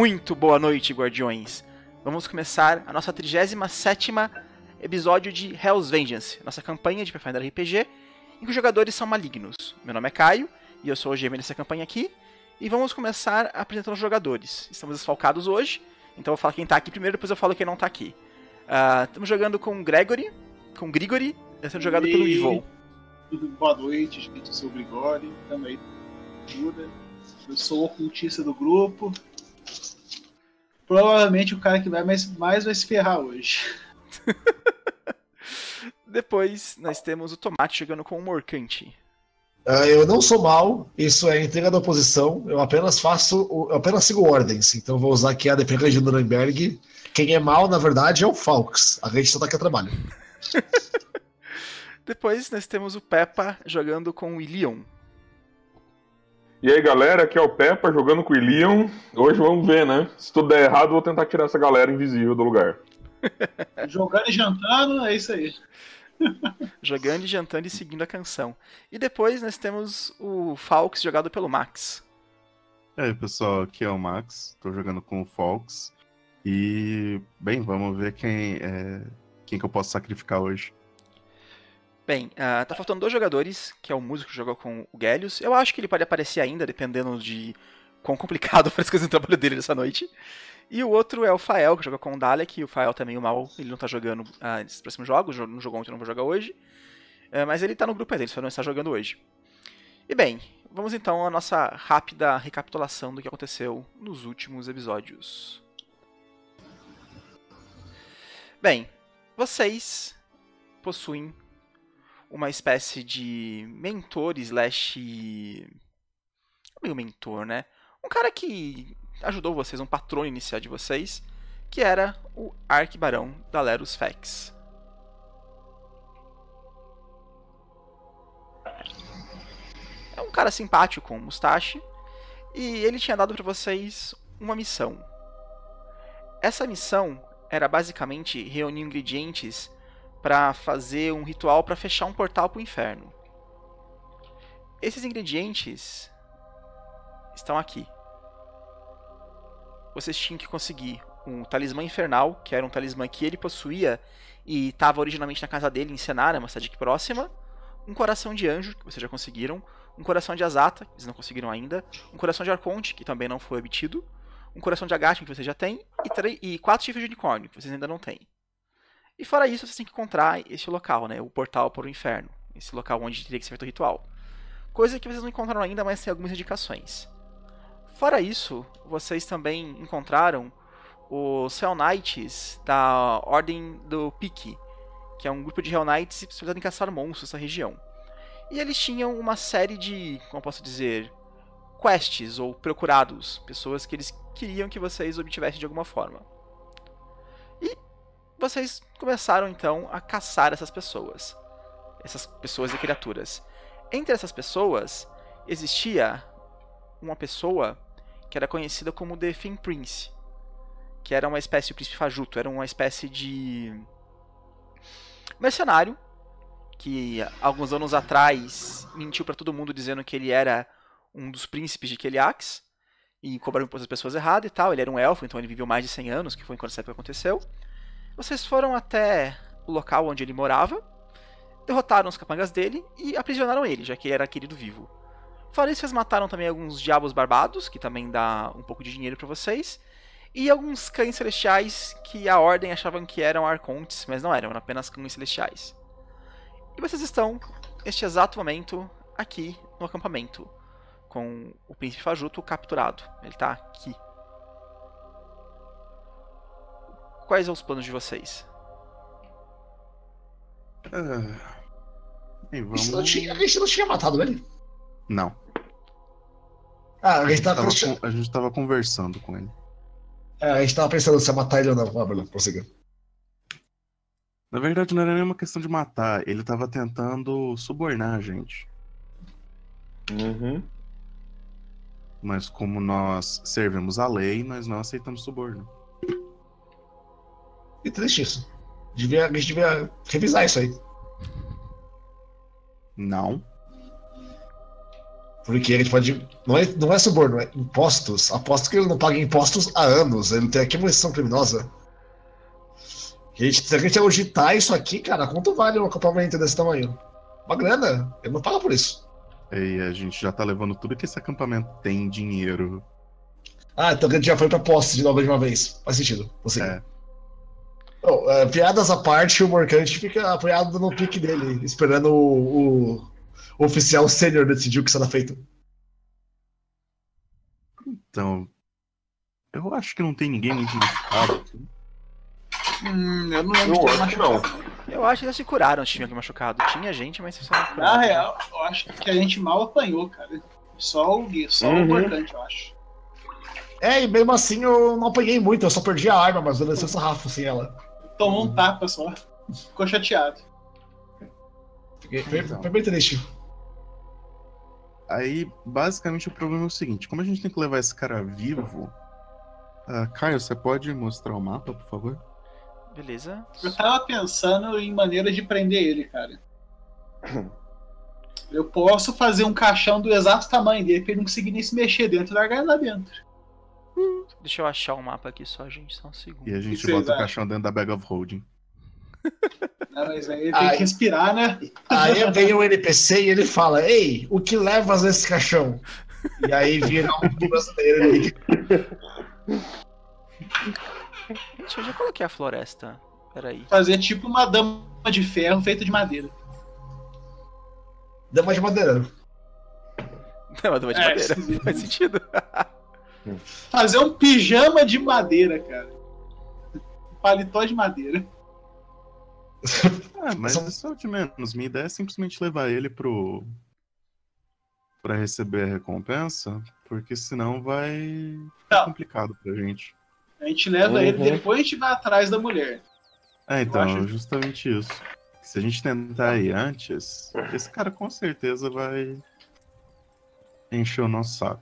Muito boa noite, guardiões. Vamos começar a nossa 37ª episódio de Hell's Vengeance, nossa campanha de Pathfinder RPG, em que os jogadores são malignos. Meu nome é Caio, e eu sou o GM dessa campanha aqui, e vamos começar apresentando os jogadores. Estamos desfalcados hoje, então eu vou falar quem tá aqui primeiro, depois eu falo quem não tá aqui. Estamos jogando com Grigori, sendo jogado pelo Evil. Boa noite, gente, eu sou o Grigori, também ajuda. Eu sou o ocultista do grupo. Provavelmente o cara que vai mais vai se ferrar hoje. Depois nós temos o Tomate jogando com o Morcante. Eu não sou mal, isso é entrega da oposição, eu apenas sigo ordens, então vou usar aqui a defesa de Nuremberg. Quem é mal, na verdade, é o Falks, a gente só tá aqui a trabalho. Depois nós temos o Peppa jogando com o Ilion. E aí galera, aqui é o Peppa jogando com o Ilion. Hoje vamos ver, né? Se tudo der errado, eu vou tentar tirar essa galera invisível do lugar. Jogando e jantando, é isso aí. Jogando e jantando e seguindo a canção. E depois nós temos o Falks jogado pelo Max. E aí pessoal, aqui é o Max, tô jogando com o Falks. E, bem, vamos ver quem que eu posso sacrificar hoje. Bem, tá faltando 2 jogadores, que é o músico que jogou com o Gélios. Eu acho que ele pode aparecer ainda, dependendo de quão complicado foi as coisas no trabalho dele nessa noite. E o outro é o Fael, que joga com o Dalek, e o Fael tá meio mal, ele não tá jogando nesses próximos jogos, não jogou ontem, não vai jogar hoje. Mas ele tá no grupo dele, só não está jogando hoje. E bem, vamos então à nossa rápida recapitulação do que aconteceu nos últimos episódios. Bem, vocês possuem uma espécie de mentor meio mentor, né? Um cara que ajudou vocês, um patrono inicial de vocês, que era o Arquibarão Dalerus Fex. É um cara simpático com um mustache, e ele tinha dado para vocês uma missão. Essa missão era basicamente reunir ingredientes para fazer um ritual para fechar um portal para o inferno. Esses ingredientes estão aqui. Vocês tinham que conseguir um talismã infernal, que era um talismã que ele possuía e estava originalmente na casa dele em Senara, uma cidade aqui próxima. Um coração de anjo, que vocês já conseguiram. Um coração de Azata, que vocês não conseguiram ainda. Um coração de Arconte, que também não foi obtido. Um coração de Agatha, que vocês já têm. E 4 chifres de unicórnio, que vocês ainda não têm. E fora isso, vocês têm que encontrar este local, né? O portal para o inferno. Esse local onde teria que ser feito o ritual. Coisa que vocês não encontraram ainda, mas tem algumas indicações. Fora isso, vocês também encontraram os Hell Knights da Ordem do Pique, que é um grupo de Hell Knights especializado em caçar monstros nessa região. E eles tinham uma série de, como posso dizer, quests ou procurados, pessoas que eles queriam que vocês obtivessem de alguma forma. E vocês começaram então a caçar essas pessoas e criaturas. Entre essas pessoas existia uma pessoa que era conhecida como The Fin Prince, que era uma espécie de príncipe fajuto, era uma espécie de mercenário que alguns anos atrás mentiu para todo mundo dizendo que ele era um dos príncipes de Keliax e cobrou imposto das pessoas erradas e tal. Ele era um elfo, então ele viveu mais de 100 anos, que foi quando essa época aconteceu. Vocês foram até o local onde ele morava, derrotaram os capangas dele e aprisionaram ele, já que ele era querido vivo. Fora isso, vocês mataram também alguns diabos barbados, que também dá um pouco de dinheiro pra vocês, e alguns cães celestiais que a Ordem achavam que eram arcontes, mas não eram apenas cães celestiais. E vocês estão, neste exato momento, aqui no acampamento, com o príncipe fajuto capturado. Ele tá aqui. Quais são os planos de vocês? Bem, vamos... A gente não tinha matado ele? Não. A gente tava conversando com ele. A gente tava pensando se ia matar ele ou não. Beleza, prossiga. Na verdade, não era nem uma questão de matar. Ele tava tentando subornar a gente. Uhum. Mas como nós servimos a lei, nós não aceitamos suborno. Que triste isso. A gente devia revisar isso aí. Não. Porque ele pode. Não é suborno, é impostos. Aposto que ele não paga impostos há anos. Ele tem aqui uma exceção criminosa. Se a gente auditar isso aqui, cara, quanto vale um acampamento desse tamanho? Uma grana. Ele não paga por isso. E a gente já tá levando tudo que esse acampamento tem em dinheiro. Ah, então a gente já foi pra posse de novo de uma vez. Faz sentido. Você. É. Bom, piadas à parte, o Morcante fica apoiado no pique dele, esperando o oficial sênior decidir o que será feito. Então, eu acho que não tem ninguém muito machucado aqui. Eu não lembro de ter acho que não. machucado. Eu acho que eles se curaram se tinha alguém machucado. Tinha gente, mas só não Na curaram. real, eu acho que a gente mal apanhou, cara. Só o importante, eu acho. E mesmo assim eu não apanhei muito, eu só perdi a arma, mas eu desci o sarrafo sem ela. Tomou um tapa só. Ficou chateado. Foi bem triste. Aí, basicamente, o problema é o seguinte: como a gente tem que levar esse cara vivo. Caio, você pode mostrar o mapa, por favor? Beleza. Eu tava pensando em maneiras de prender ele, cara. Eu posso fazer um caixão do exato tamanho dele pra ele não conseguir nem se mexer dentro e largar ele lá dentro. Deixa eu achar o mapa aqui só, gente. Só um segundo. E a gente vocês bota o acham? caixão dentro da bag of holding. Não, mas aí ele tem que respirar, né? Aí vem o NPC e ele fala: Ei, o que levas nesse caixão? E aí vira um brasileiro ali. Gente, eu já coloquei a floresta. Peraí. Fazer tipo uma dama de ferro feita de madeira. Dama de madeira. Não, mas de madeira. esquisito. Faz sentido. Fazer um pijama de madeira, cara. Um paletó de madeira. Mas isso é o de menos. Minha ideia é simplesmente levar ele pra receber a recompensa, porque senão vai ficar Não. complicado pra gente. A gente leva ele, depois a gente vai atrás da mulher. Então, acho- justamente isso. Se a gente tentar ir antes, esse cara com certeza vai encher o nosso saco.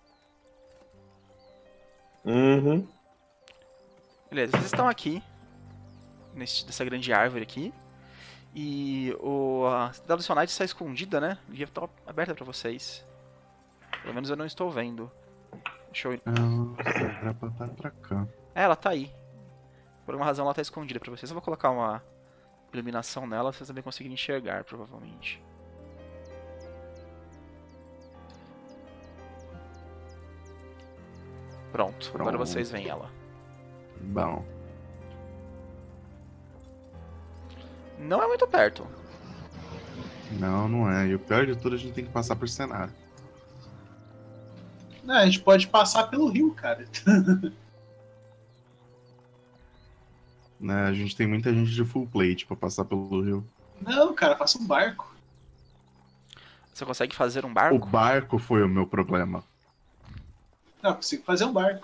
Uhum. Beleza, vocês estão aqui. Nessa grande árvore aqui. E a cidade do Sonite está escondida, né? Devia estar aberta pra vocês. Pelo menos eu não estou vendo. Deixa eu ir. Era pra estar pra cá. Ela tá aí. Por alguma razão ela tá escondida pra vocês. Eu vou colocar uma iluminação nela, vocês também conseguirem enxergar, provavelmente. Pronto, agora vocês veem ela. Bom. Não é muito perto. Não é. E o pior de tudo, a gente tem que passar por cenário. Não, a gente pode passar pelo rio, cara. Né? A gente tem muita gente de full plate pra passar pelo rio. Não, cara, passa um barco. Você consegue fazer um O barco? barco foi o meu problema. Não, consigo fazer um barco.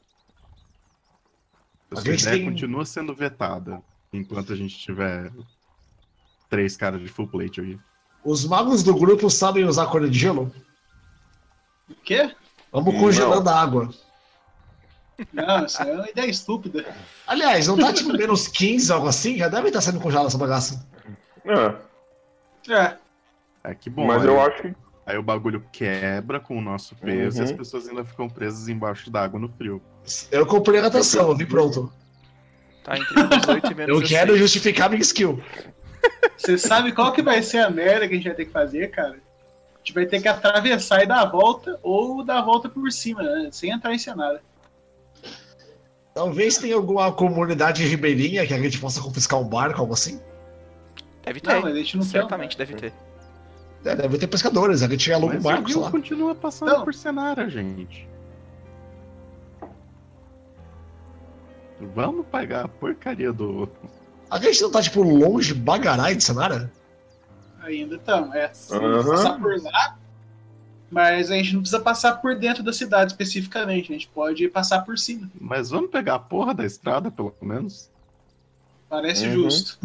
A A sua gente ideia tem- continua sendo vetada enquanto a gente tiver 3 caras de full plate aí. Os magos do grupo sabem usar cor de gelo? O quê? Vamos Não. congelando a água. Não, isso é uma ideia estúpida. Aliás, não tá tipo menos 15, algo assim? Já deve estar sendo congelada essa bagaça. É, É que bom. Mas aí, eu acho que. aí o bagulho quebra com o nosso peso e as Uhum. pessoas ainda ficam presas embaixo d'água no frio. Eu comprei a natação, eu vi pronto. Tá entre 18 e menos Eu 16. quero justificar minha skill. você sabe qual que vai ser a merda que a gente vai ter que fazer, cara? A gente vai ter que atravessar e dar a volta, ou dar a volta por cima, né? Sem entrar em cenário. Talvez tenha alguma comunidade ribeirinha que a gente possa confiscar um barco, algo assim. Deve ter. Não, mas a gente não quer um Certamente barco. deve ter. Deve ter pescadores, a gente aluga um Mas barco, o sei rio lá. continua passando Não. por cenário, gente. Vamos pagar a porcaria do. A gente não tá, tipo, longe bagarai de Senara? Ainda estamos, Aham. Passar por lá, mas a gente não precisa passar por dentro da cidade especificamente, a gente pode passar por cima. Mas vamos pegar a porra da estrada, pelo menos? Parece Uhum. justo.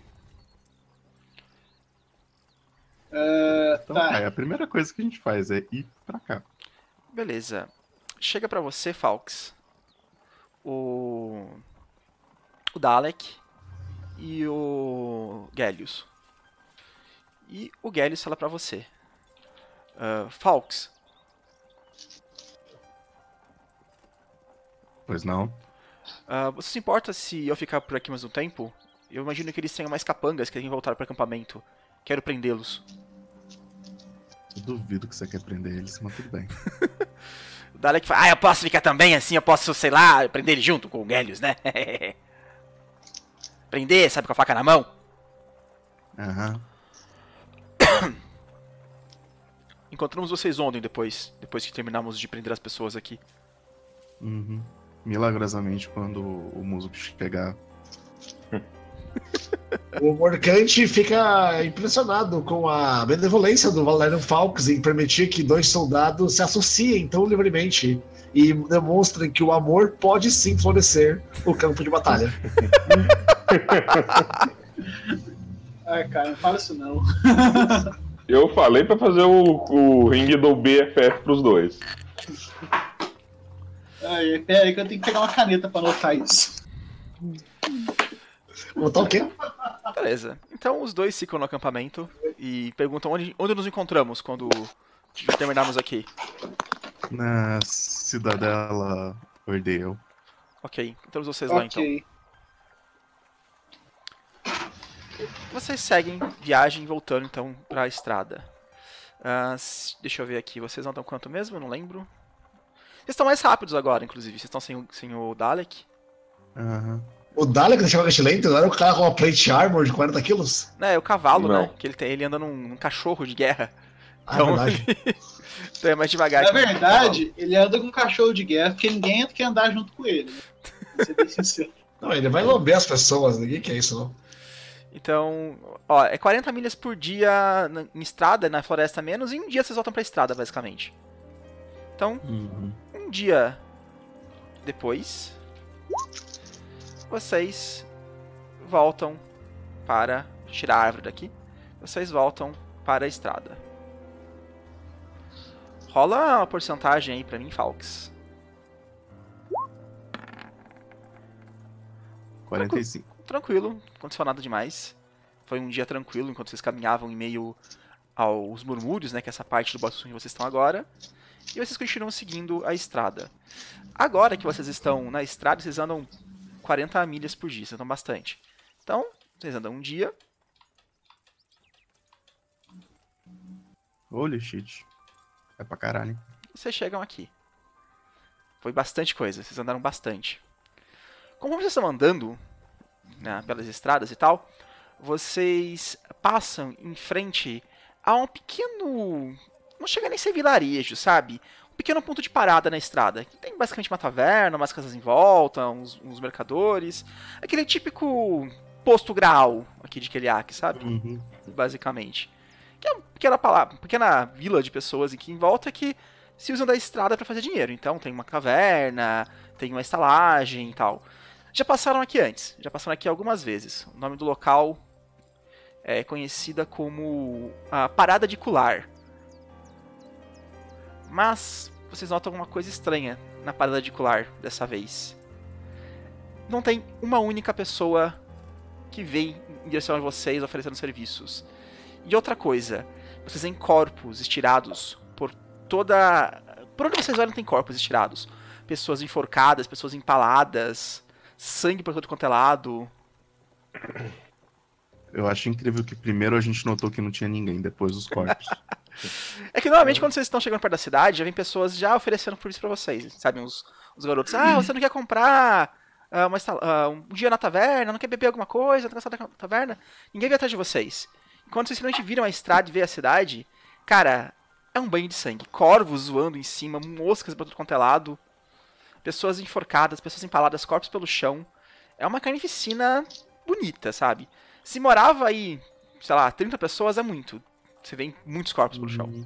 Então, Tá. Caio, a primeira coisa que a gente faz é ir pra cá. Beleza. Chega pra você, Falks. O Dalek e o Gélios. E o Gélios fala pra você. Falks, Pois não. você se importa se eu ficar por aqui mais um tempo? Eu imagino que eles tenham mais capangas que querem voltar para o acampamento. Quero prendê-los. Eu duvido que você quer prender eles, mas tudo bem. O Dalek fala, eu posso ficar também assim, eu posso, sei lá, prender ele junto com o Gélios, né? Prender, sabe, com a faca na mão? Aham. Encontramos vocês ontem depois que terminamos de prender as pessoas aqui. Uhum. Milagrosamente, quando o músico chegar. O Morcante fica impressionado com a benevolência do Valerian Falks em permitir que 2 soldados se associem tão livremente e demonstrem que o amor pode sim florescer no campo de batalha. Ai, cara, não fala isso não. Eu falei pra fazer o ringue do BFF pros dois. Ai, pera aí que eu tenho que pegar uma caneta pra anotar isso. Botar o quê? Beleza. Então os dois ficam no acampamento e perguntam onde nos encontramos quando terminarmos aqui. Na Cidadela Ordale. Ok, entramos vocês lá então. Ok. Vocês seguem viagem voltando então pra estrada. Deixa eu ver aqui, vocês andam quanto mesmo? Eu não lembro. Vocês estão mais rápidos agora, inclusive. Vocês estão sem o Dalek. Aham. O Dalek deixava a lento, não era o cara com uma plate armor de 40 quilos? É o cavalo, Não. né? Que ele anda num cachorro de guerra. Ah, é verdade. Então é mais devagar. Na que o verdade, ele anda com um cachorro de guerra porque ninguém quer andar junto com ele. Né? Vou ser bem sincero. Não, ele vai lamber as pessoas, ninguém quer isso, não. Então, ó, é 40 milhas por dia em estrada, na floresta menos, e um dia vocês voltam pra estrada, basicamente. Então, Uhum. um dia depois, vocês voltam para tirar a árvore daqui. Vocês voltam para a estrada. Rola uma porcentagem aí pra mim, Falks. 45. Tranquilo, não aconteceu nada demais. Foi um dia tranquilo enquanto vocês caminhavam em meio aos murmúrios, né, que é essa parte do Boston onde vocês estão agora. E vocês continuam seguindo a estrada. Agora que vocês estão na estrada, vocês andam 40 milhas por dia, vocês andam bastante. Então, vocês andam um dia. Holy shit. É pra caralho. E vocês chegam aqui. Foi bastante coisa, vocês andaram bastante. Como vocês estão andando, né, pelas estradas e tal, vocês passam em frente a um pequeno... Não chega nem a ser vilarejo, sabe? Um pequeno ponto de parada na estrada. Que tem basicamente uma taverna, umas casas em volta, uns mercadores. Aquele típico posto Graal aqui de Keliak, sabe? Uhum. Basicamente. Que é uma pequena vila de pessoas aqui em volta que se usam da estrada para fazer dinheiro. Então tem uma caverna, tem uma estalagem e tal. Já passaram aqui antes, já passaram aqui algumas vezes. O nome do local é conhecida como a Parada de Kular. Mas vocês notam uma coisa estranha na Parada de Kular dessa vez. Não tem uma única pessoa que vem em direção a vocês oferecendo serviços. E outra coisa, vocês veem corpos estirados por toda... Por onde vocês olham tem corpos estirados. Pessoas enforcadas, pessoas empaladas, sangue por todo quanto é lado. Eu acho incrível que primeiro a gente notou que não tinha ninguém, depois os corpos. É que normalmente quando vocês estão chegando perto da cidade, já vem pessoas já oferecendo serviço pra vocês. Sabe, os garotos, você não quer comprar um dia na taverna, não quer beber alguma coisa, tá cansado da taverna? Ninguém vem atrás de vocês. Quando vocês finalmente viram a estrada e vê a cidade, cara, é um banho de sangue. Corvos voando em cima, moscas por todo quanto é lado, pessoas enforcadas, pessoas empaladas, corpos pelo chão. É uma carnificina bonita, sabe? Se morava aí, sei lá, 30 pessoas é muito. Você vê muitos corpos pelo chão.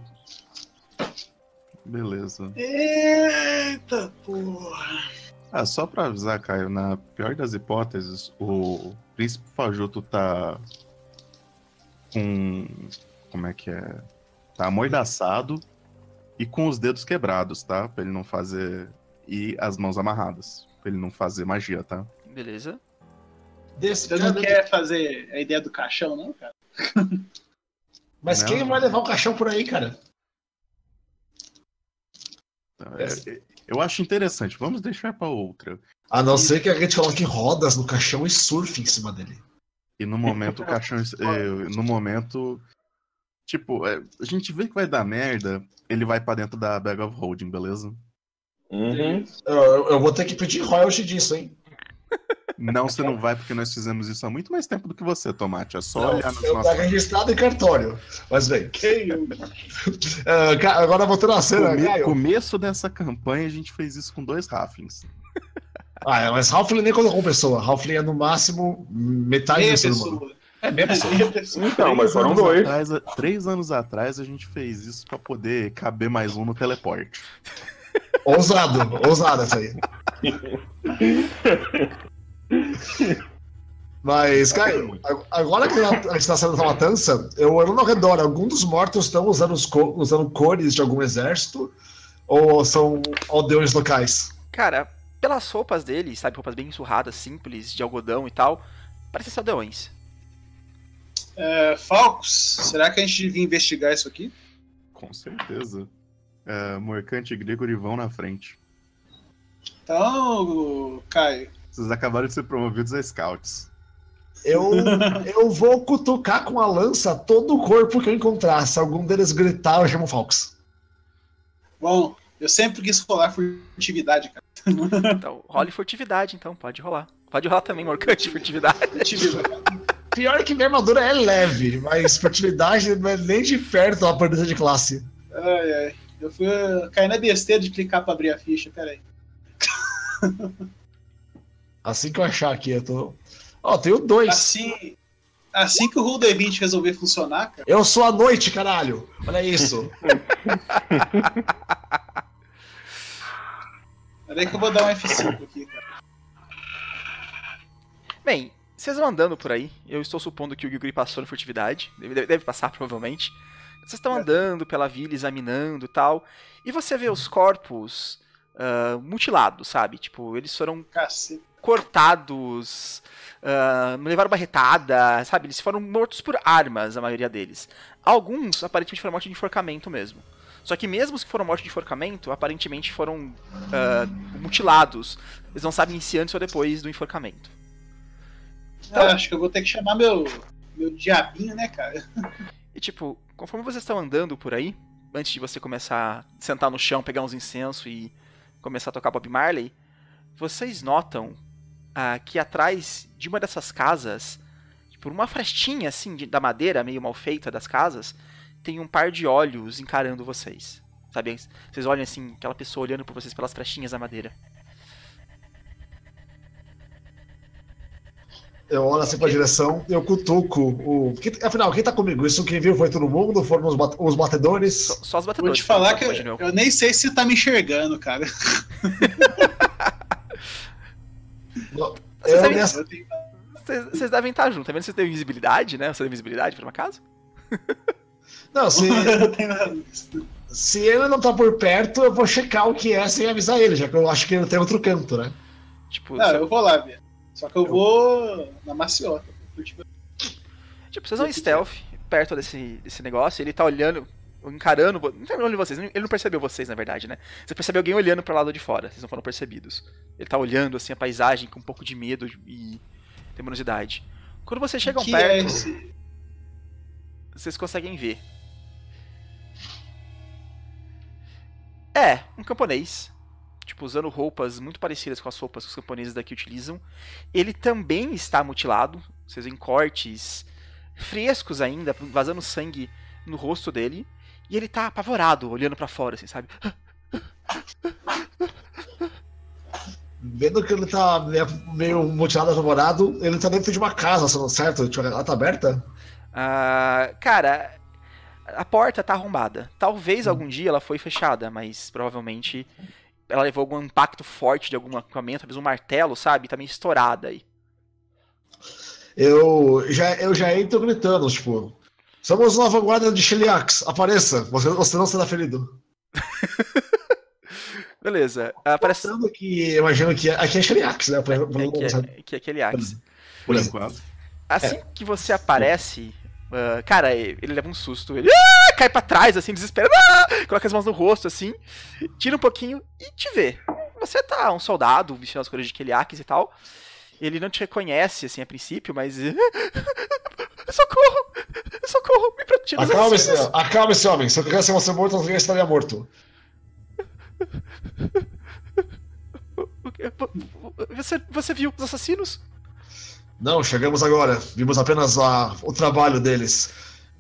Beleza. Eita porra. Ah, só pra avisar, Caio, na pior das hipóteses, o Príncipe Fajuto tá com... Como é que é? Tá amordaçado e com os dedos quebrados, tá? Pra ele não fazer... E as mãos amarradas. Pra ele não fazer magia, tá? Beleza. Você não quer fazer a ideia do caixão, não, cara? Mas Não. quem vai levar o caixão por aí, cara? Eu acho interessante. Vamos deixar pra outra. A não ser que a gente coloque rodas no caixão e surfe em cima dele. E no momento o caixão. No momento. Tipo, a gente vê que vai dar merda, ele vai pra dentro da Bag of Holding, beleza? Uhum. Eu vou ter que pedir royalty disso, hein? Não, você não vai, porque nós fizemos isso há muito mais tempo do que você, Tomate. É só olhar nas Eu nossas. tá registrado em cartório. Mas bem. Agora voltando à cena, Caio. Começo dessa campanha, a gente fez isso com 2 Halflings. Mas Halfling nem colocou pessoa. Halfling é no máximo metade Meia do ser humano. pessoa. É meia pessoa. Meia pessoa. Então, mas foram 2. 3 anos atrás, a gente fez isso pra poder caber mais um no teleporte. Ousado essa aí. Mas, Caio, agora que a gente tá saindo da matança, eu olhando ao redor, algum dos mortos estão usando cores de algum exército? Ou são aldeões locais? Cara, pelas roupas deles, sabe, roupas bem surradas, simples, de algodão e tal, parecem ser aldeões. Falcos, será que a gente devia investigar isso aqui? Com certeza. Morcante e Gregory vão na frente. Então, Caio. Vocês acabaram de ser promovidos a Scouts. Eu vou cutucar com a lança todo o corpo que eu encontrar. Se algum deles gritar, eu chamo Falcos. Bom, eu sempre quis rolar furtividade, cara. Então, role furtividade, então, pode rolar. Pode rolar também, Morcante, furtividade. Pior que minha armadura é leve, mas furtividade não é nem de perto uma perda de classe. Ai. Eu fui cair na besteira de clicar pra abrir a ficha, peraí. Assim que eu achar aqui, eu tô... tenho 2. Assim que o Roll D20 resolver funcionar, cara. Eu sou a noite, caralho. Olha isso. Peraí que eu vou dar um F5 aqui, cara. Bem, vocês vão andando por aí. Eu estou supondo que o Gilgri passou na furtividade. Deve passar, provavelmente. Vocês estão andando pela vila, examinando e tal. E você vê os corpos mutilados, sabe? Tipo, eles foram cortados, levaram barretada, sabe? Eles foram mortos por armas, a maioria deles. Alguns, aparentemente, foram mortos de enforcamento mesmo. Só que mesmo os que foram mortos de enforcamento, aparentemente foram mutilados. Eles não sabem se antes ou depois do enforcamento. Então, acho que eu vou ter que chamar meu diabinho, né, cara? E tipo, conforme vocês estão andando por aí, antes de você começar a sentar no chão, pegar uns incensos e começar a tocar Bob Marley, vocês notam que atrás de uma dessas casas, por uma frestinha assim da madeira meio mal feita das casas, tem um par de olhos encarando vocês. Sabe? Vocês olham assim, aquela pessoa olhando por vocês pelas frestinhas da madeira. Eu olho assim pra direção e eu cutuco afinal, quem tá comigo? Isso quem viu foi todo mundo? Foram os batedores? Só os batedores. Vou te falar que eu nem sei se tá me enxergando, cara. Vocês devem estar juntos, tá vendo? Vocês têm visibilidade, né? Você tem visibilidade, por um acaso? Não, se ele não tá por perto, eu vou checar o que é sem avisar ele, já que eu acho que ele tem outro canto, né? Tipo, não, eu vou lá, velho. Só que eu vou na maciota. Tipo, vocês vão stealth perto desse negócio, ele tá olhando, encarando, não tá olhando vocês, ele não percebeu vocês, na verdade, né? Você percebe alguém olhando pro lado de fora, vocês não foram percebidos. Ele tá olhando, assim, a paisagem com um pouco de medo e temerosidade. Quando vocês chegam perto, vocês conseguem ver. Um camponês. Tipo, usando roupas muito parecidas com as roupas que os camponeses daqui utilizam. Ele também está mutilado. Vocês veem cortes frescos ainda, vazando sangue no rosto dele. E ele tá apavorado, olhando pra fora, assim, sabe? Vendo que ele tá meio mutilado, apavorado, ele tá dentro de uma casa, certo? Ela tá aberta? Cara, a porta tá arrombada. Talvez algum dia ela foi fechada, mas provavelmente ela levou algum impacto forte de algum equipamento, talvez um martelo, sabe? Tá meio estourada aí. Eu já entro gritando, tipo... Somos uma vanguarda de Sheliax, apareça, você não será ferido. Beleza. Parece... Imagino que aqui é Sheliax, né? Aqui é Sheliax. Assim que você aparece, Cara, ele leva um susto. Ele cai pra trás, assim, desesperado. Coloca as mãos no rosto, assim. Tira um pouquinho e te vê. Você tá um soldado, vestindo as cores de Keliakis e tal. Ele não te reconhece, assim, a princípio, mas... Socorro! Socorro! Me proteja! Acalme-se, homem. Se eu quisesse você morto, eu estaria morto. Você viu os assassinos? Não, chegamos agora. Vimos apenas o trabalho deles.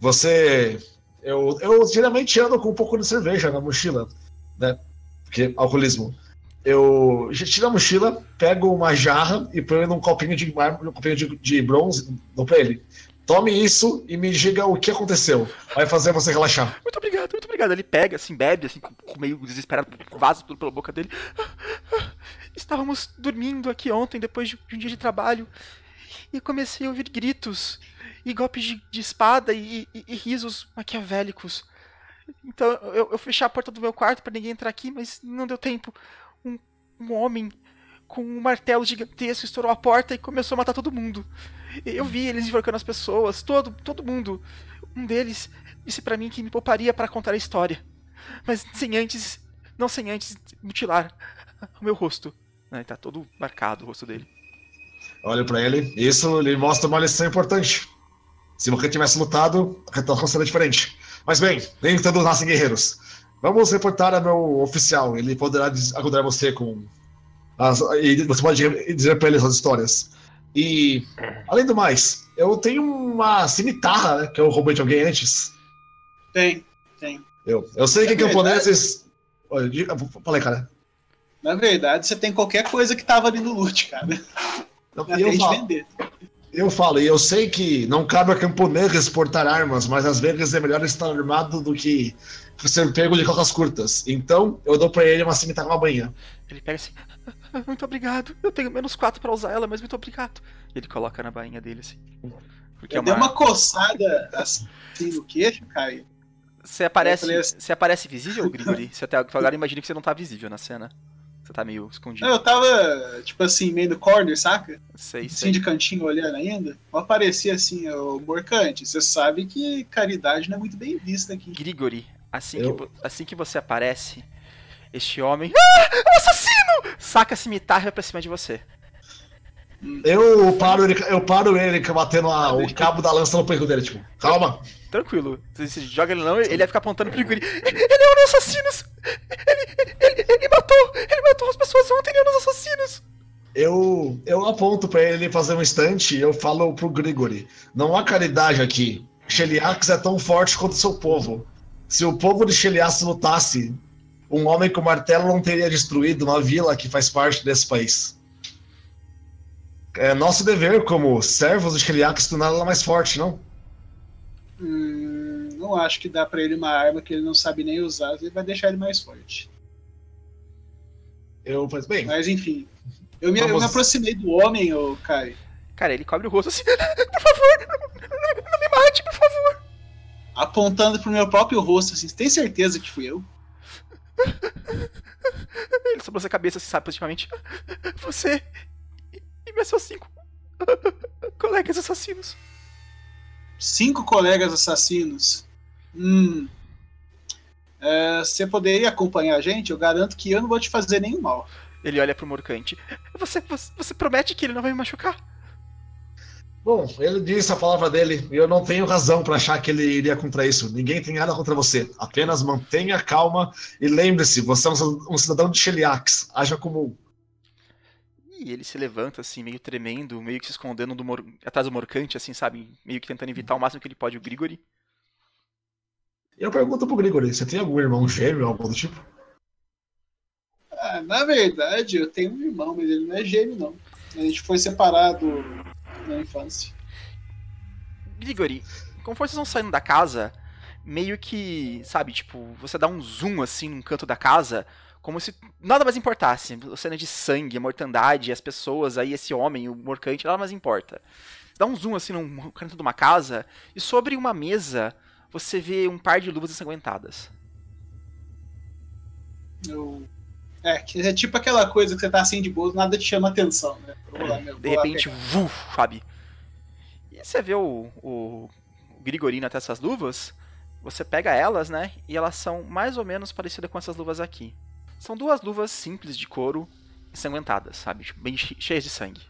Eu geralmente ando com um pouco de cerveja na mochila, né? Porque alcoolismo. Eu tiro a mochila, pego uma jarra e ponho num copinho de mármore, um copinho de bronze, dou pra ele. Tome isso e me diga o que aconteceu. Vai fazer você relaxar. Muito obrigado, muito obrigado. Ele pega, assim, bebe, assim, meio desesperado, vaza tudo pela boca dele. Estávamos dormindo aqui ontem, depois de um dia de trabalho, e comecei a ouvir gritos, e golpes de espada, e risos maquiavélicos. Então eu fechei a porta do meu quarto para ninguém entrar aqui, mas não deu tempo. Um homem com um martelo gigantesco estourou a porta e começou a matar todo mundo. Eu vi eles enforcando as pessoas, todo mundo. Um deles disse pra mim que me pouparia para contar a história, mas não sem antes mutilar o meu rosto. Tá todo marcado o rosto dele. Olho pra ele, isso lhe mostra uma lição importante. Se você tivesse lutado, a retorção seria diferente. Mas bem, nem todos nascem guerreiros. Vamos reportar a meu oficial, ele poderá ajudar você com... E você pode dizer pra ele as histórias. E, além do mais, eu tenho uma cimitarra, né, que eu roubei de alguém antes. Tem. Eu sei que camponeses... Olha, falei, cara. Na verdade, você tem qualquer coisa que tava ali no loot, cara. Eu falo, e eu sei que não cabe a camponeses portar armas, mas às vezes é melhor estar armado do que ser pego de calças curtas. Então, eu dou pra ele uma cimitarra na bainha. Ele pega assim, muito obrigado, eu tenho -4 pra usar ela, mas muito obrigado. E ele coloca na bainha dele, assim. Porque deu uma coçada assim no queixo, Caio. Você aparece visível, Grigori? Você até agora imagina que você não tá visível na cena. Você tá meio escondido. Não, eu tava, tipo assim, meio no corner, saca? Sei. Assim, de cantinho olhando ainda. Eu apareci assim, o Morcante. Você sabe que caridade não é muito bem vista aqui. Grigori, assim que você aparece, este homem... Um assassino! Saca a cimitarra e vai pra cima de você. Eu paro ele batendo o cabo da lança no peito dele, tipo, calma. Tranquilo. Você joga ele não, ele vai ficar apontando pro Grigori. Ele é um dos assassinos! Ele matou as pessoas ontem, ele é um dos assassinos! Eu aponto pra ele fazer um instante e eu falo pro Grigori, não há caridade aqui. Cheliax é tão forte quanto seu povo. Se o povo de Cheliax lutasse, um homem com martelo não teria destruído uma vila que faz parte desse país. É nosso dever como servos de Cheliax tornar ela mais forte, não? Não acho que dá pra ele uma arma que ele não sabe nem usar, ele vai deixar ele mais forte. Bem. Mas enfim, eu me aproximei do homem, ô Kai. Cara, ele cobre o rosto assim, por favor, não me mate, por favor. Apontando pro meu próprio rosto, assim, tem certeza que fui eu? Ele sobrou a cabeça, assim, sabe, positivamente. Você e meus seus 5 colegas assassinos. 5 colegas assassinos? Você poderia acompanhar a gente? Eu garanto que eu não vou te fazer nenhum mal. Ele olha pro Morcante. Você promete que ele não vai me machucar? Bom, ele disse a palavra dele e eu não tenho razão pra achar que ele iria contra isso. Ninguém tem nada contra você. Apenas mantenha calma e lembre-se, você é um cidadão de Cheliax. Haja como... E ele se levanta, assim, meio tremendo, meio que se escondendo atrás do Morcante, assim, sabe? Meio que tentando evitar o máximo que ele pode o Grigori. Eu pergunto pro Grigori, você tem algum irmão gêmeo, algo do tipo? Na verdade, eu tenho um irmão, mas ele não é gêmeo, não. A gente foi separado na infância. Grigori, conforme vocês vão saindo da casa, meio que, sabe, tipo, você dá um zoom, assim, num canto da casa... Como se nada mais importasse. A cena de sangue, a mortandade, as pessoas, aí esse homem, o Morcante, nada mais importa. Dá um zoom assim num canto de uma casa e sobre uma mesa você vê um par de luvas ensanguentadas. É tipo aquela coisa que você tá assim de boa, nada te chama atenção, né? De repente, sabe? E você vê o Grigorino até essas luvas, você pega elas, né? E elas são mais ou menos parecidas com essas luvas aqui. São duas luvas simples de couro ensanguentadas, sabe? Tipo, bem cheias de sangue.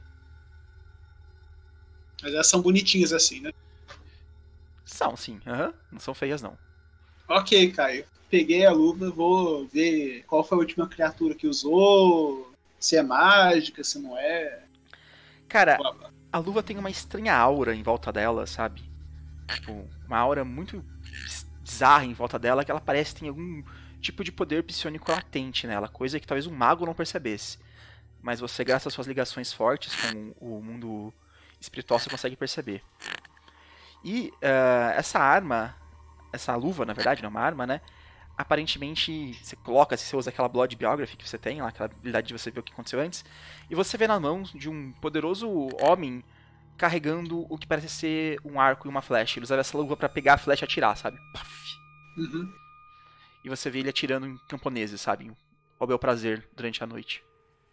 Mas elas são bonitinhas assim, né? São, sim. Aham. Não são feias, não. Ok, Caio. Peguei a luva, vou ver qual foi a última criatura que usou, se é mágica, se não é. Cara, Blá, blá. a luva tem uma estranha aura em volta dela, sabe? Tipo, uma aura muito bizarra em volta dela, que ela parece que tem algum tipo de poder psionico latente nela, coisa que talvez um mago não percebesse. Mas você, graças às suas ligações fortes com o mundo espiritual, você consegue perceber. E essa arma, essa luva, na verdade, não é uma arma, né? Aparentemente, você coloca, se você usa aquela Blood Biography que você tem, lá, aquela habilidade de você ver o que aconteceu antes, e você vê na mão de um poderoso homem carregando o que parece ser um arco e uma flecha. Ele usava essa luva pra pegar a flecha e atirar, sabe? Paf. Uhum. E você vê ele atirando em camponeses, sabe? Ao bel prazer durante a noite.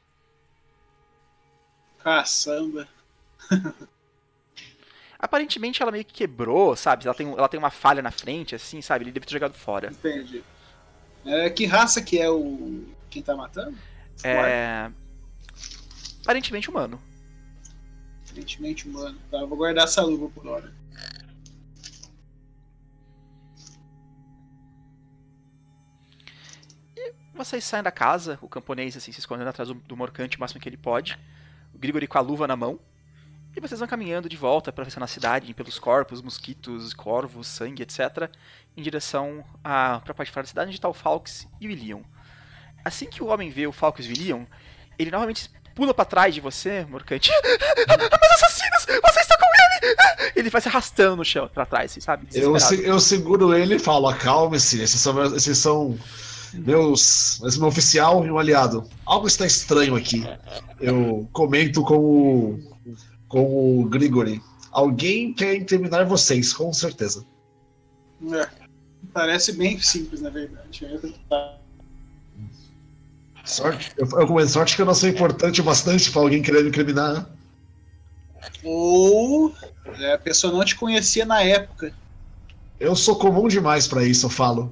Caçamba. Aparentemente ela meio que quebrou, sabe? Ela tem uma falha na frente, assim, sabe? Ele deve ter jogado fora. Entendi. Que raça que é o. Quem tá matando? É. Aparentemente humano. Aparentemente humano. Tá, eu vou guardar essa luva por hora. Vocês saem da casa, o camponês assim, se escondendo atrás do Morcante o máximo que ele pode. O Grigori com a luva na mão. E vocês vão caminhando de volta para na cidade, pelos corpos, mosquitos, corvos, sangue, etc. Em direção para a parte de fora da cidade, onde está o Falx e o Ilion. Assim que o homem vê o Falx e o Ilion, ele novamente pula para trás de você, Morcante. Meus assassinos! Vocês estão com ele! Ele vai se arrastando no chão para trás, assim, sabe? Eu seguro ele e falo, acalme-se, esses são esse meu oficial e um aliado. Algo está estranho aqui. Eu comento com o Grigori. Alguém quer incriminar vocês, com certeza. Parece bem simples, na verdade. Sorte. Eu comento sorte que eu não sou importante o bastante para alguém querer me incriminar. Ou a pessoa não te conhecia na época. Eu sou comum demais para isso, eu falo.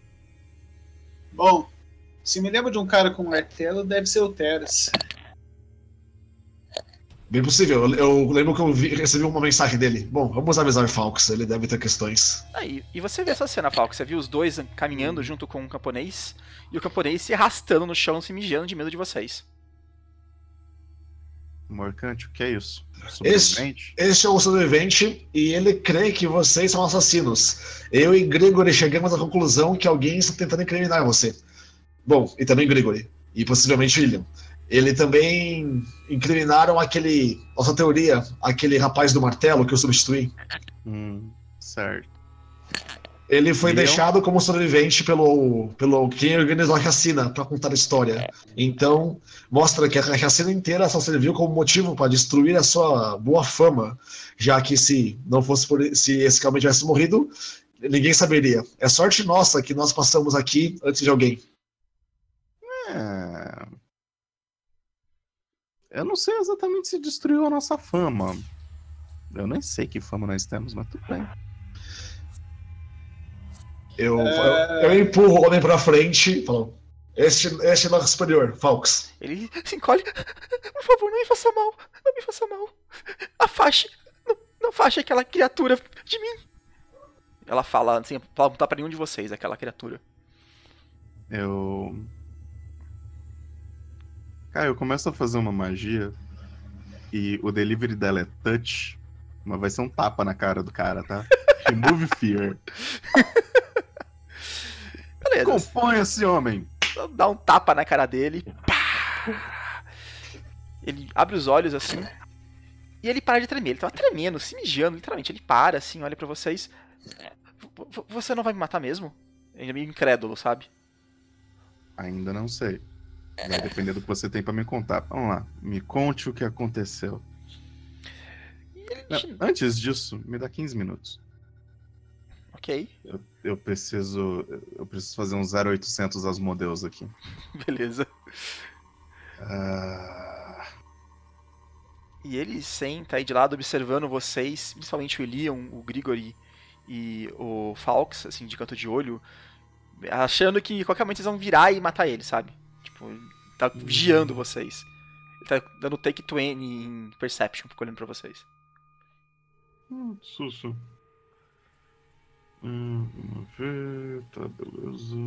Bom, se me lembra de um cara com martelo, deve ser o Teras. Bem possível. Eu lembro que eu recebi uma mensagem dele. Bom, vamos avisar o Falx, ele deve ter questões. E você vê essa cena, Falx. Você viu os dois caminhando junto com o camponês e o camponês se arrastando no chão, se mijando de medo de vocês. Morcante, o que é isso? Sobrevivente? Este é o sobrevivente e ele crê que vocês são assassinos. Eu e Grigori chegamos à conclusão que alguém está tentando incriminar você. Bom, e também Grigori. E possivelmente William. Ele também incriminaram nossa teoria, aquele rapaz do martelo que eu substituí. Certo. Ele foi deixado como sobrevivente pelo quem organizou a chacina para contar a história. Então, mostra que a chacina inteira só serviu como motivo para destruir a sua boa fama, já que se não fosse se esse cara tivesse morrido, ninguém saberia. É sorte nossa que nós passamos aqui antes de alguém. Eu não sei exatamente se destruiu a nossa fama. Eu nem sei que fama nós temos, mas tudo bem. Eu empurro o homem pra frente e falo: Este é nosso superior, Falx. Ele se encolhe. Por favor, não me faça mal. Não me faça mal. Afaste. Não afaste aquela criatura de mim. Ela fala assim, pra apontar pra nenhum de vocês, aquela criatura. Cara, eu começo a fazer uma magia e o delivery dela é touch, mas vai ser um tapa na cara do cara, tá? Remove fear. Beleza. Compõe esse homem. Dá um tapa na cara dele. Pá! Ele abre os olhos assim. E ele para de tremer. Ele tava tremendo, se mijando, literalmente. Ele para assim, olha pra vocês. Você não vai me matar mesmo? Ele é meio incrédulo, sabe? Ainda não sei. Vai depender do que você tem pra me contar. Vamos lá, me conte o que aconteceu. Antes disso, me dá 15 minutos. Ok. Eu preciso fazer um 0800 Asmodeus aqui. Beleza. E ele senta aí de lado observando vocês, principalmente o Ilion, o Grigori e o Falks, assim, de canto de olho, achando que qualquer momento eles vão virar e matar ele, sabe? Tipo, ele tá vigiando vocês. Ele tá dando take 20 em Perception, fica olhando pra vocês. Susso. Vamos ver. Tá, beleza.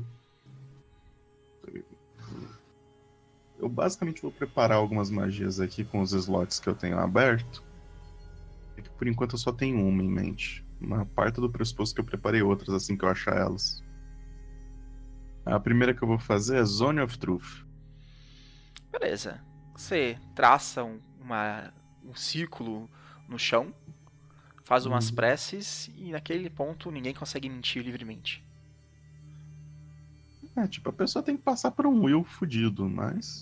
Eu basicamente vou preparar algumas magias aqui com os slots que eu tenho aberto. É que por enquanto eu só tenho uma em mente. Uma parte do pressuposto que eu preparei outras assim que eu achar elas. A primeira que eu vou fazer é Zone of Truth. Beleza. Você traça um círculo no chão, faz umas preces e naquele ponto ninguém consegue mentir livremente. Tipo, a pessoa tem que passar por um will fudido, mas...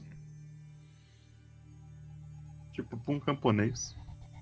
Tipo, pra um camponês.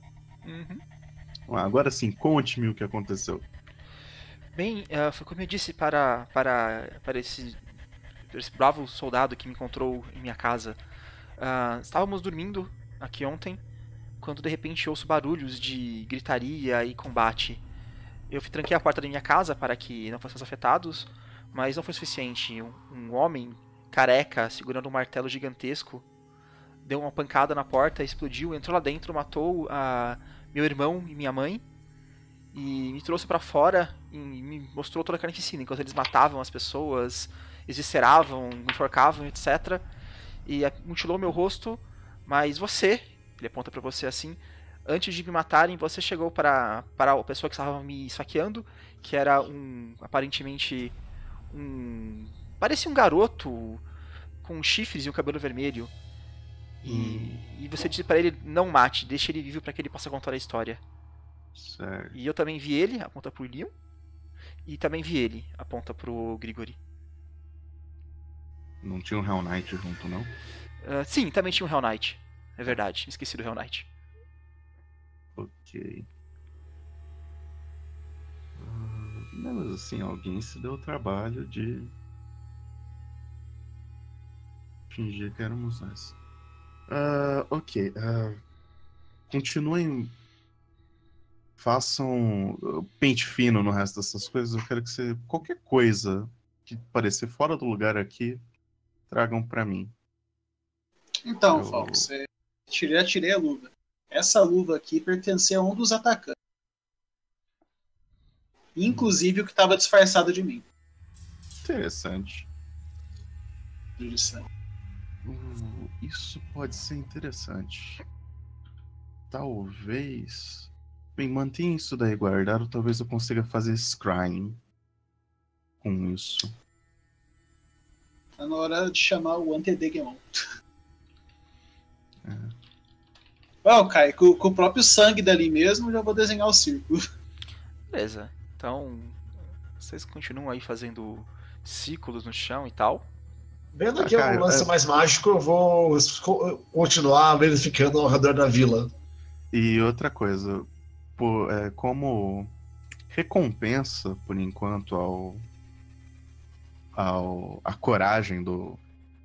Agora sim, conte-me o que aconteceu. Bem, foi como eu disse para esse bravo soldado que me encontrou em minha casa. Estávamos dormindo aqui ontem, quando de repente ouço barulhos de gritaria e combate. Eu tranquei a porta da minha casa para que não fossemos afetados, mas não foi suficiente. Um homem careca, segurando um martelo gigantesco, deu uma pancada na porta, explodiu, entrou lá dentro, matou meu irmão e minha mãe, e me trouxe pra fora e me mostrou toda a carnificina, enquanto eles matavam as pessoas, esvisceravam, enforcavam, etc. E mutilou meu rosto, mas você, ele aponta pra você assim, antes de me matarem, você chegou para a pessoa que estava me esfaqueando, que era aparentemente parecia um garoto com chifres e um cabelo vermelho. E você disse para ele, não mate, deixe ele vivo para que ele possa contar a história. Certo. E eu também vi ele, aponta pro Leon, e também vi ele, aponta pro Grigori. Não tinha um Hell Knight junto, não? Sim, também tinha um Hell Knight. É verdade, esqueci do Hell Knight. Ok. Mas assim, alguém se deu o trabalho de fingir que éramos nós. Ok. Continuem. Façam pente fino no resto dessas coisas. Eu quero que você. Qualquer coisa que parecer fora do lugar aqui, tragam pra mim. Então, Falks, tirei a luva. Essa luva aqui pertencia a um dos atacantes. Inclusive o que estava disfarçado de mim. Interessante. Judição. Isso pode ser interessante. Talvez. Bem, mantenha isso daí guardado. Talvez eu consiga fazer scrying com isso. Tá na hora de chamar o Antedegmon. Kai, com o próprio sangue dali mesmo, já vou desenhar o círculo. Beleza. Então, vocês continuam aí fazendo círculos no chão e tal. Vendo que é um lance mais mágico, eu vou continuar verificando ao redor da vila. E outra coisa, como recompensa, por enquanto, a coragem do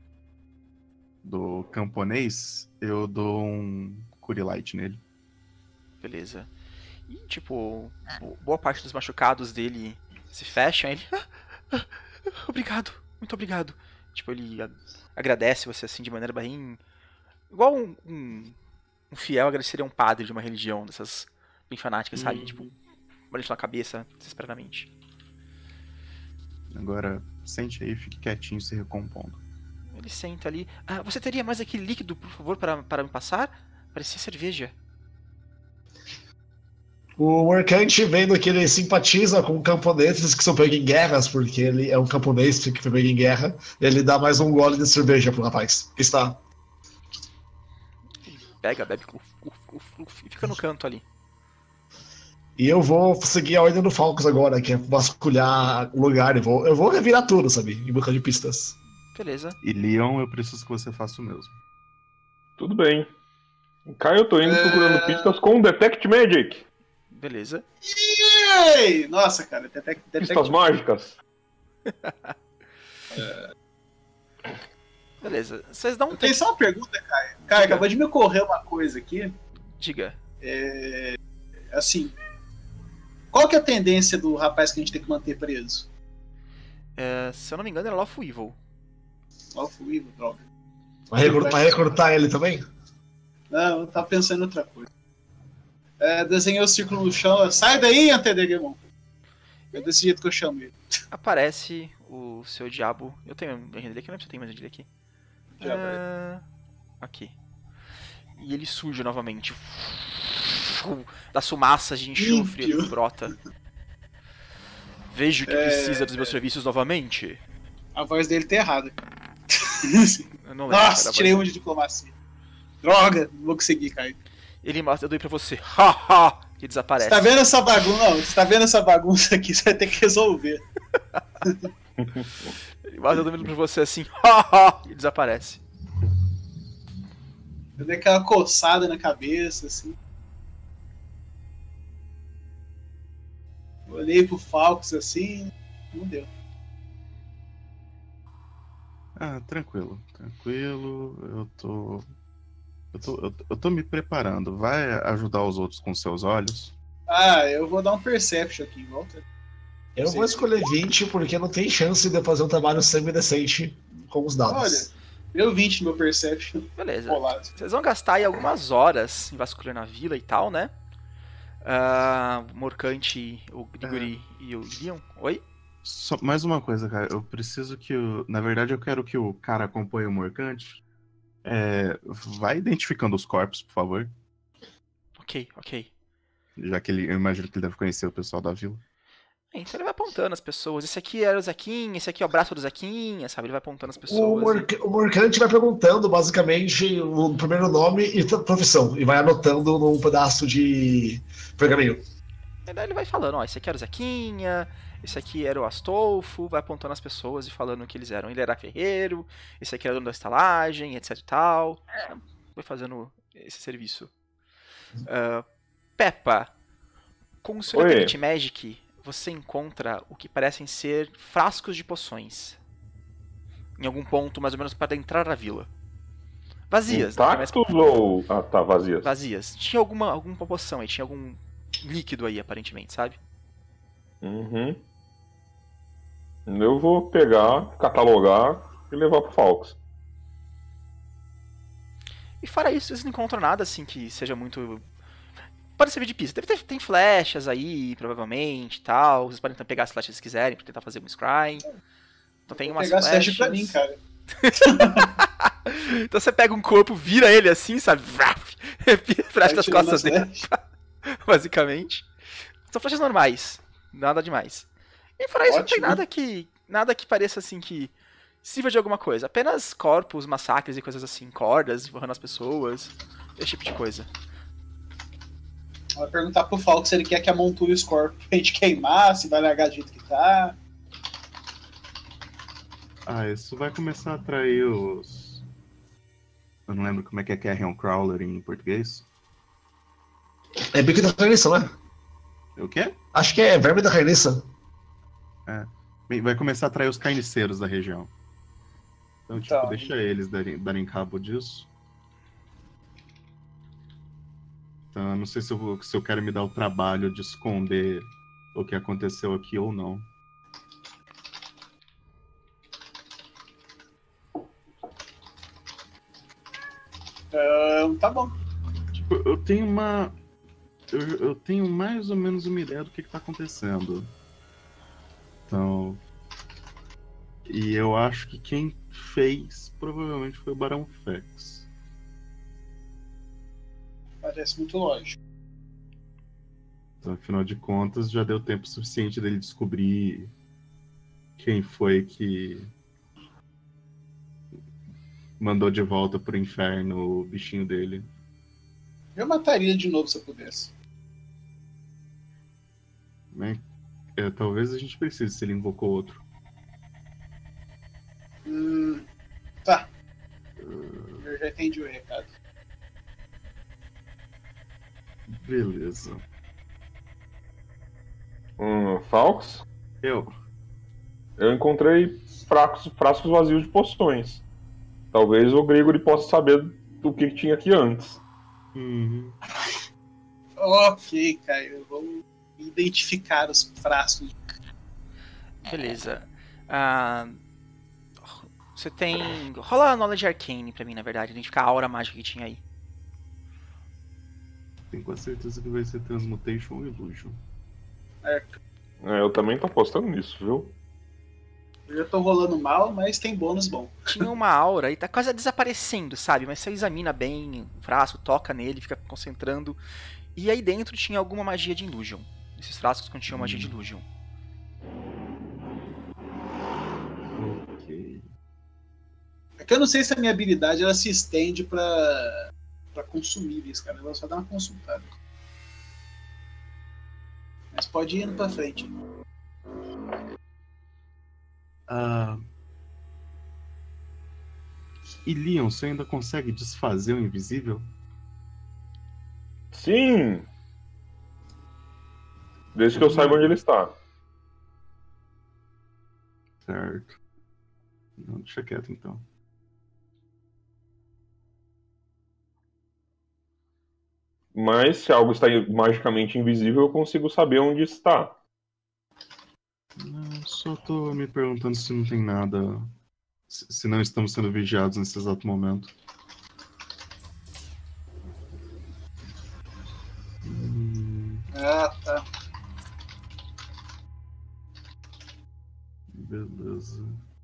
camponês, eu dou um Curilight nele. Beleza. E, tipo, boa parte dos machucados dele se fecham. Ele. Obrigado, muito obrigado. Tipo, ele agradece você assim de maneira bem. Igual um fiel agradeceria um padre de uma religião dessas bem fanáticas, sabe? Tipo, balete na cabeça, desesperadamente. Agora, sente aí, fique quietinho se recompondo. Ele senta ali. Você teria mais aquele líquido, por favor, para me passar? Parecia cerveja. O mercante, vendo que ele simpatiza com camponeses que são pegos em guerras, porque ele é um camponês que foi pego em guerra, ele dá mais um gole de cerveja pro rapaz. Está. Pega, bebe e fica no canto ali. E eu vou seguir a ordem do Falcos agora, que é vasculhar o lugar. Eu vou revirar tudo, sabe? Em busca de pistas. Beleza. E Leon, eu preciso que você faça o mesmo. Tudo bem. Caio, eu tô indo procurando pistas com Detect Magic. Beleza. Yay! Nossa, cara, Detect Pistas mágicas. Beleza. Vocês dão um Tem só uma pergunta, Caio. Caio, acabou de me ocorrer uma coisa aqui. Diga. Assim, Qual que é a tendência do rapaz que a gente tem que manter preso? Se eu não me engano, é Lawful Evil. Lawful Evil, droga. Vai recrutar ele também? Não, eu tava pensando em outra coisa. Desenhei o círculo no chão. Sai daí, Antedegemon. É desse jeito que eu chamo ele. Aparece o seu diabo. Eu tenho a agenda dele aqui, não lembro se eu tenho mais agenda dele aqui. Aqui. E ele surge novamente. Das fumaças de enxofre ele brota. Vejo que precisa dos meus serviços novamente. A voz dele tá errada. Eu não lembro. Nossa, tirei um de diplomacia. Droga, não vou conseguir, Caio. Ele mostra, eu dou pra você. Haha! E desaparece. Você tá vendo essa bagunça? Não, você tá vendo essa bagunça aqui, você vai ter que resolver. Ele mostra, eu dou pra você assim. Haha! E desaparece. Eu dei aquela coçada na cabeça, assim. Olhei pro Falcos assim, não deu. Tranquilo. Eu tô me preparando. Vai ajudar os outros com seus olhos? Eu vou dar um Perception aqui, volta. Eu vou escolher 20 porque não tem chance de eu fazer um trabalho semi-decente com os dados. Olha, deu 20 no meu Perception. Beleza. Rolado. Vocês vão gastar aí algumas horas em vasculhando a vila e tal, né? O Morcante, o Grigori e o Leon. Oi? Só mais uma coisa, cara. Eu preciso que na verdade, eu quero que o cara acompanhe o Morcante. Vai identificando os corpos, por favor. Ok. Já que eu imagino que ele deve conhecer o pessoal da vila. Então ele vai apontando as pessoas. Esse aqui era o Zequinha, esse aqui é o braço do Zequinha, sabe? Ele vai apontando as pessoas. O Morcante vai perguntando, basicamente, o primeiro nome e profissão. E vai anotando num pedaço de pergaminho. E daí ele vai falando, esse aqui era o Zequinha, esse aqui era o Astolfo, vai apontando as pessoas e falando o que eles eram. Ele era ferreiro, esse aqui era dono da estalagem, etc e tal. Vai fazendo esse serviço. Peppa, com o seu Ability Magic, você encontra o que parecem ser frascos de poções. Em algum ponto, mais ou menos, para entrar na vila. Vazias. Intactos ou... tá, vazias. Vazias. Tinha alguma poção aí, tinha algum líquido aí, aparentemente, sabe? Uhum. Eu vou pegar, catalogar e levar pro Falcos. E fora isso, vocês não encontram nada assim que seja muito... Pode servir de pista. Tem flechas aí, provavelmente, e tal. Vocês podem pegar as flechas se quiserem pra tentar fazer um scry. Então tem umas flechas. Pegar as flechas pra mim, cara. Então você pega um corpo, vira ele assim, sabe? Flecha das costas dele. Basicamente. São flechas normais. Nada demais. E fora isso, não tem nada que pareça assim que sirva de alguma coisa. Apenas corpos, massacres e coisas assim. Cordas, empurrando as pessoas. Esse tipo de coisa. Vai perguntar pro Falco se ele quer que amontoe os corpos pra gente queimar, se vai largar do jeito que tá. Isso vai começar a atrair os... Eu não lembro como é Carrion Crawler em português. É bico da carniça, não é? O quê? Acho que é verme da carniça. Vai começar a atrair os carniceiros da região. Então, deixa eles darem cabo disso. Então, eu não sei se eu quero me dar o trabalho de esconder o que aconteceu aqui ou não. Tá bom. Tipo, eu tenho mais ou menos uma ideia do que tá acontecendo. Então... E eu acho que quem fez provavelmente foi o Barão Fex. Parece muito lógico. Então, afinal de contas, já deu tempo suficiente dele descobrir quem foi que mandou de volta pro inferno o bichinho dele. Eu mataria de novo se eu pudesse. Talvez a gente precise se ele invocou outro. Tá. Eu já entendi o recado. Beleza. Falcos? Eu encontrei frascos vazios de poções. Talvez o Grigori possa saber do que tinha aqui antes. Uhum. Ok, Caio. identificar os frascos. Beleza. Você tem... Rola a Knowledge Arcane pra mim, na verdade. Identificar a aura mágica que tinha aí. Tenho quase certeza que vai ser Transmutation ou Illusion. Eu também tô apostando nisso, viu? Eu já tô rolando mal, mas tem bônus bom. Tinha uma aura e tá quase desaparecendo, sabe? Mas você examina bem o frasco, toca nele, fica concentrando. E aí dentro tinha alguma magia de Illusion. Esses frascos continham magia de Illusion. Ok. É que eu não sei se a minha habilidade ela se estende pra consumíveis, cara. Ela só dá uma consultada. Mas pode ir indo pra frente. E Leon, você ainda consegue desfazer o invisível? Sim! Desde que eu saiba onde ele está. Certo. Não, deixa quieto então. Mas se algo está magicamente invisível, eu consigo saber onde está. Não, só tô me perguntando se não tem nada. Se não estamos sendo vigiados nesse exato momento. Ah, tá. Beleza.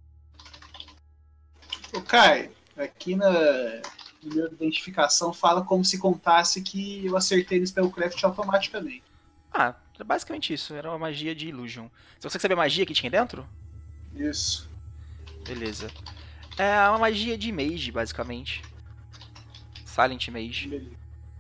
Ô, Kai, aqui na minha identificação fala como se contasse que eu acertei no Spellcraft automaticamente. É basicamente isso. Era uma magia de Illusion. Você consegue saber a magia que tinha dentro? Isso. Beleza. É uma magia de Mage, basicamente. Silent Mage. Beleza.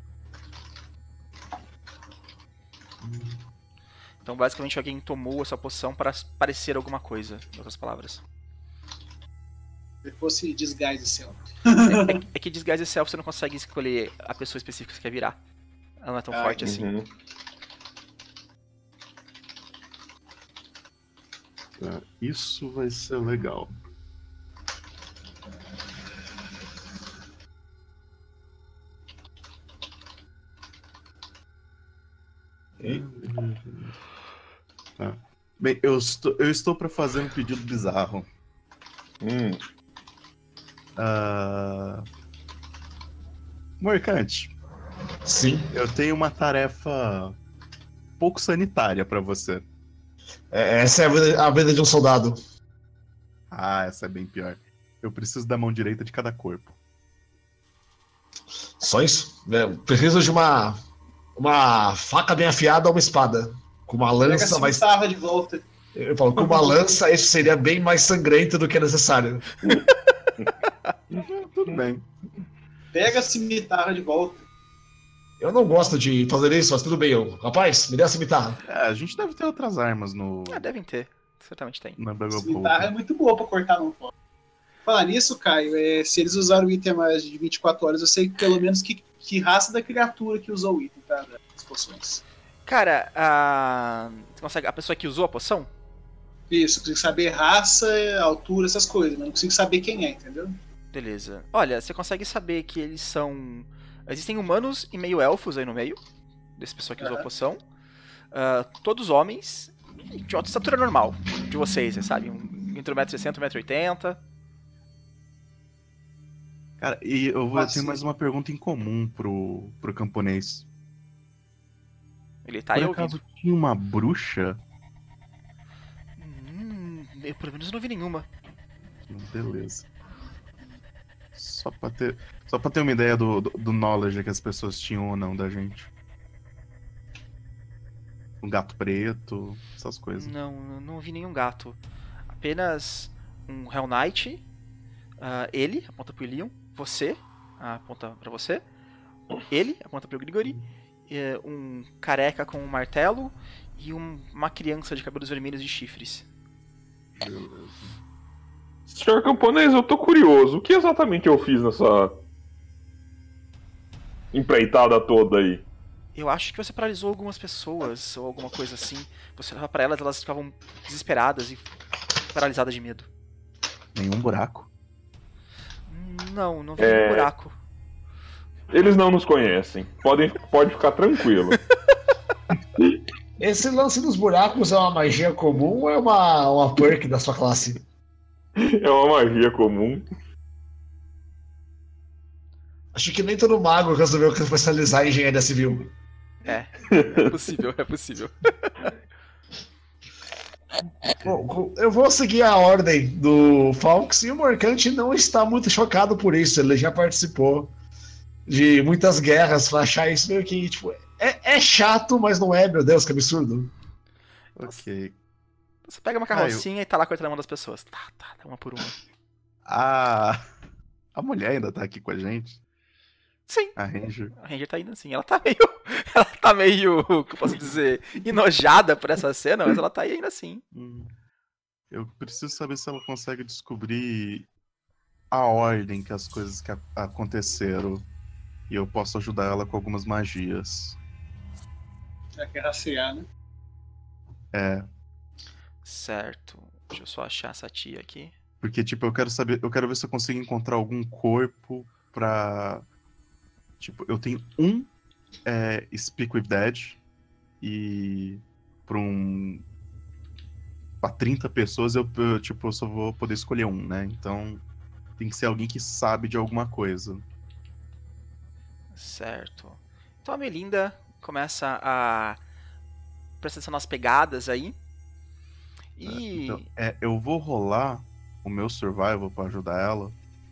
Então, basicamente, alguém tomou essa poção para parecer alguma coisa, em outras palavras. Se fosse Disguise Self. É que Disguise Self você não consegue escolher a pessoa específica que você quer virar. Ela não é tão forte assim. Uhum. Tá, isso vai ser legal. Tá. Bem, eu estou para fazer um pedido bizarro. Mercante. Sim. Eu tenho uma tarefa pouco sanitária para você. Essa é a vida de um soldado. Essa é bem pior. Eu preciso da mão direita de cada corpo. Só isso? Preciso de uma faca bem afiada ou uma espada. Com uma lança mais. Pega de volta. Eu falo, com uma lança, isso seria bem mais sangrento do que é necessário. Tudo bem. Pega a cimitarra de volta. Eu não gosto de fazer isso, mas tudo bem. Rapaz, me dê a cimitarra. A gente deve ter outras armas no. Devem ter. Certamente tem. Na A cimitarra é muito boa pra cortar no fogo. Falar nisso, Caio, se eles usaram o item a mais de 24 horas, eu sei pelo menos que raça da criatura que usou o item, tá? Das poções. Cara, você consegue. A pessoa que usou a poção? Isso, eu consigo saber raça, altura, essas coisas, mas não consigo saber quem é, entendeu? Beleza. Olha, você consegue saber que eles são... Existem humanos e meio-elfos aí no meio, dessa pessoa que usou a poção. Todos homens, de alta estatura normal, de vocês, sabe? Entre 1,60m e 1,80m. Cara, e eu tenho mais uma pergunta em comum pro camponês. Ele tá aí Por ouvindo. acaso tinha uma bruxa? Eu pelo menos não vi nenhuma. Beleza. Só pra ter uma ideia do knowledge que as pessoas tinham ou não da gente. Um gato preto, essas coisas. Não vi nenhum gato. Apenas um Hell Knight. Ele aponta pro Ilion. Você aponta pra você. Ele aponta pro Grigori. Um careca com um martelo. E uma criança de cabelos vermelhos e chifres. Beleza. Senhor camponês, eu tô curioso. O que exatamente eu fiz nessa empreitada toda aí? Eu acho que você paralisou algumas pessoas ou alguma coisa assim. Você olhava pra elas, elas ficavam desesperadas e paralisadas de medo. Nenhum buraco? Não vi nenhum buraco. Eles não nos conhecem. Pode ficar tranquilo. Esse lance dos buracos é uma magia comum ou é uma perk da sua classe? É uma magia comum. Acho que nem todo mago resolveu especializar em engenharia civil. É possível, é possível. Bom, eu vou seguir a ordem do Falks e o Morcante não está muito chocado por isso. Ele já participou de muitas guerras pra achar isso meio que, tipo, é chato, mas não é, meu Deus, que absurdo. Ok. Você pega uma carrocinha e tá lá cortando a mão das pessoas. Tá, uma por uma. A mulher ainda tá aqui com a gente? Sim. A Ranger? A Ranger tá indo assim. Ela tá meio, que eu posso dizer, enojada por essa cena, mas ela tá indo assim. Eu preciso saber se ela consegue descobrir a ordem que as coisas que aconteceram. E eu posso ajudar ela com algumas magias. Já quer raciar, né? É. Certo. Deixa eu só achar essa tia aqui. Porque, tipo, eu quero ver se eu consigo encontrar algum corpo pra... Tipo, eu tenho Speak with Dead e pra 30 pessoas eu só vou poder escolher um, né? Então tem que ser alguém que sabe de alguma coisa. Certo. Então a Melinda começa a prestar atenção nas pegadas aí. E... Então, eu vou rolar o meu survival pra ajudar ela.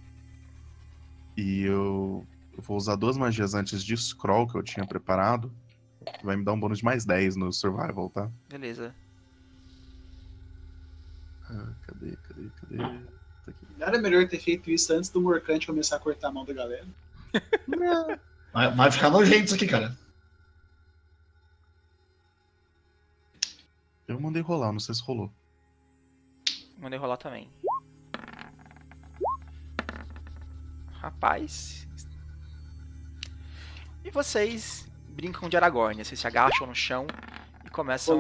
E eu vou usar 2 magias antes de scroll que eu tinha preparado. Que vai me dar um bônus de mais 10 no survival, tá? Beleza. Cadê? Tá aqui. Nada melhor ter feito isso antes do Morcante começar a cortar a mão da galera. Vai ficar nojento isso aqui, cara. Eu mandei rolar, não sei se rolou. Mandei rolar também. Rapaz. E vocês brincam de Aragorn. Vocês se agacham no chão e começam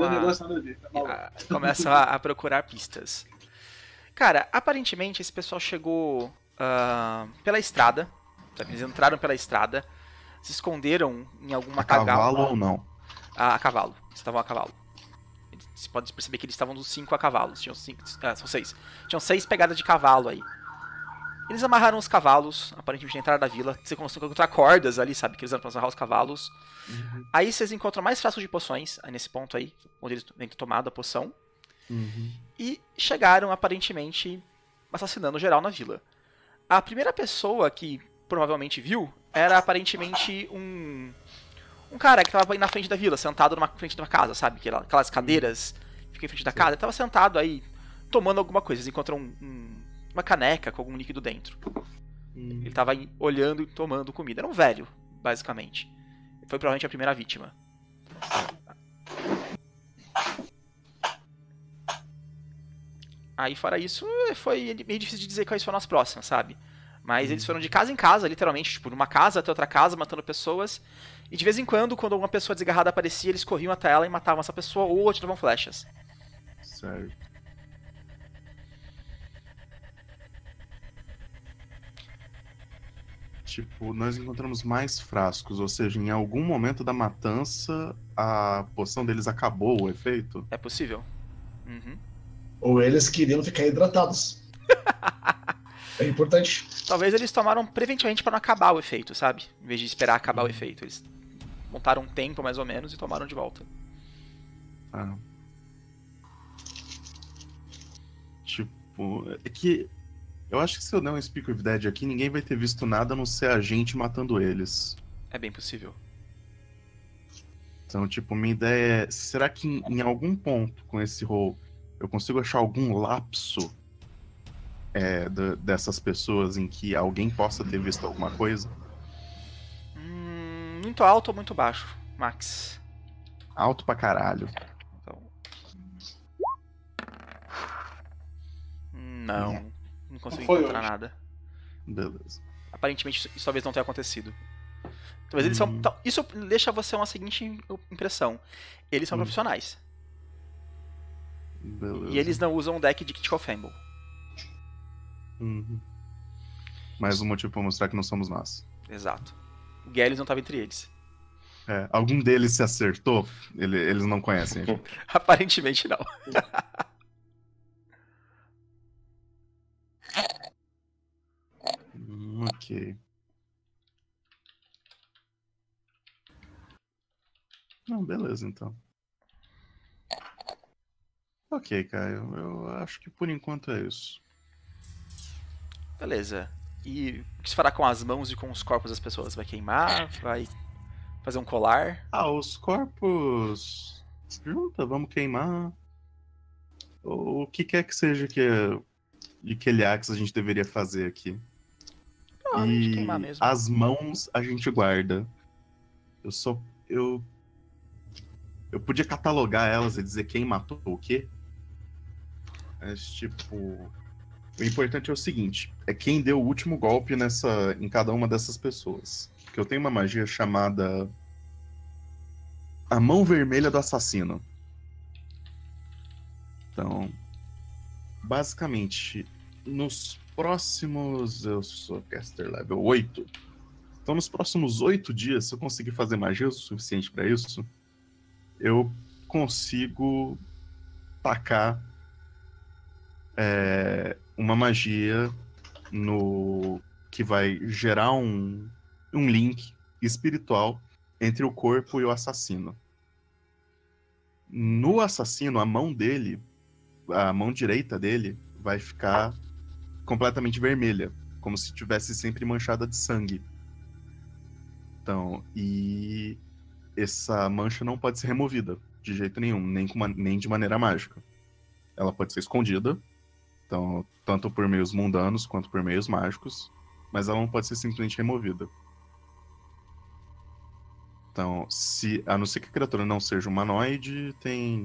a procurar pistas. Cara, aparentemente esse pessoal chegou pela estrada. Sabe? Eles entraram pela estrada, se esconderam em alguma A cavalo ou não? A cavalo. Estavam a cavalo. Você pode perceber que eles estavam dos 5 a cavalos. São 6. Tinham 6 pegadas de cavalo aí. Eles amarraram os cavalos, aparentemente na entrada da vila. Você consegue encontrar cordas ali, sabe? Que eles vão amarrar os cavalos. Uhum. Aí vocês encontram mais frascos de poções, nesse ponto aí, onde eles têm tomado a poção. Uhum. E chegaram, aparentemente, assassinando geral na vila. A primeira pessoa que provavelmente viu era aparentemente um cara que tava aí na frente da vila, sentado na frente de uma casa, sabe? Aquelas cadeiras que ficam em frente da casa. Ele tava sentado aí, tomando alguma coisa. Eles encontram uma caneca com algum líquido dentro. Ele tava olhando e tomando comida. Era um velho, basicamente. Foi provavelmente a primeira vítima. Aí, fora isso, foi meio difícil de dizer quais foram as próximas, sabe? Mas eles foram de casa em casa, literalmente, tipo, numa casa até outra casa, matando pessoas. E de vez em quando alguma pessoa desgarrada aparecia, eles corriam até ela e matavam essa pessoa ou atiravam flechas. Certo. Tipo, nós encontramos mais frascos, ou seja, em algum momento da matança, a poção deles acabou o efeito? É possível. Uhum. Ou eles queriam ficar hidratados. É importante. Talvez eles tomaram preventivamente para não acabar o efeito, sabe? Em vez de esperar acabar o efeito. Eles montaram um tempo, mais ou menos, e tomaram de volta. Ah. Tipo, é que eu acho que se eu der um Speak with Dead aqui, ninguém vai ter visto nada a não ser a gente matando eles. É bem possível. Então, tipo, minha ideia é, será que em algum ponto com esse roll eu consigo achar algum lapso dessas pessoas em que alguém possa ter visto alguma coisa? Muito alto ou muito baixo, Max? Alto pra caralho. Então... Não consegui encontrar nada. Beleza. Aparentemente isso talvez não tenha acontecido. Talvez eles são... Isso deixa você uma seguinte impressão. Eles são profissionais. Beleza. E eles não usam um deck de Critical Fumble. Mais um motivo pra mostrar que não somos nós. Exato. O Gallius não estava entre eles. Algum deles se acertou? Eles não conhecem. Aparentemente não. Ok. Não, beleza, então. Ok, Caio. Eu acho que por enquanto é isso. Beleza. E o que se fará com as mãos e com os corpos das pessoas? Vai queimar? Vai fazer um colar? Os corpos. Junta, vamos queimar. O que quer que seja de Keliax a gente deveria fazer aqui. Provavelmente queimar E mesmo. as mãos a gente guarda. Eu podia catalogar elas e dizer quem matou o quê. Mas, tipo. O importante é o seguinte: é quem deu o último golpe em cada uma dessas pessoas. Que eu tenho uma magia chamada A Mão Vermelha do Assassino. Então, basicamente, nos próximos. Eu sou caster level 8. Então, nos próximos 8 dias, se eu conseguir fazer magia o suficiente para isso, eu consigo tacar uma magia que vai gerar um link espiritual entre o corpo e o assassino. No assassino, a mão direita dele, vai ficar completamente vermelha, como se tivesse sempre manchada de sangue. Então, e essa mancha não pode ser removida de jeito nenhum, nem de maneira mágica. Ela pode ser escondida, então, tanto por meios mundanos quanto por meios mágicos, mas ela não pode ser simplesmente removida. Então, a não ser que a criatura não seja humanoide,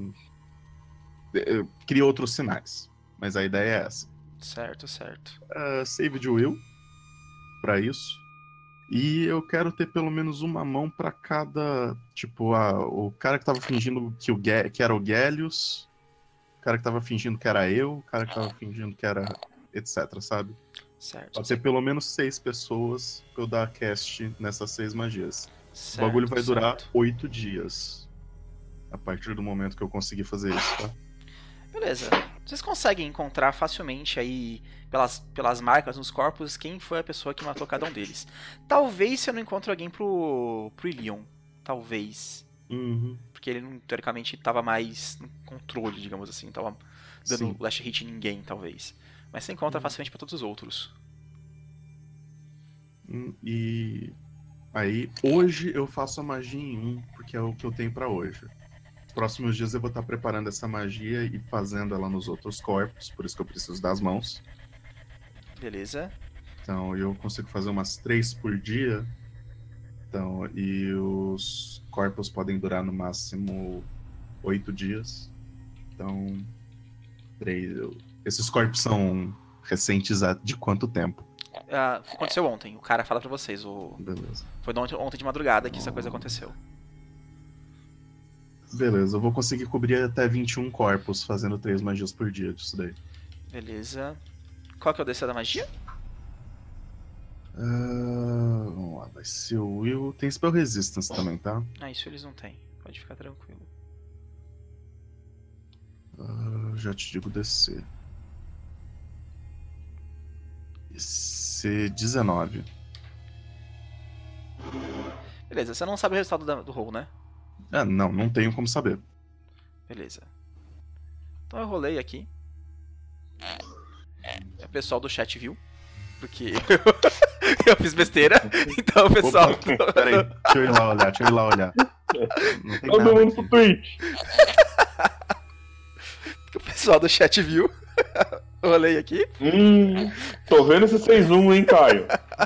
cria outros sinais. Mas a ideia é essa. Certo, certo. Save de will pra isso. E eu quero ter pelo menos uma mão pra cada. Tipo, o cara que tava fingindo que era o Gélios, o cara que tava fingindo que era eu, o cara que tava fingindo que era. Etc, sabe? Certo. Pode ser pelo menos 6 pessoas pra eu dar cast nessas 6 magias. Certo, O bagulho vai durar certo. 8 dias. A partir do momento que eu conseguir fazer isso, tá? Beleza. Vocês conseguem encontrar facilmente aí, pelas marcas nos corpos, quem foi a pessoa que matou cada um deles. Talvez você não encontre alguém pro Ilion. Talvez. Uhum. Porque ele, teoricamente, tava mais no controle, digamos assim. Não tava dando Sim. last hit em ninguém, talvez. Mas você encontra facilmente pra todos os outros. E aí, hoje eu faço a magia em 1, porque é o que eu tenho pra hoje. Nos próximos dias eu vou estar preparando essa magia e fazendo ela nos outros corpos, por isso que eu preciso das mãos. Beleza. Então, eu consigo fazer umas 3 por dia. Então, e os corpos podem durar no máximo 8 dias. Então, 3. Esses corpos são recentes de quanto tempo? Aconteceu ontem. O cara fala pra vocês. Beleza. Foi ontem de madrugada que essa coisa aconteceu. Beleza, eu vou conseguir cobrir até 21 corpos fazendo 3 magias por dia disso daí. Beleza. Qual que é o DC da magia? Vamos lá, vai ser o Will. Tem Spell Resistance também, tá? Isso eles não têm. Pode ficar tranquilo. Já te digo DC. DC 19. Beleza, você não sabe o resultado do roll, né? Não tenho como saber. Beleza. Então eu rolei aqui. O pessoal do chat viu. Porque eu fiz besteira. Então o pessoal. Opa, peraí, deixa eu ir lá olhar. Não tem Todo nada mundo aqui. pro Twitch. O pessoal do chat viu. Eu rolei aqui. Tô vendo esse 6-1, hein, Caio?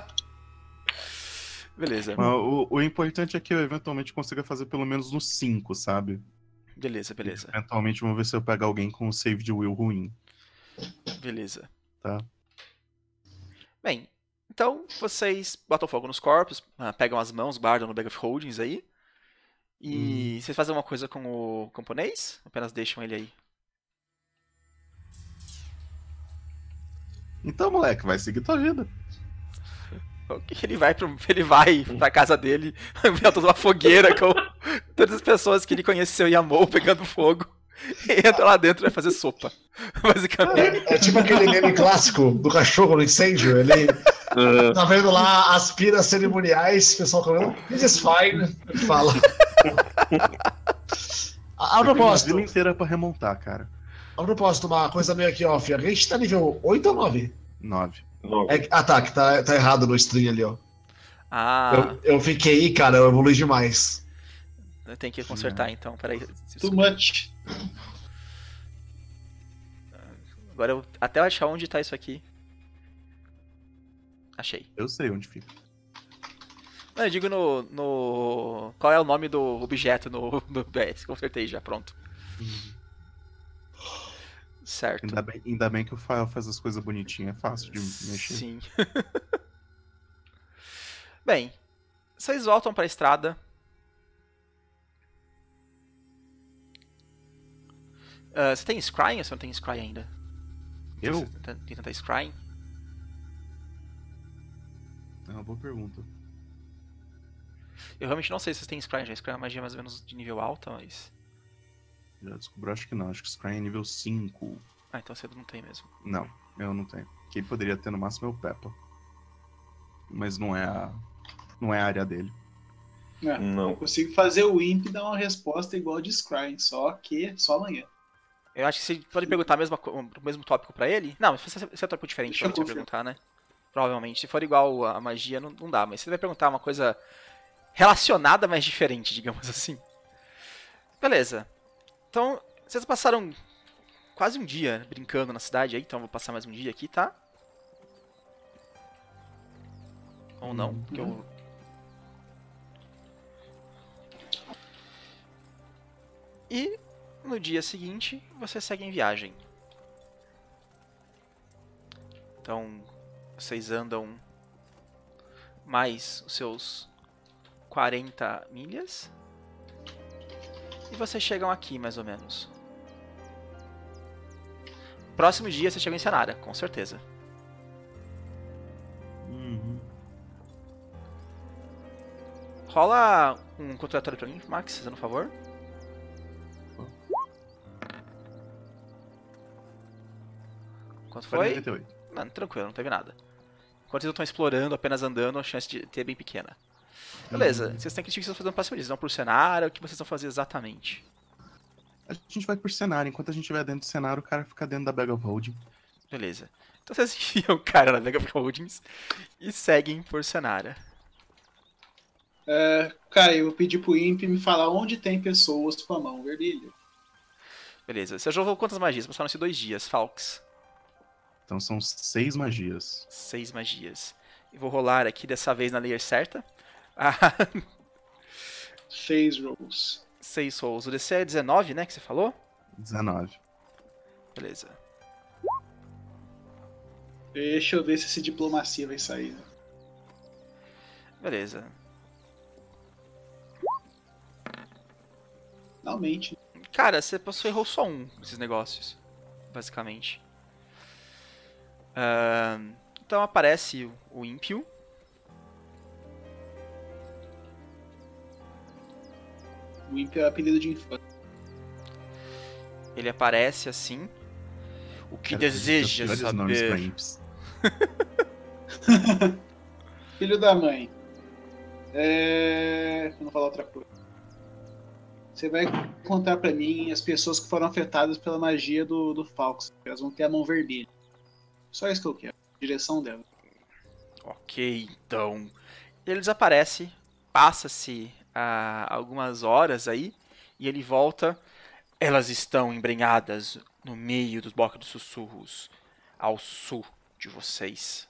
Beleza. O importante é que eu eventualmente consiga fazer pelo menos nos 5, sabe? Beleza. Eventualmente vamos ver se eu pego alguém com um save de will ruim. Beleza. Tá. Bem, então vocês botam fogo nos corpos, pegam as mãos, guardam no Bag of Holdings aí. E vocês fazem uma coisa com o camponês? Apenas deixam ele aí? Então, moleque, vai seguir tua vida. Ele vai pra casa dele, vê toda uma fogueira com todas as pessoas que ele conheceu e amou pegando fogo. E entra lá dentro e vai fazer sopa. Basicamente. É tipo aquele meme clássico do cachorro no incêndio. Ele tá vendo lá as piras cerimoniais, o pessoal comendo. This is fine. Ele fala. A propósito. A vida inteira pra remontar, cara. A propósito, uma coisa meio aqui off. A gente tá nível 8 ou 9? 9. Tá, que tá errado no stream ali, ó. Eu fiquei, cara, eu evolui demais. Eu tenho que consertar então, peraí. Too much. Agora eu até achar onde tá isso aqui. Achei. Eu sei onde fica. Não, eu digo no... Qual é o nome do objeto no BS? Consertei já, pronto. Certo. Ainda bem que o Fael faz as coisas bonitinhas, é fácil de mexer. Sim. Bem, vocês voltam pra estrada. Você tem Scrying ou você não tem Scrying ainda? Eu? Você tem tentar Scrying? É uma boa pergunta. Eu realmente não sei se vocês têm Scrying já. Scrying é uma magia mais ou menos de nível alto, mas... Já descobri, acho que não. Acho que Scrying é nível 5. Ah, então você não tem mesmo. Não, eu não tenho. Quem poderia ter no máximo é o Peppa. Mas não é a área dele. Não. Eu consigo fazer o Imp dar uma resposta igual de Scrying, só amanhã. Eu acho que você pode perguntar o mesmo tópico pra ele. Não, se é um tópico diferente, Deixa eu você vai perguntar, né? Provavelmente. Se for igual a magia, não dá. Mas você vai perguntar uma coisa relacionada, mas diferente, digamos assim. Beleza. Então, vocês passaram quase um dia brincando na cidade aí, então eu vou passar mais um dia aqui, tá? Ou não, porque eu... E no dia seguinte, você segue em viagem. Então, vocês andam mais os seus 40 milhas. E vocês chegam aqui, mais ou menos. Próximo dia, você chega em Senara, com certeza. Rola um contratório pra mim, Max, fazendo um favor. Quanto foi? 48. Não, tranquilo, não teve nada. Enquanto eles estão explorando, apenas andando, a chance de ter é bem pequena. Beleza, vocês têm que decidir o que vocês estão fazendo no próximo dia. Vocês vão por cenário, o que vocês vão fazer exatamente? A gente vai por cenário. Enquanto a gente estiver dentro do cenário, o cara fica dentro da Bag of Holding. Beleza. Então vocês enfiam o cara na Bag of Holdings e seguem por cenário. Caio, eu vou pedir pro Imp me falar onde tem pessoas com a mão vermelha. Beleza. Você jogou quantas magias? Passaram-se 2 dias, Falks. Então são 6 magias. 6 magias. E vou rolar aqui dessa vez na layer certa. 6 rolls. 6 rolls. O DC é 19, né, que você falou? 19. Beleza. Deixa eu ver se essa diplomacia vai sair. Beleza. Finalmente. Cara, você errou só um desses negócios, basicamente. Então aparece o ímpio. O Imp é o apelido de infância. Ele aparece assim. O que deseja saber? Filho da mãe. Eu não vou falar outra coisa. Você vai contar pra mim as pessoas que foram afetadas pela magia do Falcos. Elas vão ter a mão vermelha. Só isso que eu quero. Direção dela. Ok, então. Ele desaparece. Passa-se algumas horas aí. E ele volta. Elas estão embrenhadas no meio dos bosques dos sussurros. Ao sul de vocês.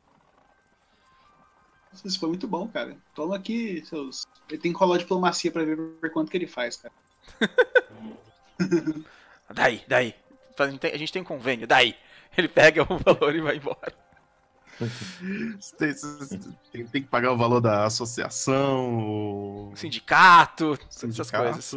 Isso foi muito bom, cara. Toma aqui seus... Ele tem que rolar diplomacia pra ver quanto que ele faz, cara. Daí. A gente tem um convênio, daí. Ele pega o valor e vai embora. Tem que pagar o valor da associação, Sindicato, essas coisas.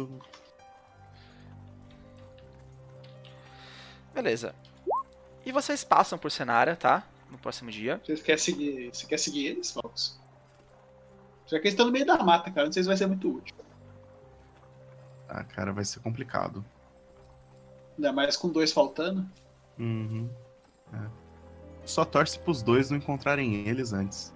Beleza. E vocês passam por Senara, tá? no próximo dia. Você quer seguir eles, Falcos? Já que eles estão no meio da mata, cara. Não sei se vai ser muito útil. Ah, cara, vai ser complicado. Ainda mais com 2 faltando. Uhum. É. Só torce pros 2 não encontrarem eles antes.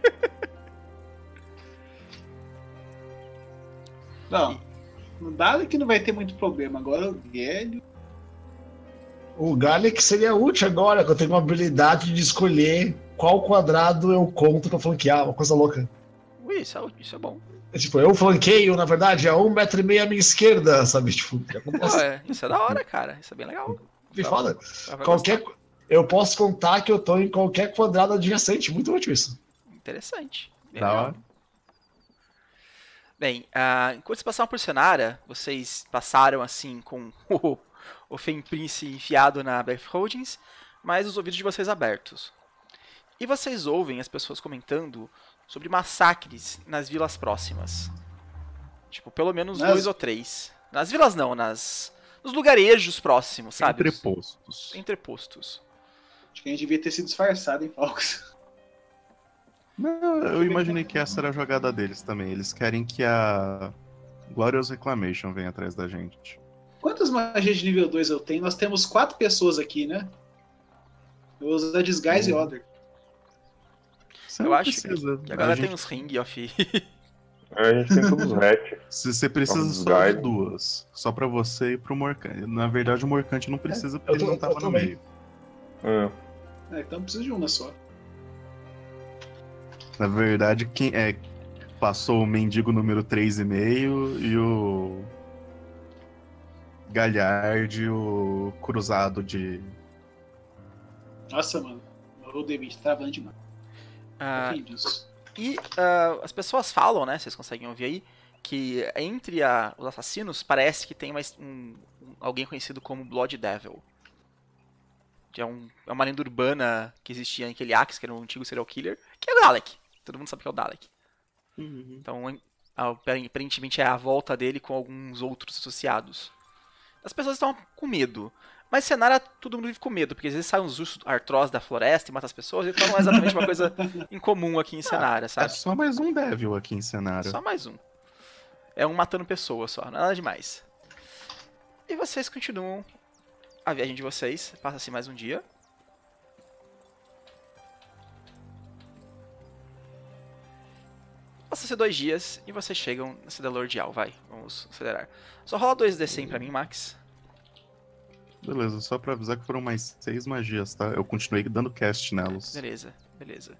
Não. No Dalek não vai ter muito problema. Agora o Hélio. O Galek seria útil agora, que eu tenho uma habilidade de escolher qual quadrado eu conto pra flanquear, uma coisa louca. Ui, isso é bom. Tipo, eu flanqueio, na verdade, a 1,5 m à minha esquerda, sabe? Tipo, o que acontece? Isso é da hora, cara. Isso é bem legal. Me foda. Vai Qualquer... gostar. Eu posso contar que eu tô em qualquer quadrado adjacente. Muito útil isso. Interessante. Bem Da legal. hora. Bem, enquanto vocês passavam por Senara, vocês passaram assim com o Fen Prince enfiado na Beth Holdings, mas os ouvidos de vocês abertos. E vocês ouvem as pessoas comentando sobre massacres nas vilas próximas. Tipo, pelo menos 2 ou 3. Nas vilas não, nos lugarejos próximos, sabe? Entrepostos. Entrepostos. Acho que a gente devia ter se disfarçado, hein, Falcos? Não, eu imaginei que essa era a jogada deles também. Eles querem que a Glorious Reclamation venha atrás da gente. Quantas magias de nível 2 eu tenho? Nós temos 4 pessoas aqui, né? Eu vou usar Disguise e Order. Você Eu não acho precisa. que agora A tem gente- uns ring of... A gente tem todos os hatch. Você precisa Vamos só de guide. 2. Só pra você e pro Morcante. Na verdade, o Morcante não precisa porque eu ele não tava tô no bem. meio. Então eu preciso de uma só. Na verdade, quem passou o mendigo número 3,5 e o Galhard e o cruzado de... Nossa, mano. O D20 travando demais. Ah, Fim disso. E as pessoas falam, né? Vocês conseguem ouvir aí, que entre os assassinos parece que tem mais alguém conhecido como Blood Devil. Que é uma lenda urbana que existia em Keliax, que era um antigo serial killer, que é o Dalek. Todo mundo sabe que é o Dalek. Então, aparentemente é a volta dele com alguns outros associados. As pessoas estão com medo. Mas Senara, todo mundo vive com medo, porque às vezes saem uns ursos artrosos da floresta e matam as pessoas, então não é exatamente uma coisa incomum aqui em Senara, É sabe? só mais um Devil aqui em cenário. Só mais um. É um matando pessoas só, não é nada demais. E vocês continuam a viagem de vocês, passa-se mais um dia. Passa-se 2 dias e vocês chegam na cidade Lordial, vai, vamos acelerar. Só rola 2d100 pra mim, Max. Beleza, só pra avisar que foram mais 6 magias, tá? Eu continuei dando cast nelas. Beleza, beleza.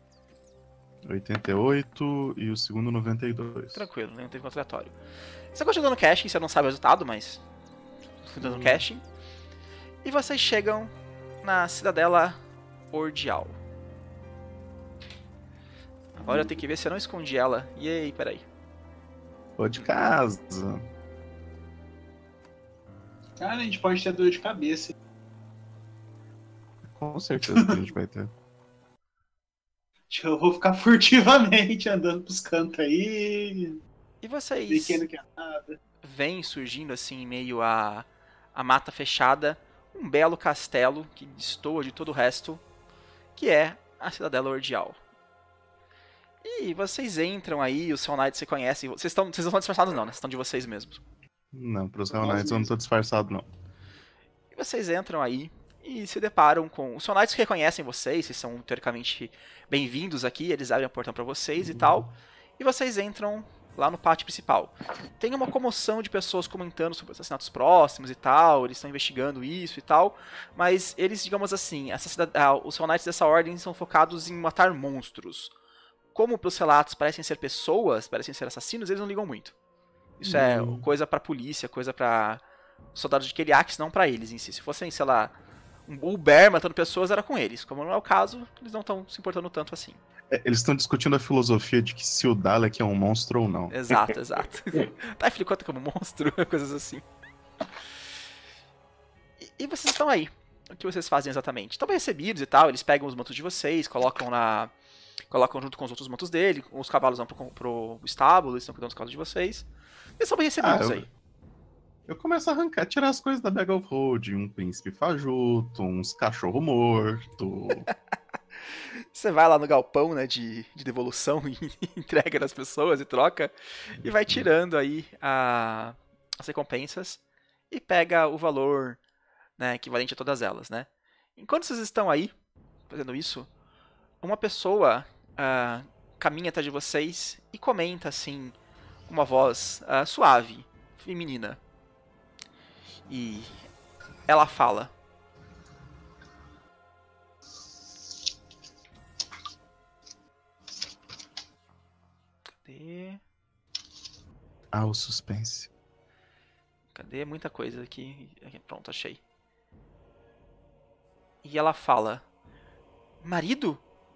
88 e o segundo 92. Tranquilo, não teve aleatório. Você continua dando casting, você não sabe o resultado, mas... Fui dando casting. E vocês chegam na cidadela Ordial. Agora eu tenho que ver se eu não escondi ela. E aí, peraí. Tô de casa. Cara, a gente pode ter dor de cabeça. Com certeza que a gente vai ter. Eu vou ficar furtivamente andando pros cantos aí. E vocês Pequeno que é nada. veem surgindo assim, em meio à mata fechada, um belo castelo que destoa de todo o resto, que é a cidadela Ordial. E vocês entram aí, o Seal Knight você conhece. Vocês não estão disfarçados não, né? Vocês estão de vocês mesmos. Não, pros Hell Knights eu não tô disfarçado, não. E vocês entram aí e se deparam com... Os Seal Knights que reconhecem vocês são teoricamente bem-vindos aqui, eles abrem a portão pra vocês e tal. E vocês entram lá no pátio principal. Tem uma comoção de pessoas comentando sobre assassinatos próximos e tal, eles estão investigando isso e tal, mas eles, digamos assim, os Seal Knights dessa ordem são focados em matar monstros. Como pros relatos parecem ser pessoas, parecem ser assassinos, eles não ligam muito. Isso é coisa pra polícia, coisa pra soldados de Keliax, não pra eles em si. Se fossem, sei lá, um Bull Bear matando pessoas, era com eles. Como não é o caso, eles não estão se importando tanto assim. Eles estão discutindo a filosofia de que se o Dalek é um monstro ou não. Exato, exato. Tá, ele conta como monstro, coisas assim. E vocês estão aí. O que vocês fazem exatamente? Estão bem recebidos e tal, eles pegam os mantos de vocês, colocam junto com os outros mantos dele, os cavalos vão pro estábulo, eles estão cuidando dos cavalos de vocês. Eles são bem recebidos aí. Eu começo a arrancar, tirar as coisas da Bag of Holding, um príncipe fajuto, uns cachorro morto. Você vai lá no galpão, né, de devolução e entrega nas pessoas e troca. E vai tirando aí as recompensas e pega o valor, né, equivalente a todas elas, né. Enquanto vocês estão aí fazendo isso, uma pessoa caminha atrás de vocês e comenta assim, com uma voz suave, feminina. E ela fala: cadê? O suspense. Cadê? Muita coisa aqui. Pronto, achei. E ela fala: marido?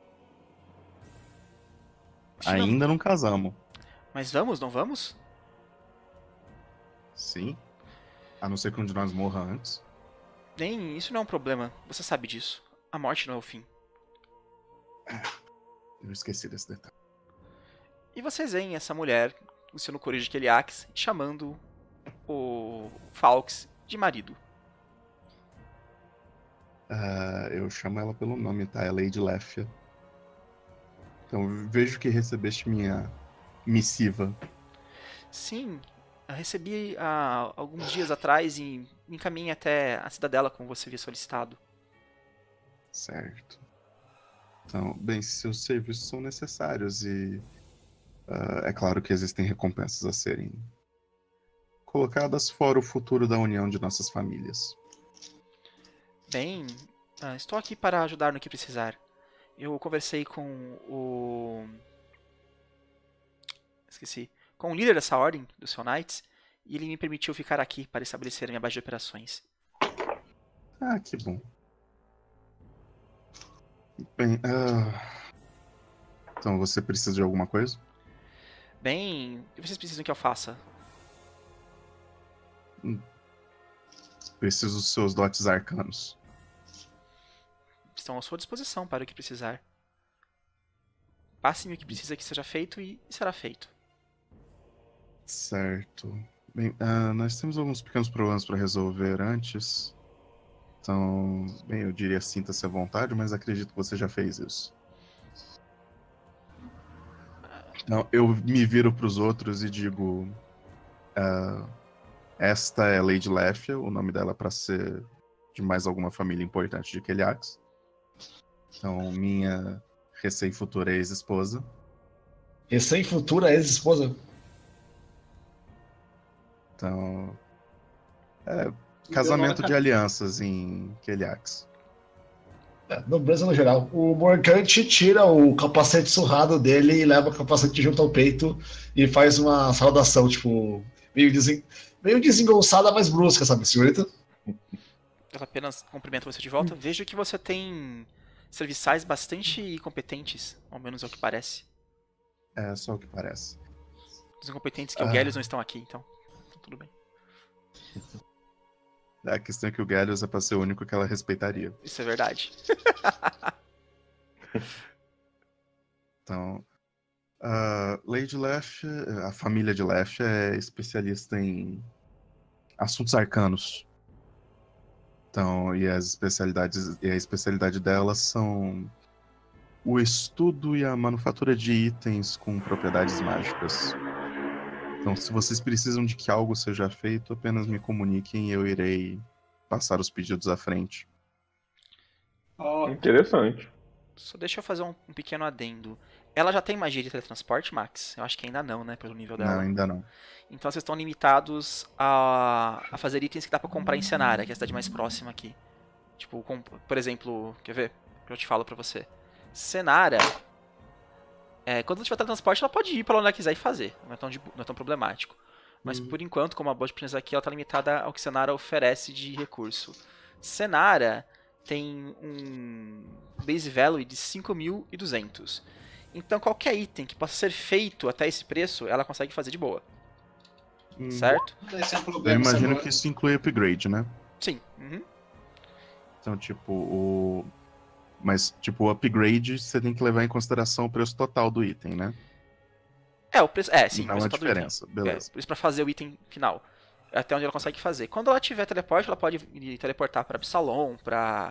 Ainda não casamos. Mas vamos, não vamos? Sim. A não ser que um de nós morra antes. Nem, isso não é um problema. Você sabe disso. A morte não é o fim. Eu esqueci desse detalhe. E vocês veem essa mulher, o seu coruja de Keliax, chamando o Falx de marido. Eu chamo ela pelo nome, tá? É Lady Lefia. Então vejo que recebeste minha missiva. Sim, eu recebi alguns dias atrás e me encaminhei até a cidadela como você havia solicitado. Certo. Então, bem, seus serviços são necessários e é claro que existem recompensas a serem colocadas fora o futuro da união de nossas famílias. Bem, estou aqui para ajudar no que precisar. Eu conversei com com o líder dessa ordem, do seu Knights, e ele me permitiu ficar aqui para estabelecer a minha base de operações. Que bom. Bem, então você precisa de alguma coisa? Bem, o que vocês precisam que eu faça? Preciso dos seus dotes arcanos. Estão à sua disposição para o que precisar. Passe-me o que precisa que seja feito e será feito. Certo. Bem, nós temos alguns pequenos problemas para resolver antes. Então, bem, eu diria sinta-se à vontade, mas acredito que você já fez isso. Então, eu me viro para os outros e digo: esta é Lady Lefia, o nome dela é para ser de mais alguma família importante de Keliax. Então, minha recém-futura ex-esposa. Recém-futura ex-esposa? Então, casamento de alianças em Keliax. Nobreza no geral. O Morgante tira o capacete surrado dele e leva o capacete junto ao peito e faz uma saudação, tipo, meio desengonçada, mas brusca, sabe, senhorita? Eu apenas cumprimento você de volta. Vejo que você tem serviçais bastante competentes, ao menos é o que parece. É só o que parece. Os incompetentes que o Gellius não estão aqui, então tudo bem. A questão é que o Gellius é pra ser o único que ela respeitaria. Isso é verdade. Então, Lady Lefia, a família de Lefia é especialista em assuntos arcanos. Então, e a especialidade delas são o estudo e a manufatura de itens com propriedades mágicas. Então, se vocês precisam de que algo seja feito, apenas me comuniquem e eu irei passar os pedidos à frente. Interessante. Só deixa eu fazer um pequeno adendo. Ela já tem magia de teletransporte, Max? Eu acho que ainda não, né? Pelo nível dela. Não, ainda não. Então vocês estão limitados a fazer itens que dá pra comprar em Senara, que é a cidade mais próxima aqui. Tipo, por exemplo, quer ver? Eu te falo pra você. Senara, quando ela tiver teletransporte, ela pode ir pra onde ela quiser e fazer. Não é tão problemático. Mas por enquanto, como a Boa de Princesa aqui, ela tá limitada ao que Senara oferece de recurso. Senara tem um base value de 5.200. Então qualquer item que possa ser feito até esse preço, ela consegue fazer de boa. Certo? Esse é um Eu problema. imagino que isso inclui upgrade, né? Sim. Uhum. Então, tipo, Mas, tipo, o upgrade você tem que levar em consideração o preço total do item, né? O preço. Sim, não o preço há total do diferença, item. beleza. Por isso pra fazer o item final. Até onde ela consegue fazer. Quando ela tiver teleporte, ela pode teleportar pra Absalom, pra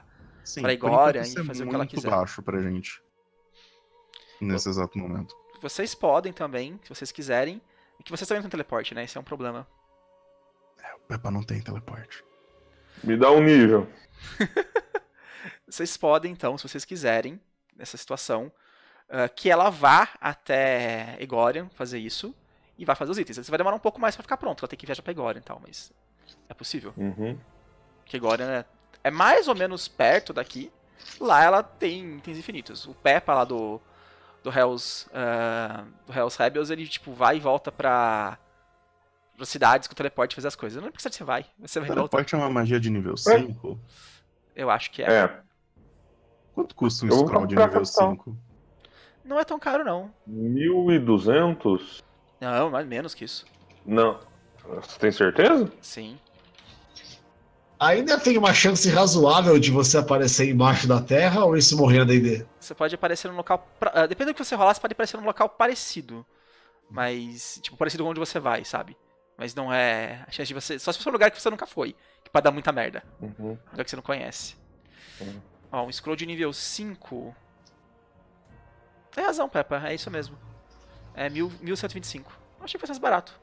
Sim, pra por Igória enquanto, isso e fazer é o que ela muito quiser. baixo pra gente. Nesse exato momento. Vocês podem também, se vocês quiserem. E que vocês também não têm teleporte, né? Esse é um problema. O Peppa não tem teleporte. Me dá um nível. Vocês podem, então, se vocês quiserem, nessa situação, que ela vá até Egorian fazer isso e vá fazer os itens. Você vai demorar um pouco mais pra ficar pronto, ela tem que viajar pra Egorian e tal, mas é possível. Uhum. Porque Egorian é mais ou menos perto daqui. Lá ela tem itens infinitos. O Peppa lá do Hell's Rebels, ele tipo vai e volta pra cidades com o teleporte fazer as coisas. Eu não lembro que cidade você vai. Você vai e volta. Teleporte é uma magia de nível 5? Eu acho que é. É. Quanto custa um Eu vou scroll de pra nível capital. 5? Não é tão caro, não. 1.200? Não, mais menos que isso. Não. Você tem certeza? Sim. Ainda tem uma chance razoável de você aparecer embaixo da terra ou isso morrer na D&D? Você pode aparecer num local. Dependendo do que você rolar, você pode aparecer num local parecido. Mas. Tipo, parecido com onde você vai, sabe? Mas não é. A chance de você. Só se for um lugar que você nunca foi. Que pode dar muita merda. Uhum. Lugar que você não conhece. Ó, um scroll de nível 5. Tem razão, Peppa. É isso mesmo. É 1.125. Achei que fosse mais barato.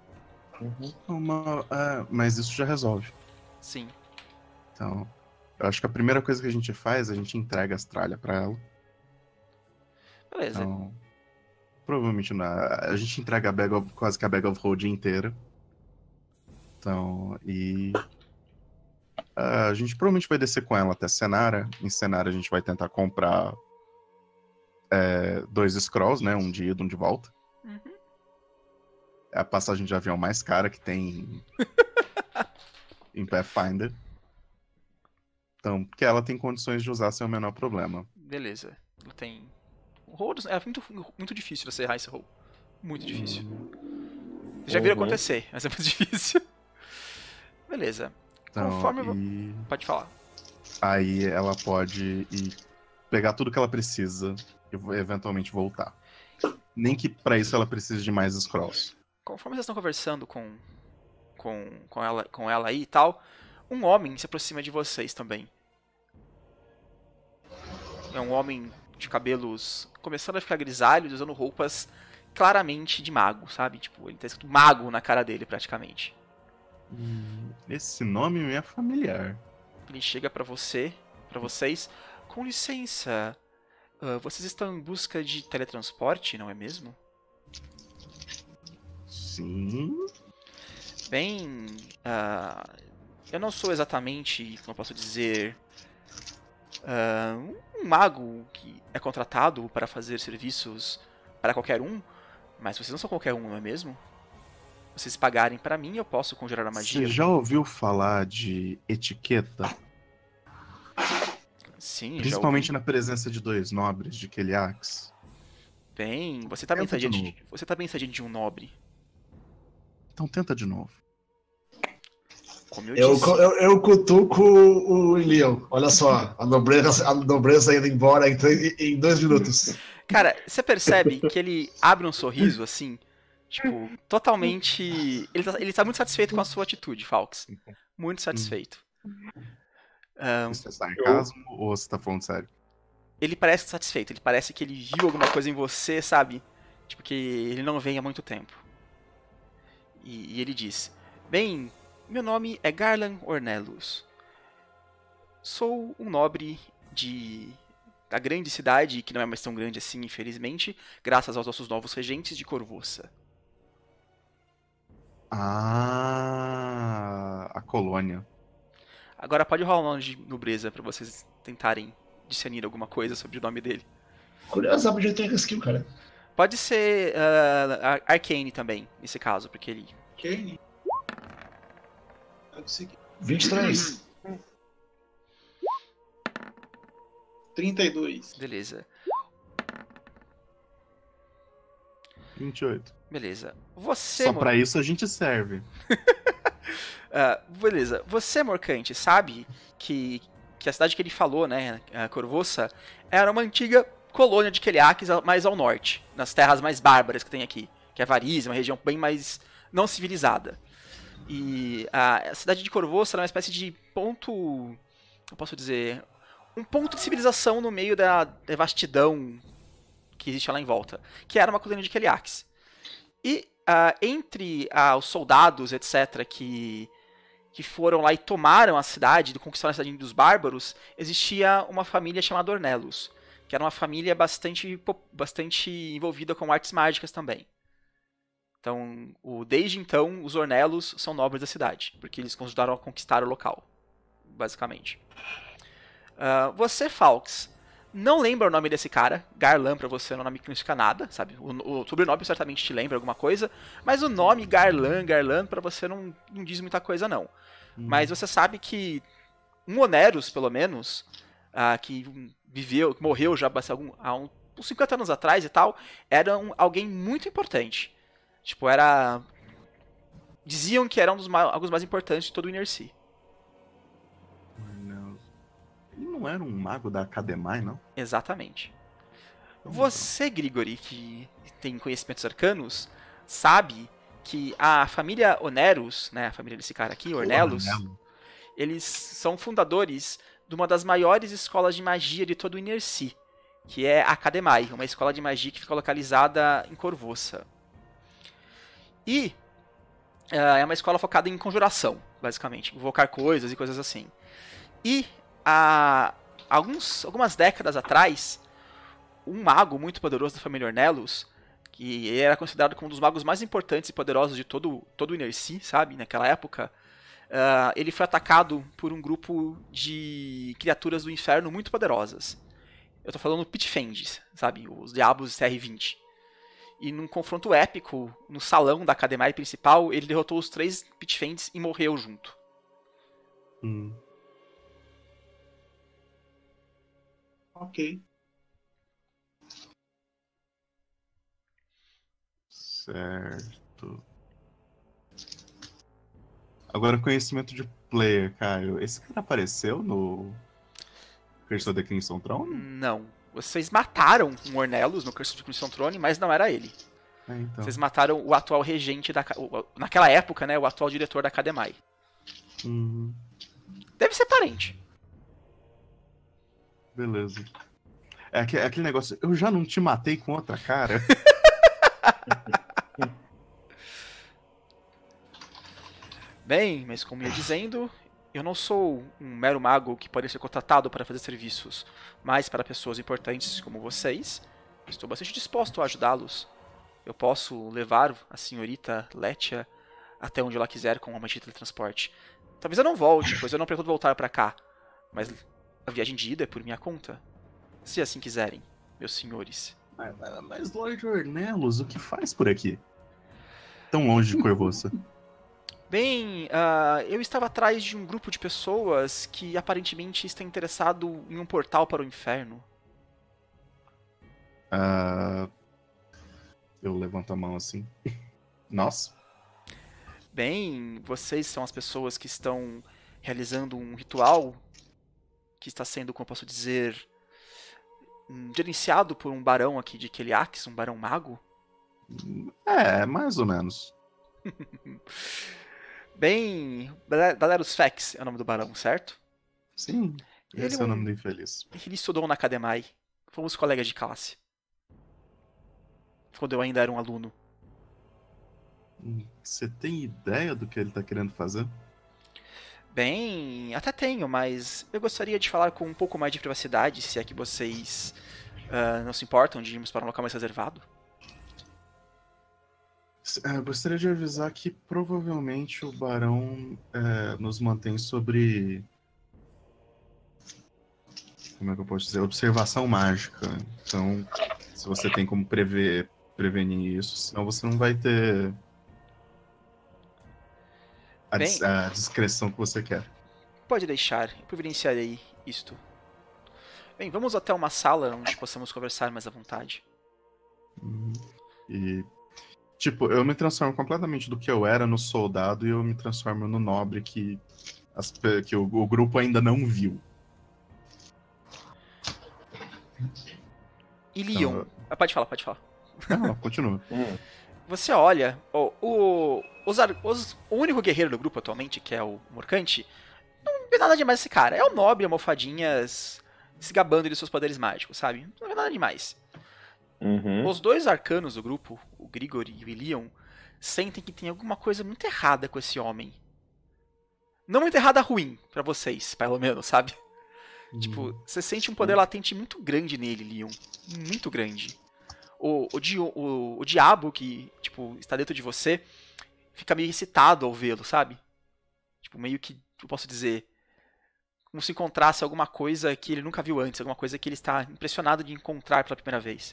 Mas isso já resolve. Sim. Então, eu acho que a primeira coisa que a gente faz, a gente entrega as tralhas pra ela. Beleza. Então, provavelmente a gente entrega quase que a Bag of Holding inteira. Então, a gente provavelmente vai descer com ela até Senara. Em Senara a gente vai tentar comprar 2 scrolls, né? Um de ida, um de volta. Uhum. É a passagem de avião mais cara que tem em Pathfinder. Então, porque ela tem condições de usar sem o menor problema. Beleza. Não tem. O roll é muito, muito difícil você errar esse roll. Muito difícil. Você já viram Uhum. acontecer, mas é muito difícil. Beleza. Então, Conforme Pode falar. aí ela pode ir pegar tudo que ela precisa e eventualmente voltar. Nem que pra isso ela precise de mais scrolls. Conforme vocês estão conversando com ela aí e tal, um homem se aproxima de vocês também. É um homem de cabelos começando a ficar grisalhos, usando roupas claramente de mago, sabe? Tipo, ele tá escrito mago na cara dele, praticamente. Esse nome me é familiar. Ele chega pra vocês, com licença, vocês estão em busca de teletransporte, não é mesmo? Sim. Bem, eu não sou exatamente, como eu posso dizer, um mago que é contratado para fazer serviços para qualquer um, mas vocês não são qualquer um, não é mesmo? Vocês pagarem para mim, eu posso conjurar a magia. Você já ouviu falar de etiqueta? Sim, Principalmente já na presença de 2 nobres de Keliax. bem, você tá bem Tenta de sadiante. novo. Você tá bem sadiante de um nobre. Então tenta de novo. Como eu Eu, disse. eu cutuco o Leon. Olha só, a nobreza indo embora em 2 minutos. Cara, você percebe que ele abre um sorriso assim, tipo, totalmente. Ele tá muito satisfeito com a sua atitude, Falks. Muito satisfeito. Isso é sarcasmo ou você tá falando sério? Ele parece satisfeito, ele parece que ele viu alguma coisa em você, sabe? Tipo, que ele não vem há muito tempo. E ele diz: bem, meu nome é Garland Ornelos. Sou um nobre da grande cidade, que não é mais tão grande assim, infelizmente, graças aos nossos novos regentes de Corvoça. A colônia. Agora pode rolar um nome de nobreza pra vocês tentarem discernir alguma coisa sobre o nome dele. Curiosamente eu tenho skill, cara. Pode ser Arcane também, nesse caso, porque ele... Kane? Eu consegui. 23. 32. Beleza. 28. Beleza. Você, Só pra isso a gente serve. beleza. Você, Morcante, sabe que a cidade que ele falou, né, a Corvoça, era uma antiga colônia de Keliaques mais ao norte, nas terras mais bárbaras que tem aqui, que é Varize, uma região bem mais não civilizada. E a cidade de Corvoça era uma espécie de ponto, eu posso dizer, um ponto de civilização no meio da vastidão que existe lá em volta, que era uma colônia de Keliax. E entre os soldados, etc., que foram lá e tomaram a cidade, conquistaram a cidade dos bárbaros, existia uma família chamada Ornelos, que era uma família bastante envolvida com artes mágicas também. Então, desde então, os Ornelos são nobres da cidade, porque eles ajudaram a conquistar o local, basicamente. Você, Falks, não lembra o nome desse cara. Garlan pra você é um nome que não significa nada, sabe? O sobrenome certamente te lembra alguma coisa, mas o nome Garlan pra você não diz muita coisa, não. Mas você sabe que um Oneros, pelo menos, que morreu já há uns 50 anos atrás e tal, era alguém muito importante. Tipo, diziam que era alguns mais importantes de todo o Inner Sea. Ele não era um mago da Academai, não? Exatamente. Você, Grigori, que tem conhecimentos arcanos, sabe que a família Oneros, né, a família desse cara aqui, Ornelos, eles são fundadores de uma das maiores escolas de magia de todo o Inner Sea, que é a Academai, uma escola de magia que fica localizada em Corvoça. E é uma escola focada em conjuração, basicamente, invocar coisas e coisas assim. E algumas décadas atrás, um mago muito poderoso da família Ornelos, que era considerado como um dos magos mais importantes e poderosos de todo o Inner Sea, sabe, naquela época, ele foi atacado por um grupo de criaturas do inferno muito poderosas. Eu tô falando Pitfendes, sabe, os diabos CR-20. E num confronto épico, no salão da Academia principal, ele derrotou os 3 Pitfendes e morreu junto. Ok. Certo. Agora, conhecimento de player, Caio. Esse cara apareceu no Curse of the Crimson Throne? Não. Vocês mataram um Ornelos no Curse of the Crimson Throne, mas não era ele. Então. Vocês mataram o atual regente naquela época, né? O atual diretor da Academia. Deve ser parente. Beleza. É aquele negócio, eu já não te matei com outra cara? Bem, mas como ia dizendo, eu não sou um mero mago que pode ser contratado para fazer serviços, mas para pessoas importantes como vocês, estou bastante disposto a ajudá-los. Eu posso levar a senhorita Letia até onde ela quiser com uma magia de teletransporte. Talvez eu não volte, pois eu não pretendo voltar para cá, mas a viagem de ida é por minha conta. Se assim quiserem, meus senhores. Mas Lord Ornelos, o que faz por aqui? Tão longe de Corvoça. Bem, eu estava atrás de um grupo de pessoas que aparentemente está interessado em um portal para o inferno. Eu levanto a mão assim. Nossa. Bem, vocês são as pessoas que estão realizando um ritual que está sendo, como eu posso dizer, gerenciado por um barão aqui de Keliax, um barão mago? Mais ou menos. Bem, Dalerus Fex é o nome do barão, certo? Sim, esse é o nome do infeliz. Ele estudou na Academia. Fomos colegas de classe. Quando eu ainda era um aluno. Você tem ideia do que ele tá querendo fazer? Bem, até tenho, mas eu gostaria de falar com um pouco mais de privacidade, se é que vocês não se importam de irmos para um local mais reservado. Gostaria de avisar que provavelmente o Barão nos mantém sobre... Como é que eu posso dizer? Observação mágica. Então, se você tem como prevenir isso, senão você não vai ter a discreção que você quer. Pode deixar, eu providenciarei isto. Bem, vamos até uma sala onde possamos conversar mais à vontade. E... Tipo, eu me transformo completamente do que eu era no soldado e eu me transformo no nobre que o grupo ainda não viu. E Leon... Pode falar. Não, continua. Você olha, o único guerreiro do grupo atualmente, que é o Morcante, não vê nada demais esse cara. É o nobre, almofadinhas, se gabando dos seus poderes mágicos, sabe? Não é nada demais. Uhum. Os dois arcanos do grupo, o Grigori e o Ilion, sentem que tem alguma coisa muito errada com esse homem. Não muito errada ruim, pra vocês, pelo menos, sabe? Tipo, você sente um poder latente muito grande nele, Leon. Muito grande. O diabo que, tipo, está dentro de você fica meio excitado ao vê-lo, sabe? Tipo, meio que, eu posso dizer, como se encontrasse alguma coisa que ele nunca viu antes, alguma coisa que ele está impressionado de encontrar pela primeira vez.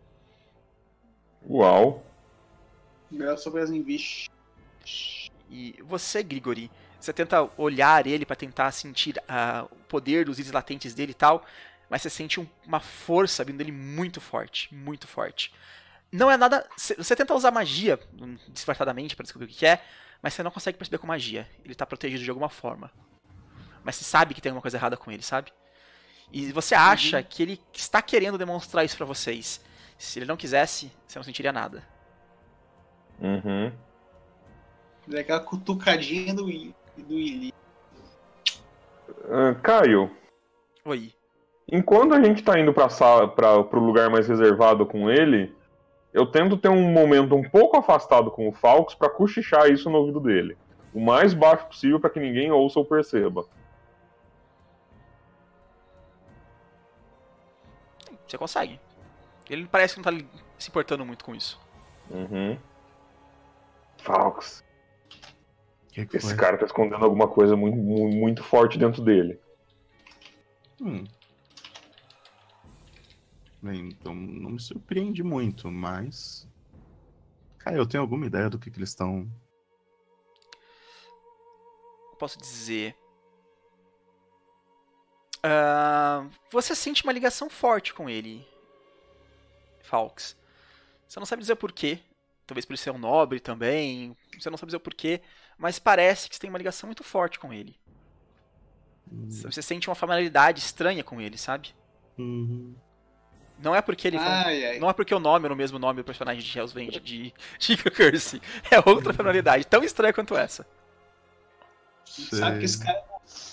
Uau. Melhor sobre as enviches. E você, Grigori, você tenta olhar ele pra tentar sentir o poder dos itens latentes dele e tal, mas você sente uma força vindo dele muito forte, muito forte. Não é nada... Você tenta usar magia, disfarçadamente, pra descobrir o que é, mas você não consegue perceber com magia. Ele tá protegido de alguma forma. Mas você sabe que tem alguma coisa errada com ele, sabe? E você acha que ele está querendo demonstrar isso pra vocês. Se ele não quisesse, você não sentiria nada. Uhum. É aquela cutucadinha do Ili. Caio, Oi. enquanto a gente tá indo pro lugar mais reservado com ele, eu tento ter um momento um pouco afastado com o Falcos pra cochichar isso no ouvido dele. O mais baixo possível pra que ninguém ouça ou perceba. Você consegue. Ele parece que não tá se importando muito com isso. Uhum. Falcos. Que Esse foi? cara tá escondendo alguma coisa muito, muito forte dentro dele. Bem, então não me surpreende muito, mas... Cara, eu tenho alguma ideia do que eles estão... Eu posso dizer... você sente uma ligação forte com ele, Falks. Você não sabe dizer o porquê. Talvez por ele ser um nobre também. Você não sabe dizer o porquê. Mas parece que você tem uma ligação muito forte com ele. Você sente uma familiaridade estranha com ele, sabe? Uhum. Não é porque ele Ai. não é porque o nome é o mesmo nome do personagem de Hellsvend de Curse. É outra familiaridade, tão estranha quanto essa. Sabe que esse cara...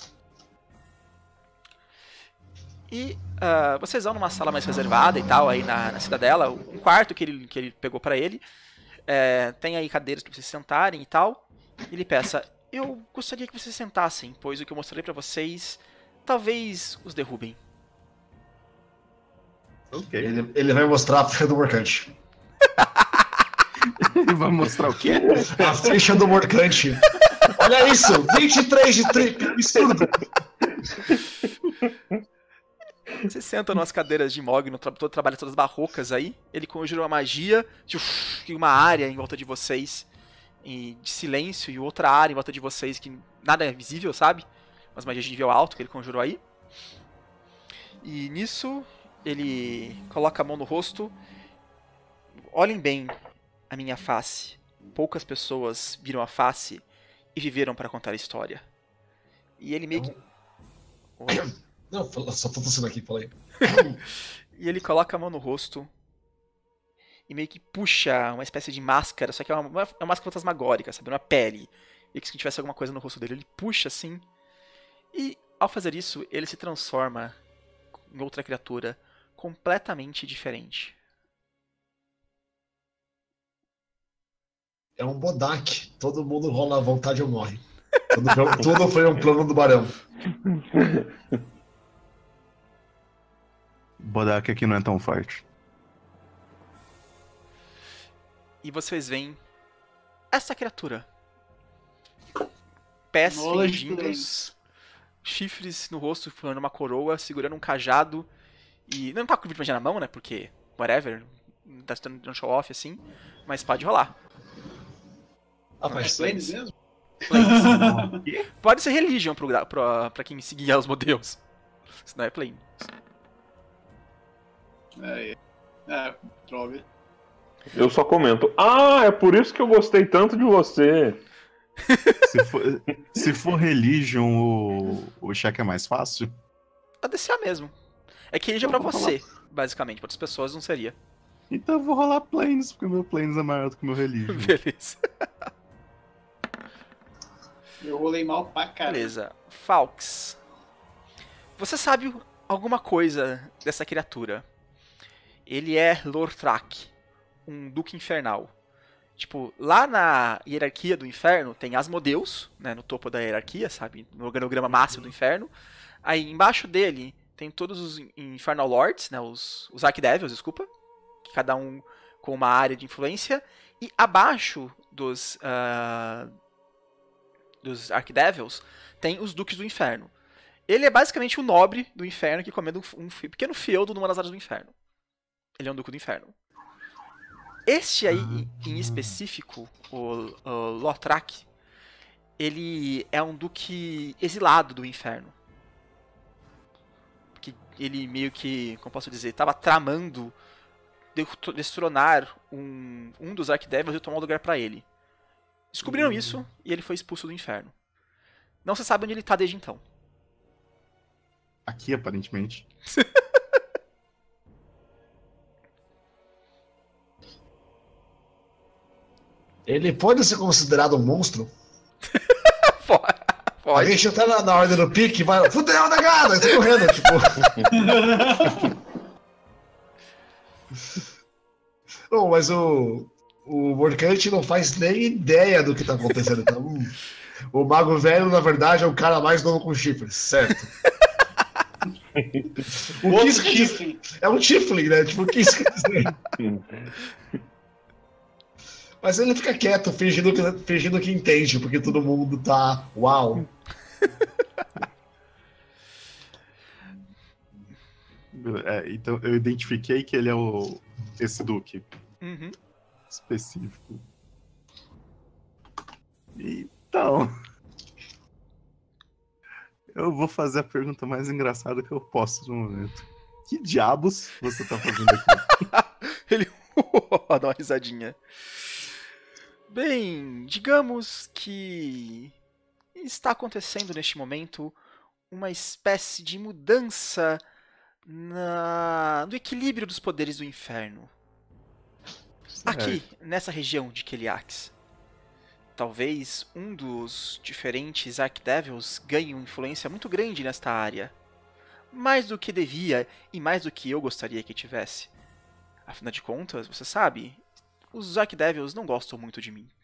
E vocês vão numa sala mais reservada e tal, aí na cidadela, um quarto que ele pegou pra ele. Tem aí cadeiras pra vocês sentarem e tal. E ele peça, eu gostaria que vocês sentassem, pois o que eu mostrarei pra vocês talvez os derrubem. Ok. Ele vai mostrar a ficha do mercante. Ele vai mostrar o quê? A ficha do mercante. Olha isso! 23 de triple, absurdo! Vocês sentam nas cadeiras de Mogno, todo trabalho todas barrocas aí. Ele conjura uma magia, e uma área em volta de vocês de silêncio, e outra área em volta de vocês que nada é visível, sabe? Umas magias de nível alto que ele conjurou aí. E nisso, ele coloca a mão no rosto. Olhem bem a minha face. Poucas pessoas viram a face e viveram para contar a história. E ele meio que... Oi? Não, só tô tossindo aqui, falei. E ele coloca a mão no rosto e meio que puxa uma espécie de máscara, só que é uma máscara fantasmagórica, sabe? Uma pele. E que se tivesse alguma coisa no rosto dele, ele puxa assim. E ao fazer isso, ele se transforma em outra criatura completamente diferente. É um Bodak. Todo mundo rola à vontade ou morre. Tudo foi um plano do Barão. Bodak aqui não é tão forte. E vocês veem essa criatura. Pés Knowledge fendidos, chifres no rosto, formando uma coroa, segurando um cajado. E não tá com o vídeo na mão, né? Porque, whatever, tá dando show off assim. Mas pode rolar. Rapaz, Planes mesmo? Pode ser religion pra quem seguir os modelos. Senão é plane. Droga. Eu só comento, é por isso que eu gostei tanto de você. Se for religion, o cheque é mais fácil? A DCA mesmo. É que religion é pra você, basicamente. Pra outras pessoas não seria. Então eu vou rolar planes, porque o meu planes é maior do que o meu religion. Beleza. Eu rolei mal pra caralho. Beleza. Falks. Você sabe alguma coisa dessa criatura. Ele é Lorthrak, um duque infernal. Tipo, lá na hierarquia do inferno tem Asmodeus, né, no topo da hierarquia, sabe? No organograma máximo do inferno. Aí embaixo dele tem todos os Infernal Lords, né, os Archdevils, desculpa. Que cada um com uma área de influência. E abaixo dos Archdevils tem os Duques do Inferno. Ele é basicamente o nobre do inferno que comanda um pequeno feudo numa das áreas do inferno. Ele é um Duque do Inferno. Este aí, em específico, o Lorthrak, ele é um duque exilado do inferno. Porque ele meio que, como posso dizer, estava tramando destronar um dos Archdevils e tomar um lugar pra ele. Descobriram isso e ele foi expulso do inferno. Não se sabe onde ele tá desde então. Aqui, aparentemente. Ele pode ser considerado um monstro? A Pode. gente tá na ordem do pique, vai. Fudeu, negado! Ele tá correndo, tipo. Não, mas o Morcante não faz nem ideia do que tá acontecendo. Então, o Mago Velho, na verdade, é o cara mais novo com chifres, certo? O que isso quer dizer? É um Tifling, né? Tipo, o que isso quer dizer? Mas ele fica quieto, fingindo que entende, porque todo mundo tá. Uau! Então eu identifiquei que ele é esse Duque Uhum. específico. Então. Eu vou fazer a pergunta mais engraçada que eu posso no momento. Que diabos você tá fazendo aqui? Ele dá uma risadinha. Bem, digamos que está acontecendo neste momento uma espécie de mudança no equilíbrio dos poderes do inferno. Aqui, nessa região de Keliax. Talvez um dos diferentes Archdevils ganhe uma influência muito grande nesta área. Mais do que devia e mais do que eu gostaria que tivesse. Afinal de contas, você sabe, os Archdevils não gostam muito de mim.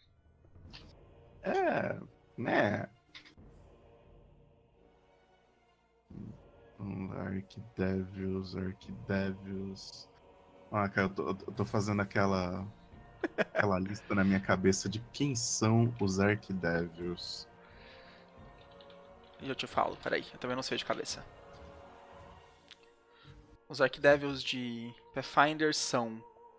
Né? Archdevils. Ah, cara, eu tô fazendo aquela lista na minha cabeça de quem são os Archdevils. E eu te falo, peraí, eu também não sei de cabeça. Os Archdevils de Pathfinder são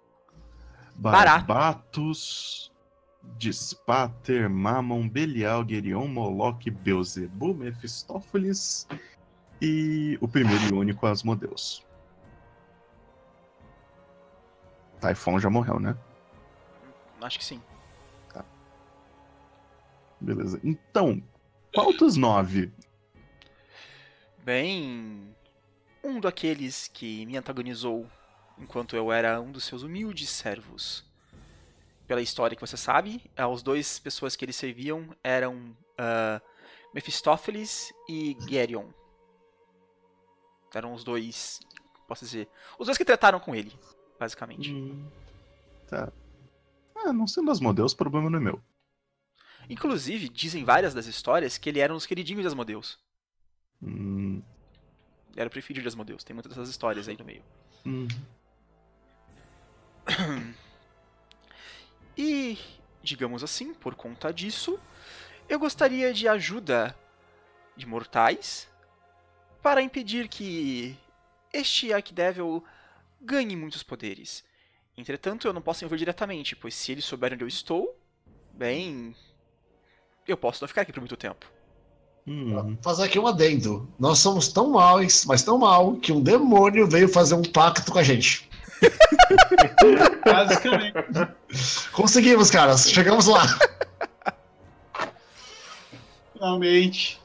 Barbatos, Dispater, Mammon, Belial, Gerion, Moloch, Beelzebub, Mephistófeles e o primeiro e único Asmodeus. Typhon já morreu, né? Acho que sim. Tá. Beleza. Então, qual dos 9? Bem, um daqueles que me antagonizou enquanto eu era um dos seus humildes servos. Pela história que você sabe, as duas pessoas que eles serviam eram Mephistófeles e Gerion. Eram os dois, posso dizer, os dois que trataram com ele, basicamente. Tá. Não sendo Asmodeus, o problema não é meu. Inclusive, dizem várias das histórias que ele era um dos queridinhos de Asmodeus. Ele era o preferido de Asmodeus. Tem muitas dessas histórias aí no meio. E, digamos assim, por conta disso, eu gostaria de ajuda de mortais para impedir que este Archdevil ganhe muitos poderes. Entretanto, eu não posso envolver diretamente, pois se eles souberem onde eu estou, bem, eu posso não ficar aqui por muito tempo. Fazer aqui um adendo. Nós somos tão maus, mas tão mal, que um demônio veio fazer um pacto com a gente. Basicamente. Conseguimos, cara. Chegamos lá. Finalmente.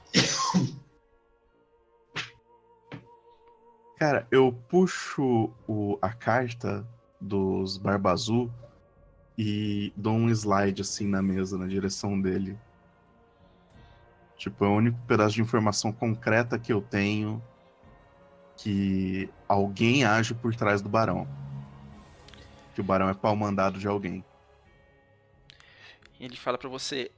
Cara, eu puxo a carta dos Barba Azul e dou um slide assim na mesa, na direção dele. Tipo, é o único pedaço de informação concreta que eu tenho que alguém age por trás do barão. Que o barão é pau mandado de alguém. Ele fala pra você,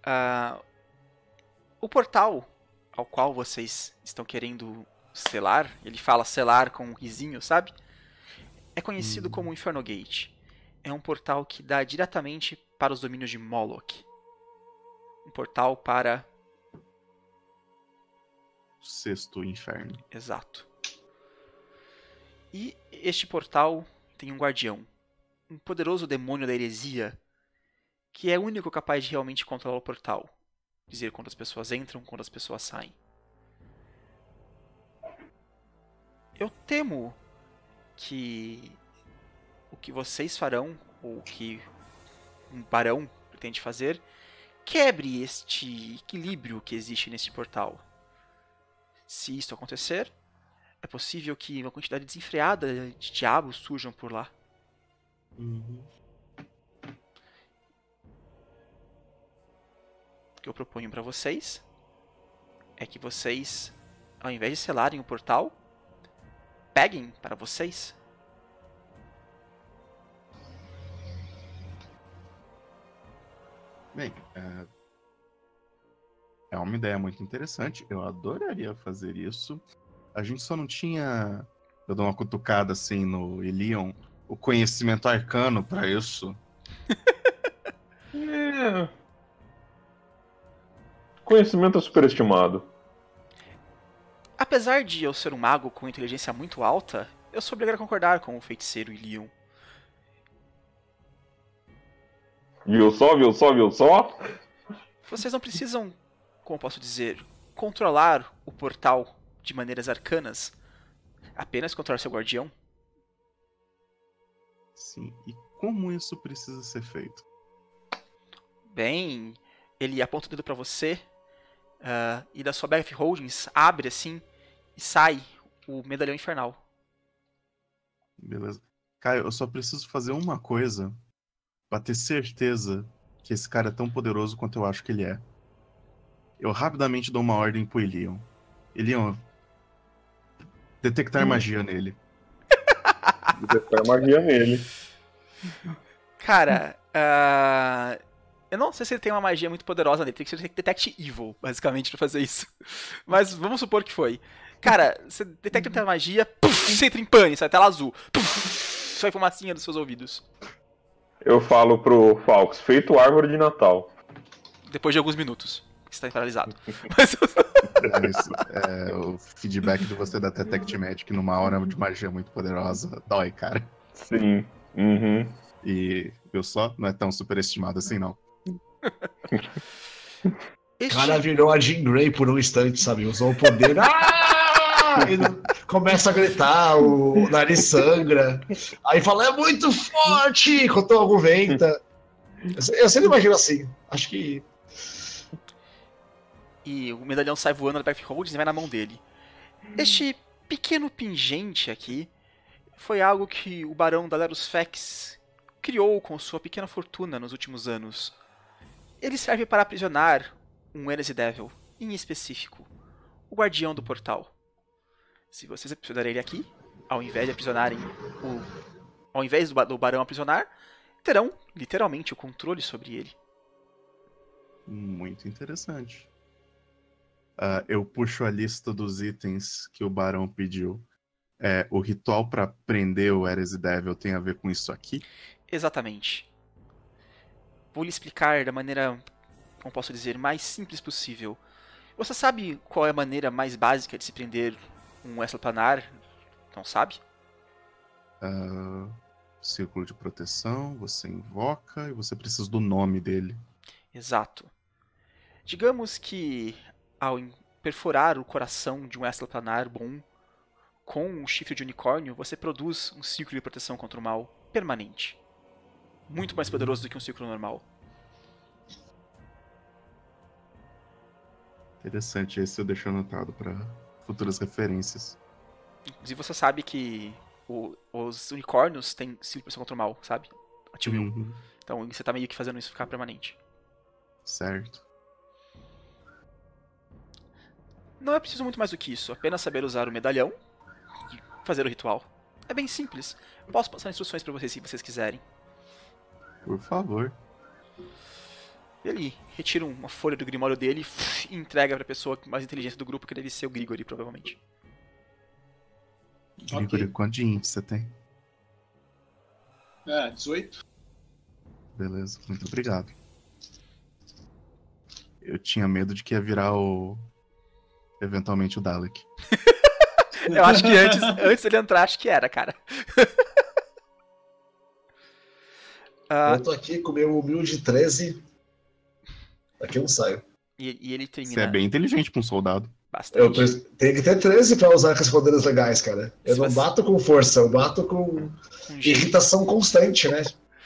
o portal ao qual vocês estão querendo selar, ele fala selar com um risinho, sabe? É conhecido como Inferno Gate. É um portal que dá diretamente para os domínios de Moloch. Um portal para... O sexto inferno. Exato. E este portal tem um guardião. Um poderoso demônio da heresia que é o único capaz de realmente controlar o portal. Dizer quando as pessoas entram, quando as pessoas saem. Eu temo que o que vocês farão, ou o que um barão pretende fazer, quebre este equilíbrio que existe neste portal. Se isto acontecer, é possível que uma quantidade desenfreada de diabos surjam por lá. O que eu proponho para vocês é que vocês, ao invés de selarem o portal, peguem para vocês. Bem, é uma ideia muito interessante. Eu adoraria fazer isso. A gente só não tinha... Eu dou uma cutucada assim no Elion. O conhecimento arcano para isso. Conhecimento é superestimado. Apesar de eu ser um mago com inteligência muito alta, eu sou obrigado a concordar com o feiticeiro Elion. Viu só, viu só, viu só? Vocês não precisam, como posso dizer, controlar o portal de maneiras arcanas. Apenas controlar seu guardião. Sim. E como isso precisa ser feito? Bem, ele aponta o dedo pra você e da sua bag of holdings abre assim e sai o medalhão infernal. Beleza. Caio, eu só preciso fazer uma coisa pra ter certeza que esse cara é tão poderoso quanto eu acho que ele é. Eu rapidamente dou uma ordem pro Elion. Elion, detectar magia nele. Detectar magia nele. Cara, eu não sei se ele tem uma magia muito poderosa nele. Tem que ser Detect Evil, basicamente, pra fazer isso. Mas vamos supor que foi. Cara, você detecta a magia, você entra em pane, sai tela azul. Sai fumacinha dos seus ouvidos. Eu falo pro Falks, feito árvore de Natal. Depois de alguns minutos, que você tá paralisado. Mas... o feedback de você da Detect Magic numa hora de magia muito poderosa dói, cara. Sim. E eu só não é tão superestimado assim, não. O cara virou a Jean Grey por um instante, sabe? Usou o poder. E começa a gritar, o nariz sangra. Aí fala, é muito forte! Quando algo venta. Eu sempre imagino assim. Acho que. E o medalhão sai voando da Back Holdings e vai na mão dele. Este pequeno pingente aqui foi algo que o barão Dalerus Fex criou com sua pequena fortuna nos últimos anos. Ele serve para aprisionar um Heresy Devil, em específico, o guardião do portal. Se vocês aprisionarem ele aqui, ao invés de aprisionarem ao invés do barão aprisionar, terão literalmente o controle sobre ele. Muito interessante. Eu puxo a lista dos itens que o barão pediu. O ritual para prender o Heresy Devil tem a ver com isso aqui? Exatamente. Vou lhe explicar da maneira, como posso dizer, mais simples possível. Você sabe qual é a maneira mais básica de se prender um extraplanar? Não sabe? Círculo de proteção, você invoca e você precisa do nome dele. Exato. Digamos que ao perfurar o coração de um extraplanar bom com um chifre de unicórnio, você produz um círculo de proteção contra o mal permanente. Muito mais poderoso do que um círculo normal. Interessante, esse eu deixo anotado para futuras referências. Inclusive você sabe que os unicórnios têm círculo de proteção contra o mal, sabe? Ativo 1. Então você tá meio que fazendo isso ficar permanente. Certo. Não é preciso muito mais do que isso, apenas saber usar o medalhão, fazer o ritual. É bem simples. Posso passar instruções pra vocês se vocês quiserem. Por favor. Ele retira uma folha do grimório dele e entrega pra pessoa mais inteligente do grupo, que deve ser o Grigori, provavelmente. Grigori, quanto de índice você tem? 18. Beleza, muito obrigado. Eu tinha medo de que ia virar eventualmente o Dalek. Eu acho que antes dele entrar, acho que era, cara. Eu tô aqui com o meu humilde 13. Daqui eu não saio. E ele termina. Você é bem inteligente pra um soldado. Bastante. Tenho que ter 13 pra usar com os poderes legais, cara. Eu não bato com força, eu bato com irritação constante, né?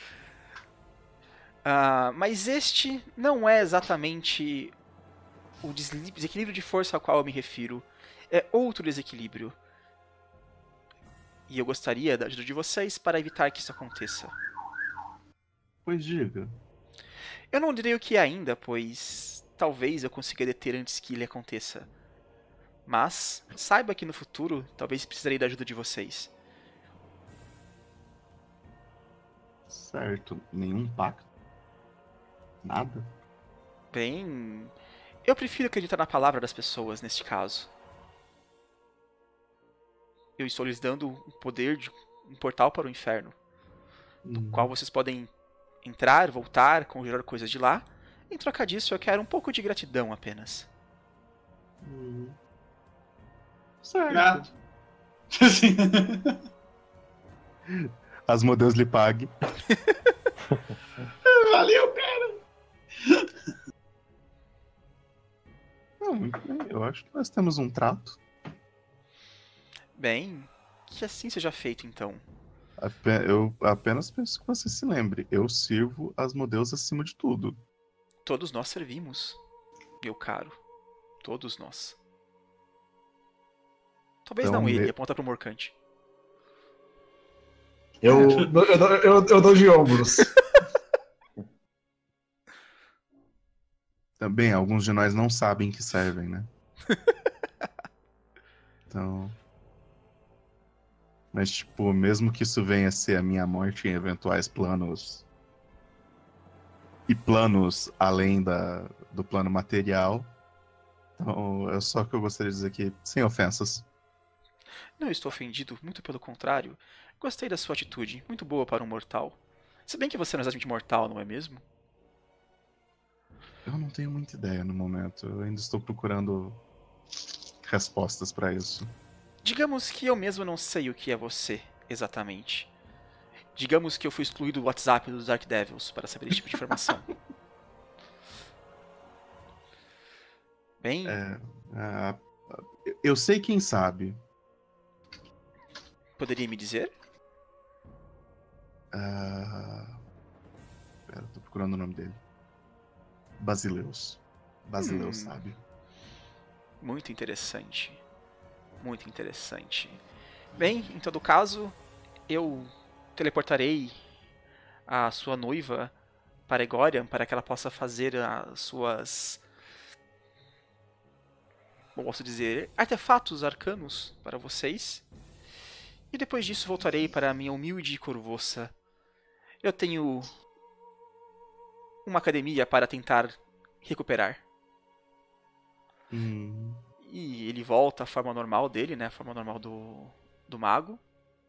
Mas este não é exatamente o desequilíbrio de força ao qual eu me refiro. É outro desequilíbrio. E eu gostaria da ajuda de vocês para evitar que isso aconteça. Pois diga. Eu não direi o que é ainda, pois talvez eu consiga deter antes que ele aconteça. Mas saiba que no futuro talvez precisarei da ajuda de vocês. Certo. Nenhum pacto? Nada? Bem, eu prefiro acreditar na palavra das pessoas neste caso. Eu estou lhes dando o poder de um portal para o inferno, do qual vocês podem entrar, voltar, conjurar coisas de lá. Em troca disso, eu quero um pouco de gratidão apenas. Certo. Grato. As modelos lhe pague. Valeu, cara. Não, muito bem. Eu acho que nós temos um trato. Bem, que assim seja feito então. Eu apenas penso que você se lembre. Eu sirvo as modelos acima de tudo. Todos nós servimos, meu caro. Todos nós. Talvez Então, não ele, aponta pro Morcante. Eu dou de ombros. Também, alguns de nós não sabem que servem, né? Então... Mas, tipo, mesmo que isso venha a ser a minha morte em eventuais planos... E planos além do plano material... Então, é só que eu gostaria de dizer aqui, sem ofensas. Não estou ofendido, muito pelo contrário. Gostei da sua atitude, muito boa para um mortal. Se bem que você não é exatamente mortal, não é mesmo? Eu não tenho muita ideia no momento. Eu ainda estou procurando respostas para isso. Digamos que eu mesmo não sei o que é você, exatamente. Digamos que eu fui excluído do WhatsApp dos Dark Devils para saber esse tipo de informação. Bem... eu sei quem sabe. Poderia me dizer? Pera, tô procurando o nome dele. Basileus. Basileus sabe. Muito interessante. Muito interessante. Bem, em todo caso, eu teleportarei a sua noiva para Egorian para que ela possa fazer as suas... Como posso dizer? Artefatos arcanos para vocês. E depois disso voltarei para a minha humilde Corvoça. Eu tenho uma academia para tentar recuperar. E ele volta à forma normal dele, né? A forma normal do mago.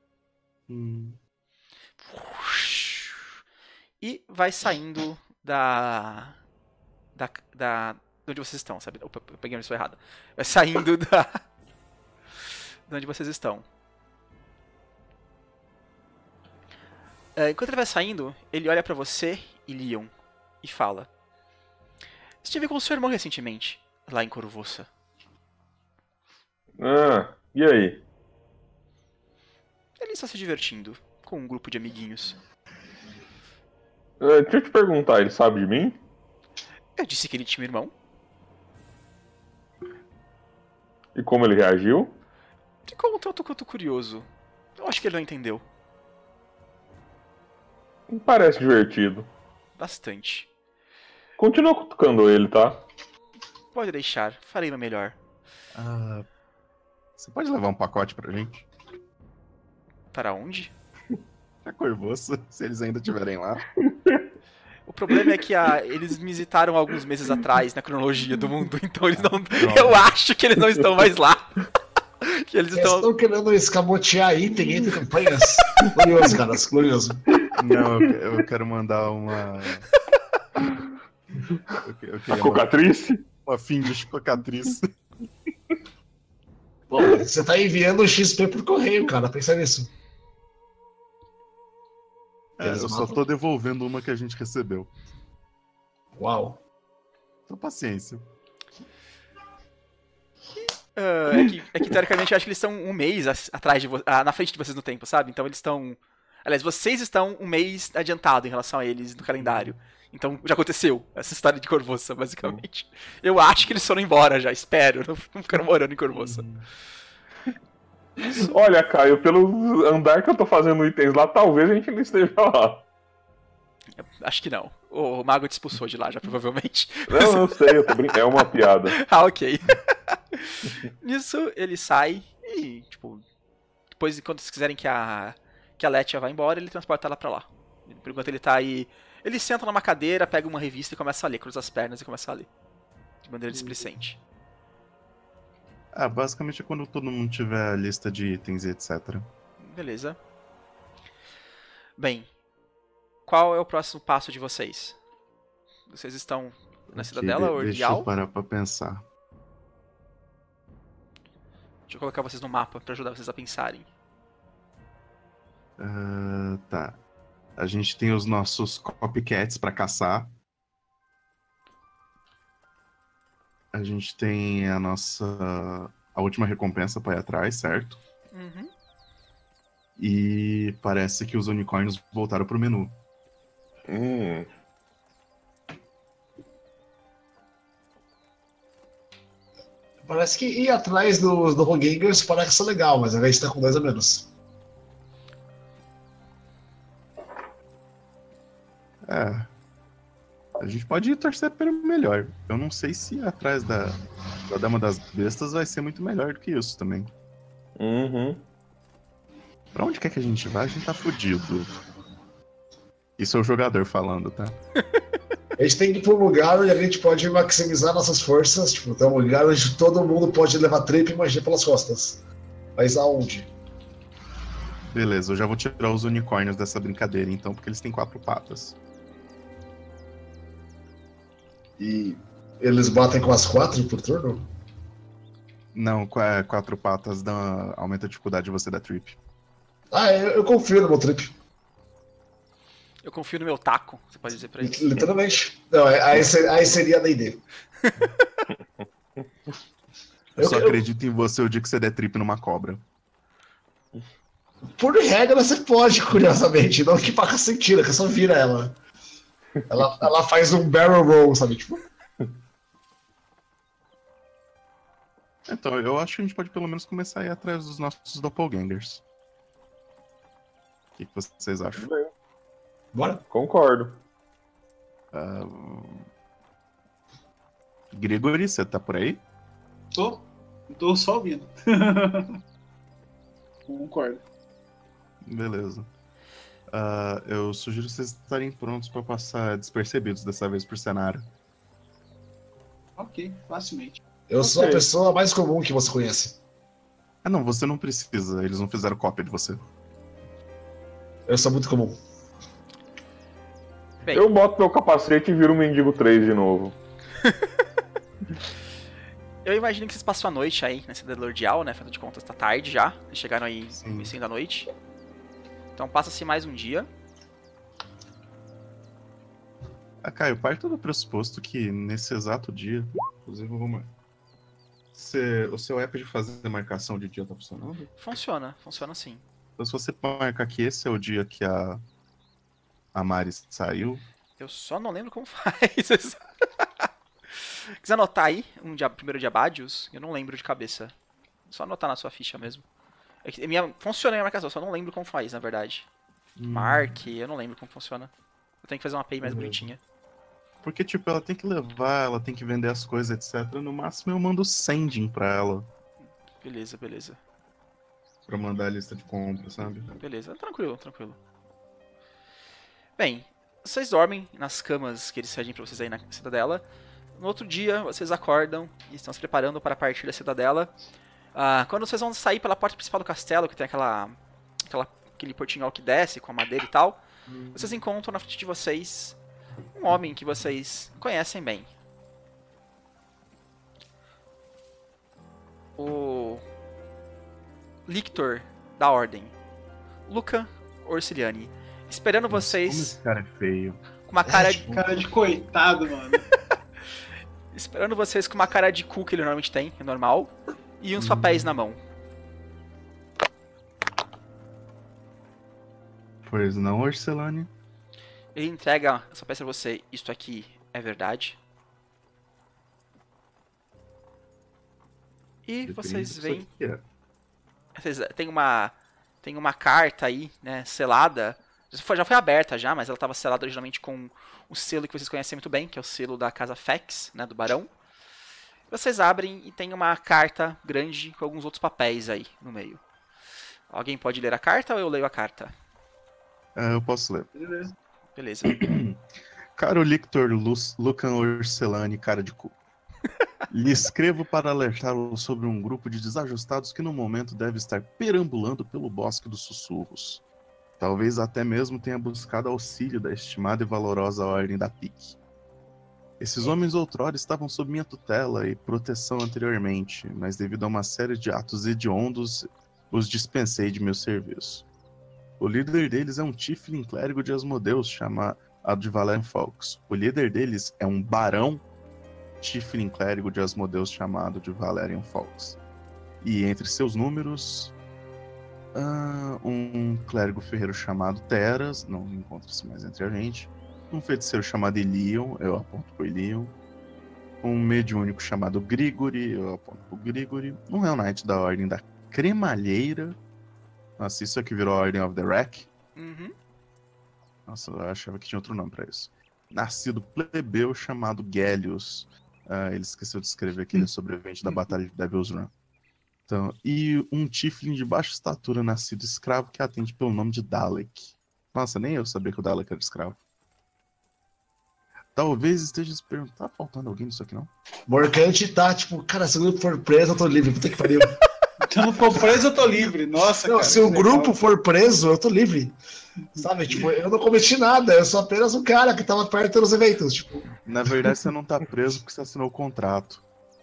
E vai saindo de onde vocês estão, sabe? Opa, eu peguei a missão errada. Vai saindo de onde vocês estão. Enquanto ele vai saindo, ele olha pra você e Leon e fala: estive com seu irmão recentemente, lá em Corvoça. E aí? Ele está se divertindo com um grupo de amiguinhos. Deixa eu te perguntar, ele sabe de mim? Eu disse que ele tinha um irmão. E como ele reagiu? Ficou um tanto quanto curioso. Eu acho que ele não entendeu. Parece divertido. Bastante. Continua cutucando ele, tá? Pode deixar, farei meu melhor. Você pode levar um pacote pra gente? Para onde? A Corvoça, se eles ainda estiverem lá. O problema é que eles me visitaram alguns meses atrás na cronologia do mundo, então eles não. droga. Eu acho que eles não estão mais lá. Que eles Eles estão. estão querendo escamotear item entre campanhas. Glorioso, caras, glorioso. Não, eu quero mandar uma. Eu A queria cocatriz? uma fim de cocatriz. Bom, você tá enviando o XP por correio, cara. Pensa nisso. Eles Eu só matam. tô devolvendo uma que a gente recebeu. Uau. Então, paciência. É que teoricamente eu acho que eles estão um mês atrás de na frente de vocês no tempo, sabe? Então eles estão. Aliás, vocês estão um mês adiantado em relação a eles no calendário. Então já aconteceu essa história de Corvoça, basicamente. Eu acho que eles foram embora já, espero. Não ficaram morando em Corvoça. Olha, Caio, pelo andar que eu tô fazendo itens lá, talvez a gente não esteja lá. Acho que não. O mago te expulsou de lá já, provavelmente. Não, eu sei, eu tô brincando. É uma piada. Ah, ok. Nisso, ele sai e, tipo, depois, quando vocês quiserem que a Letia vá embora, ele transporta ela pra lá. Por enquanto ele tá aí. Ele senta numa cadeira, pega uma revista e começa a ler, cruza as pernas e começa a ler. De maneira displicente. Basicamente é quando todo mundo tiver a lista de itens e etc. Beleza. Bem, qual é o próximo passo de vocês? Vocês estão na Cidadela ou Deixa eu Ordial? parar pra pensar. Deixa eu colocar vocês no mapa pra ajudar vocês a pensarem. Tá. A gente tem os nossos copycats pra caçar. A gente tem a última recompensa pra ir atrás, certo? Uhum. E parece que os unicórnios voltaram pro menu. Parece que ir atrás do Rogengers parece ser legal, mas a gente tá com 2 a menos. A gente pode torcer pelo melhor. Eu não sei se ir atrás da Dama das Bestas vai ser muito melhor do que isso também. Uhum. Pra onde quer que a gente vá, a gente tá fudido. Isso é o jogador falando, tá? A gente tem que ir pra um lugar onde a gente pode maximizar nossas forças. Tipo, tem um lugar onde todo mundo pode levar trip e magia pelas costas. Mas aonde? Beleza, eu já vou tirar os unicórnios dessa brincadeira então, porque eles têm 4 patas. E eles batem com as 4 por turno? Não, 4 patas aumenta a dificuldade de você dar trip. Eu confio no meu trip. Eu confio no meu taco, você pode dizer pra eles. Literalmente. Não, aí seria a D&D. Eu só acredito em você o dia que você der trip numa cobra. Por regra, você pode, curiosamente. Não que faça sentido, que só vira ela. Ela faz um barrel roll, sabe? Tipo, Então, eu acho que a gente pode pelo menos começar a ir atrás dos nossos doppelgangers. O que vocês acham? bora. Concordo. Gregory, você tá por aí? Tô só ouvindo. Concordo. Beleza. Eu sugiro vocês estarem prontos pra passar despercebidos dessa vez por cenário. Ok, facilmente. Eu sou a Ok. pessoa mais comum que você conhece. Não, você não precisa. Eles não fizeram cópia de você. Eu sou muito comum. Bem, Eu boto meu capacete e viro o mendigo 3 de novo. eu imagino que vocês passam a noite aí na Cidade Lordial, né? Afinal de contas, tá tarde já. Vocês chegaram aí Sim. no início da noite. Então passa-se mais um dia. Caio, parto do pressuposto que nesse exato dia. Inclusive, eu vou. O seu app de fazer marcação de dia tá funcionando? Funciona sim. Então, se você marcar que esse é o dia que a Mari saiu. Eu só não lembro como faz. Quiser anotar aí primeiro de Abadios, eu não lembro de cabeça. Só anotar na sua ficha mesmo. Funciona a minha marcação, só não lembro como faz, na verdade. Mark, eu não lembro como funciona. Eu tenho que fazer uma API mais bonitinha. Porque, tipo, ela tem que levar, ela tem que vender as coisas, etc. No máximo eu mando sending pra ela. Beleza. Pra mandar a lista de compras, sabe? Beleza, tranquilo, tranquilo. Bem, vocês dormem nas camas que eles cedem pra vocês aí na cidadela. No outro dia, vocês acordam e estão se preparando para partir da cidadela. Quando vocês vão sair pela porta principal do castelo, que tem aquele portinhol que desce com a madeira e tal, vocês encontram na frente de vocês um homem que vocês conhecem bem. O Lictor da Ordem, Luca Orsiliani, esperando Como vocês esse cara é feio. com uma cara Cara de coitado, mano. esperando vocês com uma cara de cu que ele normalmente tem, é normal, e uns papéis na mão. Pois não, Orcelane? Ele entrega essa peça pra você. Isto aqui é verdade. E vocês Isso veem. aqui é. Vocês, tem uma carta aí, né, selada. Já foi aberta já, mas ela estava selada originalmente com o selo que vocês conhecem muito bem, que é o selo da Casa Fex, né, do Barão. Vocês abrem e tem uma carta grande com alguns outros papéis aí no meio. Alguém pode ler a carta ou eu leio a carta? Eu posso ler. Beleza. Caro Lictor Lucan Orcelane, cara de cu. Lhe escrevo para alertá-lo sobre um grupo de desajustados que no momento deve estar perambulando pelo Bosque dos Sussurros. Talvez até mesmo tenha buscado auxílio da estimada e valorosa Ordem da Pique. Esses homens outrora estavam sob minha tutela e proteção anteriormente, mas devido a uma série de atos hediondos, os dispensei de meu serviço. O líder deles é um Tiflin clérigo de Asmodeus chamado de Valerian Falks. O líder deles é um barão Tiflin clérigo de Asmodeus chamado de Valerian Falks. E entre seus números, um clérigo ferreiro chamado Teras, não encontra-se mais entre a gente. Um feiticeiro chamado Ilion, eu aponto pro Ilion. Um mediúnico chamado Grigori, eu aponto pro Grigori. Um Hell Knight da Ordem da Cremalheira. Nossa, isso aqui virou a Ordem of the Wreck. Uhum. Nossa, eu achava que tinha outro nome pra isso. Nascido plebeu chamado Gellius. Ele esqueceu de escrever que ele é sobrevivente da Batalha de Devil's Run. Então, e um Tiflin de baixa estatura, nascido escravo, que atende pelo nome de Dalek. Nossa, nem eu sabia que o Dalek era escravo. Talvez esteja se perguntando, tá faltando alguém nisso aqui, não? Morcante tá, tipo, cara, se o grupo for preso, eu tô livre. Puta que pariu. Se eu não for preso, eu tô livre. Nossa, Não, cara. se o que legal. grupo for preso, eu tô livre. Sabe, tipo, eu não cometi nada, eu sou apenas um cara que tava perto dos eventos, tipo. Na verdade, você não tá preso porque você assinou o contrato.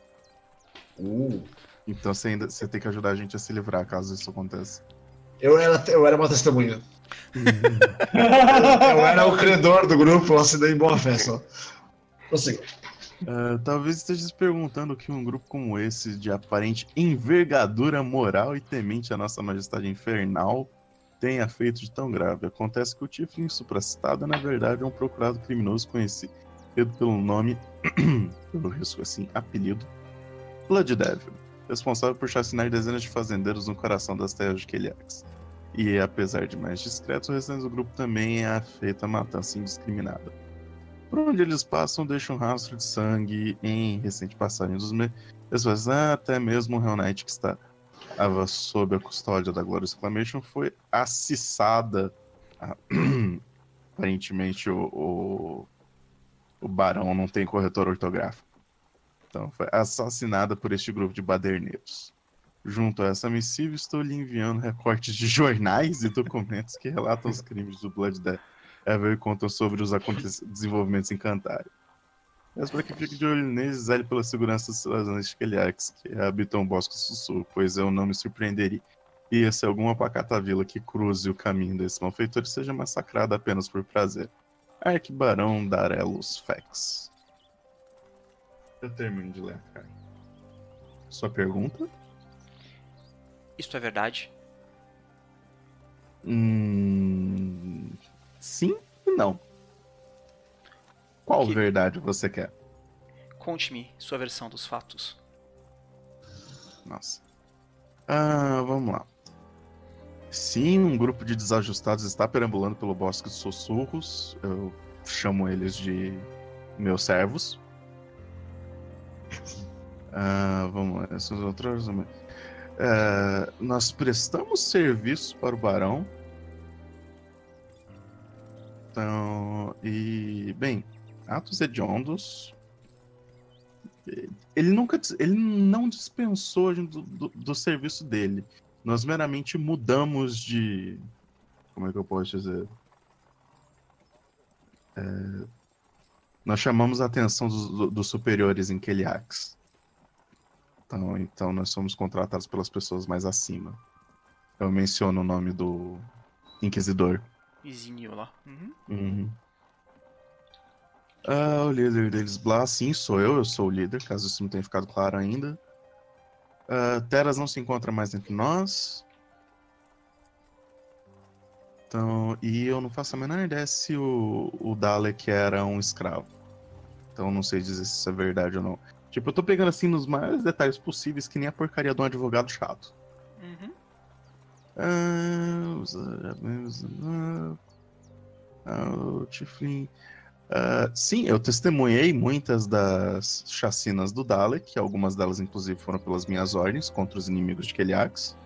Então você tem que ajudar a gente a se livrar, caso isso aconteça. Eu era uma testemunha. eu era o credor do grupo, eu assinei em boa fé só. Prossiga. Talvez esteja se perguntando o que um grupo como esse, de aparente envergadura moral e temente à nossa majestade infernal, tenha feito de tão grave. Acontece que o Tiflin supracitado, na verdade, é um procurado criminoso conhecido pelo nome, pelo risco assim, apelido, Blood Devil, responsável por chacinar dezenas de fazendeiros no coração das terras de Keliax. E, apesar de mais discretos, o restante do grupo também é afeito à matança indiscriminada. Por onde eles passam, deixam um rastro de sangue em recente passagem dos meses. Até mesmo o Hell Knight, que estava sob a custódia da Glorious Reclamation, foi aciçada. Aparentemente, o Barão não tem corretor ortográfico. Então, foi assassinada por este grupo de baderneiros. Junto a essa missiva, estou lhe enviando recortes de jornais e documentos que relatam os crimes do Blood Devil e contam sobre os desenvolvimentos em Cantário. Mas para que fique de olho neles, zele pela segurança dos cidadãos de Keliax que habitam o Bosque do Sussurro, pois eu não me surpreenderia se alguma pacata vila que cruze o caminho desses malfeitores seja massacrada apenas por prazer. Arquibarão Darellus Fex. Eu termino de ler, cara. Sua pergunta? Isto é verdade? Sim e não. Qual Que- verdade você quer? Conte-me sua versão dos fatos. Nossa. Vamos lá. Sim, um grupo de desajustados está perambulando pelo Bosque dos Sussurros. Eu chamo eles de meus servos. Vamos lá. Essas outras... Nós prestamos serviço para o Barão. Então, bem, atos hediondos. Ele não dispensou do serviço dele. Nós meramente mudamos de... Como é que eu posso dizer? Nós chamamos a atenção dos superiores em Keliax. Então nós somos contratados pelas pessoas mais acima. Eu menciono o nome do Inquisidor. Izinho lá. Uhum. O líder deles, Blá, sim, sou eu sou o líder, caso isso não tenha ficado claro ainda. Teras não se encontra mais entre nós. Então, e eu não faço a menor ideia se o Dalek era um escravo. Então não sei dizer se isso é verdade ou não. Tipo, eu tô pegando assim nos maiores detalhes possíveis, que nem a porcaria de um advogado chato. Tiflin. Sim, eu testemunhei muitas das chacinas do Dalek, algumas delas inclusive foram pelas minhas ordens contra os inimigos de Keliax.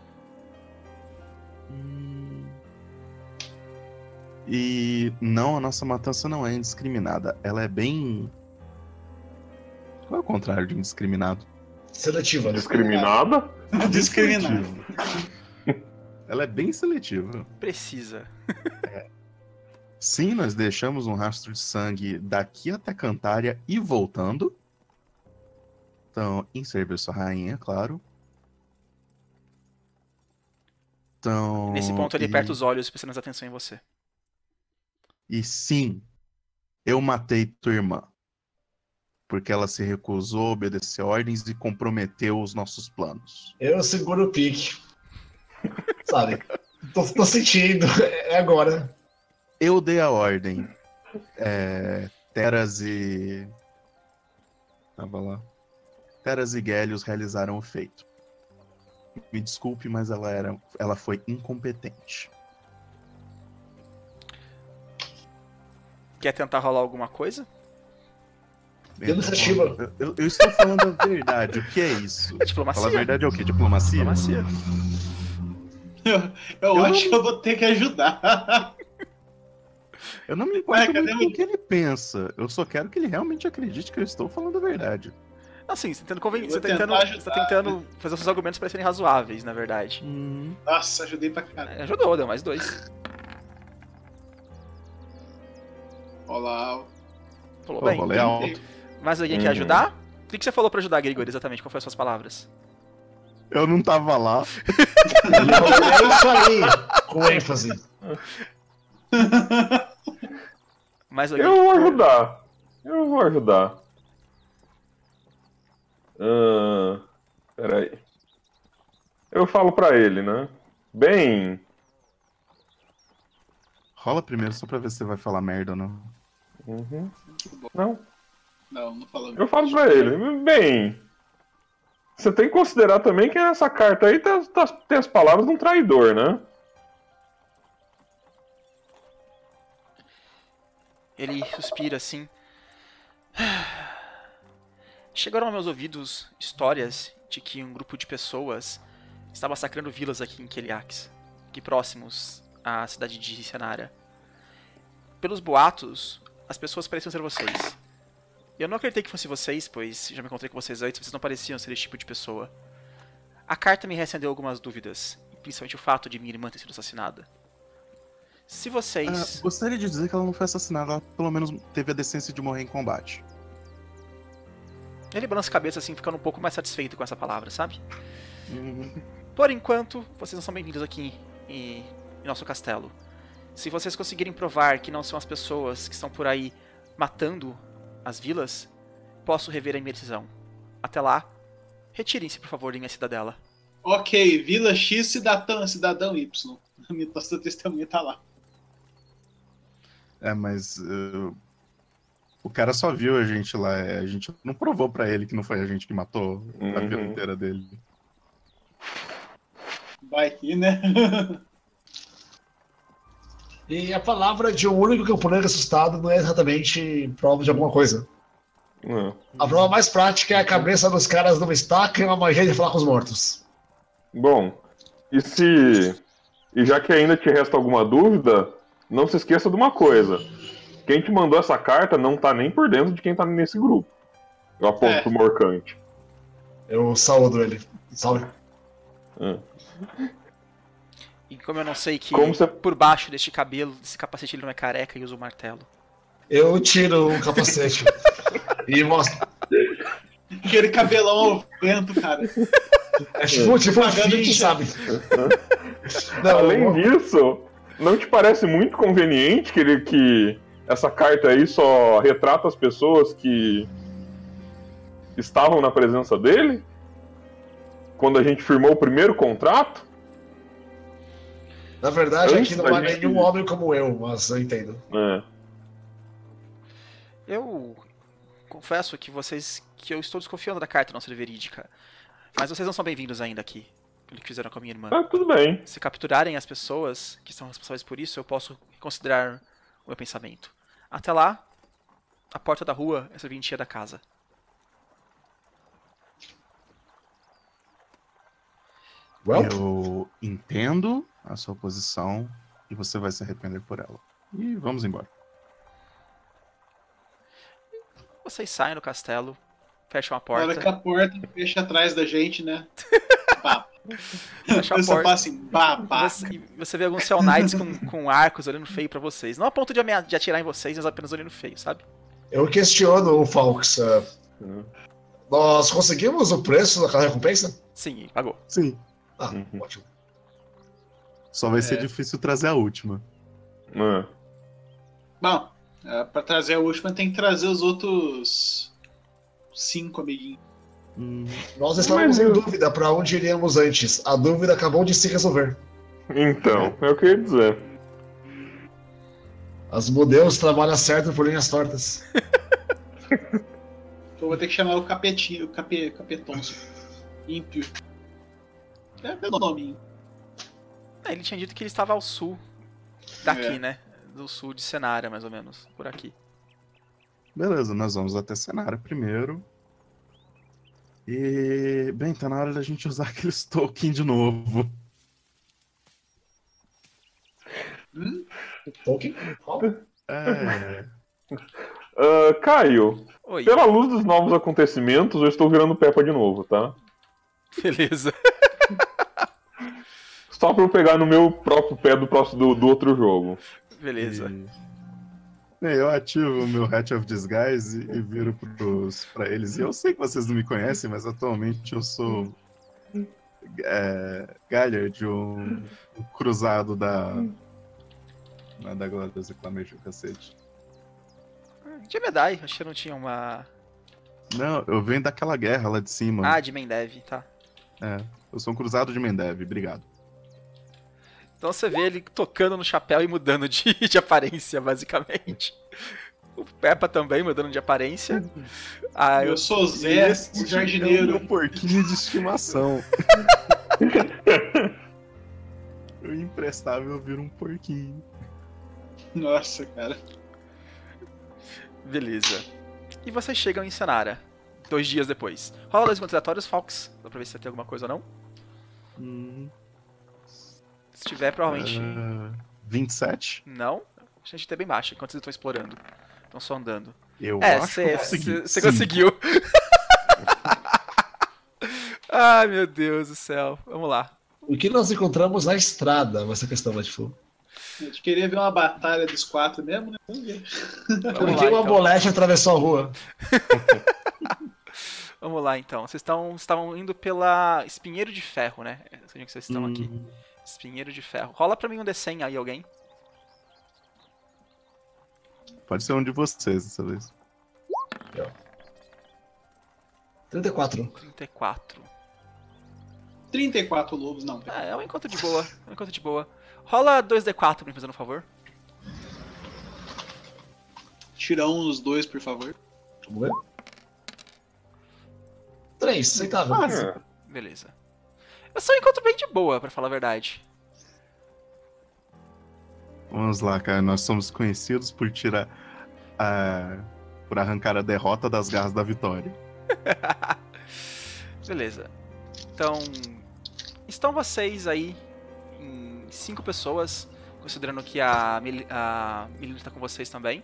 E não, a nossa matança não é indiscriminada, ela é bem... Qual é o contrário de indiscriminado? Seletiva. Discriminada? Discriminado. Ela é bem seletiva. Precisa. Sim, nós deixamos um rastro de sangue daqui até Cantária e voltando. Então, em serviço à rainha, claro. Então, Nesse ponto ele aperta os olhos, prestando atenção em você. E sim, eu matei tua irmã. Porque ela se recusou a obedecer ordens e comprometeu os nossos planos. Eu seguro o pique. Sabe? Tô sentindo. É agora. Eu dei a ordem. Teras e... Tava lá. Teras e Gélios realizaram o feito. Me desculpe, mas ela foi incompetente. Quer tentar rolar alguma coisa? Iniciativa. Eu estou falando a verdade. O que é isso? É diplomacia. Falar a verdade é o quê? Diplomacia? Diplomacia. Eu acho que eu vou ter que ajudar. Eu não me importo Cadê muito com o que ele pensa. Eu só quero que ele realmente acredite que eu estou falando a verdade. Assim, você tá tentando, tentar você tá tentando fazer os seus argumentos parecerem razoáveis, na verdade. Nossa, ajudei pra caralho. Ajudou, deu mais 2. Olá. Falou Pô, bem. rolê alto. Mais alguém quer ajudar? O que você falou pra ajudar, Grigor, exatamente? Qual foram as suas palavras? Eu não tava lá. É isso aí. Com ênfase. Mais alguém? Eu vou ajudar. Peraí. Eu falo pra ele, né? Bem... Rola primeiro só pra ver se você vai falar merda ou não. Não. Não falamos. Eu falo pra ele. Bem... Você tem que considerar também que essa carta aí tem as palavras de um traidor, né? Ele suspira assim. Chegaram aos meus ouvidos histórias de que um grupo de pessoas está massacrando vilas aqui em Keliax, aqui próximos à cidade de Senara. Pelos boatos, as pessoas pareciam ser vocês. Eu não acreditei que fosse vocês, pois já me encontrei com vocês antes, vocês não pareciam ser esse tipo de pessoa. A carta me reacendeu algumas dúvidas, principalmente o fato de minha irmã ter sido assassinada. Se vocês... Gostaria de dizer que ela não foi assassinada, ela pelo menos teve a decência de morrer em combate. Ele balança a cabeça assim, ficando um pouco mais satisfeito com essa palavra, sabe? Por enquanto, vocês não são bem-vindos aqui em nosso castelo. Se vocês conseguirem provar que não são as pessoas que estão por aí matando as vilas, posso rever a minha decisão. Até lá, retirem-se, por favor, da minha cidadela. Ok, Vila X, cidadão Y. A minha testemunha tá lá. Mas o cara só viu a gente lá. A gente não provou pra ele que não foi a gente que matou a vida inteira dele. Vai aqui, né? E a palavra de um único camponês assustado não é exatamente prova de alguma coisa. A prova mais prática é a cabeça dos caras numa estaca e uma magia de falar com os mortos. Bom, e já que ainda te resta alguma dúvida, não se esqueça de uma coisa. Quem te mandou essa carta não tá nem por dentro de quem tá nesse grupo. Eu aponto pro Morcante. Eu saúdo ele. Salve. E como eu não sei que Como você- por baixo deste cabelo, desse capacete, ele não é careca e usa o martelo. Eu tiro o capacete e mostro. Aquele cabelão ao vento, cara. É tipo um Propaganda fim, de- sabe? Não, Além disso, não te parece muito conveniente que essa carta aí só retrata as pessoas que estavam na presença dele? Quando a gente firmou o primeiro contrato? na verdade, Antes aqui não da há gente- nenhum homem como eu, mas eu entendo. É. Eu confesso que eu estou desconfiando da carta não ser verídica. Mas vocês não são bem-vindos ainda aqui, pelo que fizeram com a minha irmã. Tudo bem. Se capturarem as pessoas que são responsáveis por isso, eu posso reconsiderar o meu pensamento. Até lá, a porta da rua é a serventia da casa. Well, Eu entendo a sua posição e você vai se arrepender por ela. E vamos embora. Vocês saem do castelo, fecham a Na hora porta. que a porta fecha atrás da gente, né? Pá. Fecha a Eu só porta. faço assim, pá. Você vê alguns Cell Knights com arcos olhando feio pra vocês. Não a ponto de atirar em vocês, mas apenas olhando feio, sabe? eu questiono o Falks. Nós conseguimos o preço daquela recompensa? Sim, ele pagou. Sim. Ah, Uhum. ótimo. Só vai ser difícil trazer a última. Bom, pra trazer a última tem que trazer os outros 5 amiguinhos. Nós estávamos Mas em eu- dúvida para onde iríamos antes. A dúvida acabou de se resolver. Então, eu queria dizer. As modelos trabalham certo por linhas tortas. Eu vou ter que chamar o capetinho, o capetonso. Ímpio. É pelo nome. Ele tinha dito que ele estava ao sul daqui, É. né? Do sul de Senara, mais ou menos, por aqui. Beleza, nós vamos até Senara primeiro. E, bem, tá na hora da gente usar aqueles token de novo. Tolkien? Qual? É. Caio, Oi, pela luz dos novos acontecimentos, eu estou virando Peppa de novo, tá? beleza. Só pra eu pegar no meu próprio pé do outro jogo. Beleza. Bem, eu ativo o meu Hatch of Disguise e viro pra eles. E eu sei que vocês não me conhecem, mas atualmente eu sou Galliard, um cruzado da Glória Reclamation, cacete. De Medai, acho que não tinha uma. Não, eu venho daquela guerra lá de cima. Ah, de Mendev, tá. Eu sou um cruzado de Mendev, obrigado. Então você vê ele tocando no chapéu e mudando de aparência, basicamente. O Peppa também mudando de aparência. Ah, Eu sou Zé, Esse o é o jardineiro. meu porquinho de estimação. O imprestável vira um porquinho. Nossa, cara. Beleza. E vocês chegam em Senara, 2 dias depois. Rola 2 contratatórios, Fox. Dá pra ver se você tem alguma coisa ou não. Se tiver, provavelmente 27? não. A gente tá bem baixo, enquanto vocês estão explorando. Estão só andando. Eu É, acho que eu consegui. você Sim. conseguiu. Ai, meu Deus do céu. Vamos lá. O que nós encontramos na estrada, essa questão, Lightful? A gente queria ver uma batalha dos 4 mesmo, né? Vamos ver. Por Vamos que lá, uma então. bolete atravessou a rua? Vamos lá, então. Vocês estavam indo pela Espinheiro de Ferro, né? Onde que vocês estão aqui? Espinheiro de Ferro. Rola pra mim um D100 aí, alguém. Pode ser um de vocês dessa vez. 34. 34. 34 lobos, não. É um encontro de boa. É um encontro de boa. Rola 2D4 pra mim, fazendo um favor. Tira um dos 2, por favor. Vamos ver. 3, aceitável. Beleza. É só um encontro bem de boa, pra falar a verdade. Vamos lá, cara. Nós somos conhecidos por tirar por arrancar a derrota das garras da vitória. Beleza. Então, Estão vocês aí em 5 pessoas, considerando que a Melina tá com vocês também.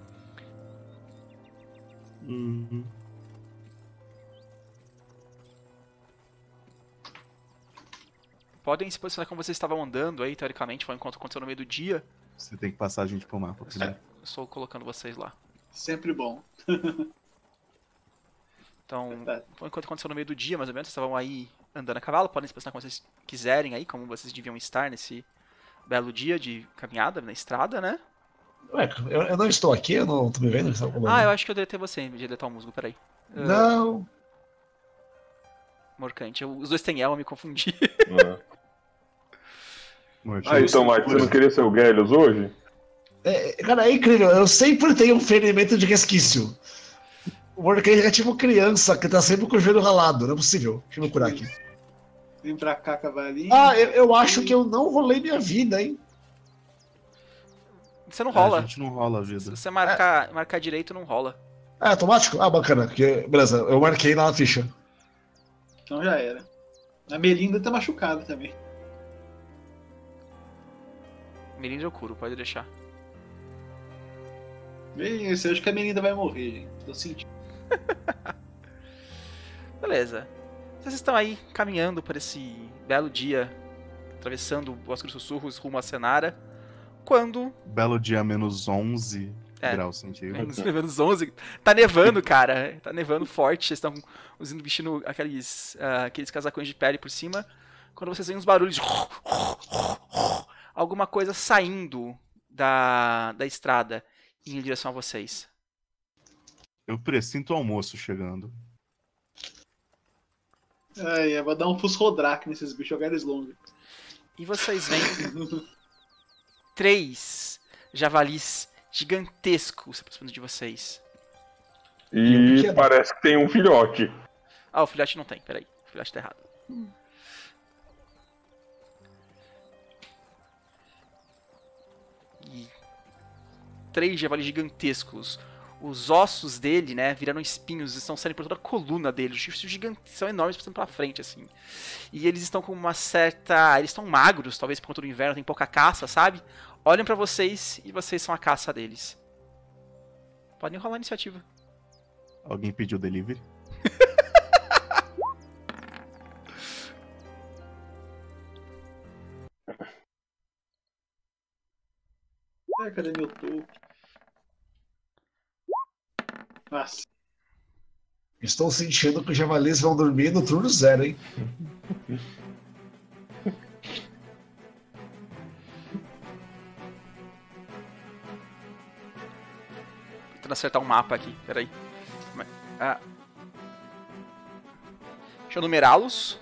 Podem se posicionar como vocês estavam andando aí, teoricamente, foi um encontro que aconteceu no meio do dia. Você tem que passar a gente pro mapa primeiro. Eu estou colocando vocês lá. Sempre bom. Então, Verdade. foi um encontro que aconteceu no meio do dia, mais ou menos. Vocês estavam aí andando a cavalo, podem se posicionar como vocês quiserem aí, como vocês deviam estar nesse belo dia de caminhada na estrada, né? Ué, eu não estou aqui, eu não tô me vendo. Ah, eu acho que eu deletei você em vez de deletar o musgo, peraí. Não. Morcante, os dois têm El, eu me confundi. Então, Mike, você não queria ser o Gallius hoje? Cara, é incrível, eu sempre tenho um ferimento de resquício. O Mordecai é tipo criança que tá sempre com o joelho ralado, não é possível. Deixa eu me curar aqui. Vem pra cá, cavalinho. Ah, eu acho que eu não rolei minha vida, hein? Você não rola. A gente não rola a Se vida. você marcar direito, não rola. É automático? Ah, bacana. Beleza, eu marquei lá na ficha. Então já era. A Melinda tá machucada também. Melinda eu curo, pode deixar. Bem, eu acho que a Melinda vai morrer, gente. Tô sentindo. Beleza. Vocês estão aí caminhando por esse belo dia, atravessando o Bosque dos Sussurros rumo a Senara, quando... Belo dia menos 11 É. graus centígrados. Menos 11. Tá nevando, cara. Tá nevando forte. Vocês estão vestindo aqueles casacões de pele por cima. Quando vocês veem uns barulhos... Alguma coisa saindo da estrada em direção a vocês. Eu presinto o almoço chegando. Ai, eu vou dar um Fusrodrak nesses bichos, jogar eles longe. E vocês veem 3 javalis gigantescos se aproximando de vocês. E parece que tem um filhote. Ah, o filhote não tem, peraí. O filhote tá errado. E 3 javalis gigantescos. Os ossos dele, né, viraram espinhos, estão saindo por toda a coluna dele. Os chifres gigantes são enormes, passando pra frente, assim. E eles estão com uma certa... Eles estão magros, talvez por conta do inverno, tem pouca caça, sabe? Olham pra vocês e vocês são a caça deles. Podem rolar a iniciativa. Alguém pediu delivery? Ai, cadê meu topo? Nossa. Estou sentindo que os javalis vão dormir no turno 0, hein? Tentando acertar um mapa aqui, peraí. Deixa eu numerá-los.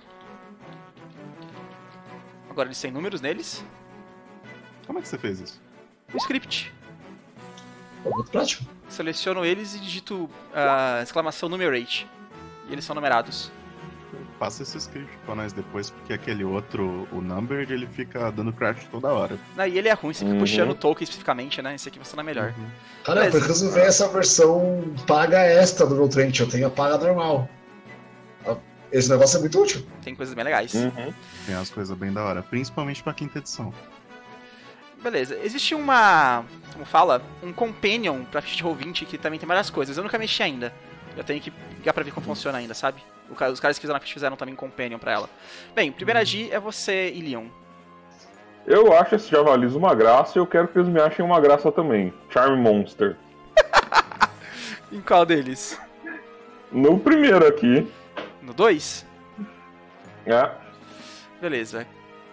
Agora eles têm números neles. Como é que você fez isso? O script. Muito prático. Seleciono eles e digito exclamação numerate. E eles são numerados. Passa esse script pra nós depois, porque aquele outro, o Numbered, ele fica dando crash toda hora. E ele é ruim, você fica puxando o token especificamente, né? Esse aqui funciona melhor. Cara, Beleza. por acaso vem essa versão paga extra do Roll20, eu tenho a paga normal. Esse negócio é muito útil. Tem coisas bem legais. Tem umas coisas bem da hora, principalmente pra quinta edição. Beleza, existe uma... Como fala? Um companion pra ficha de Roll20 que também tem várias coisas. Eu nunca mexi ainda. Eu tenho que ligar pra ver como funciona ainda, sabe? Os caras que fizeram a ficha fizeram também um companion pra ela. Bem, o primeiro agir é você, Ilion. Eu acho esse javalis uma graça e eu quero que eles me achem uma graça também. Charm Monster. Em qual deles? No primeiro aqui. No 2? É. Beleza.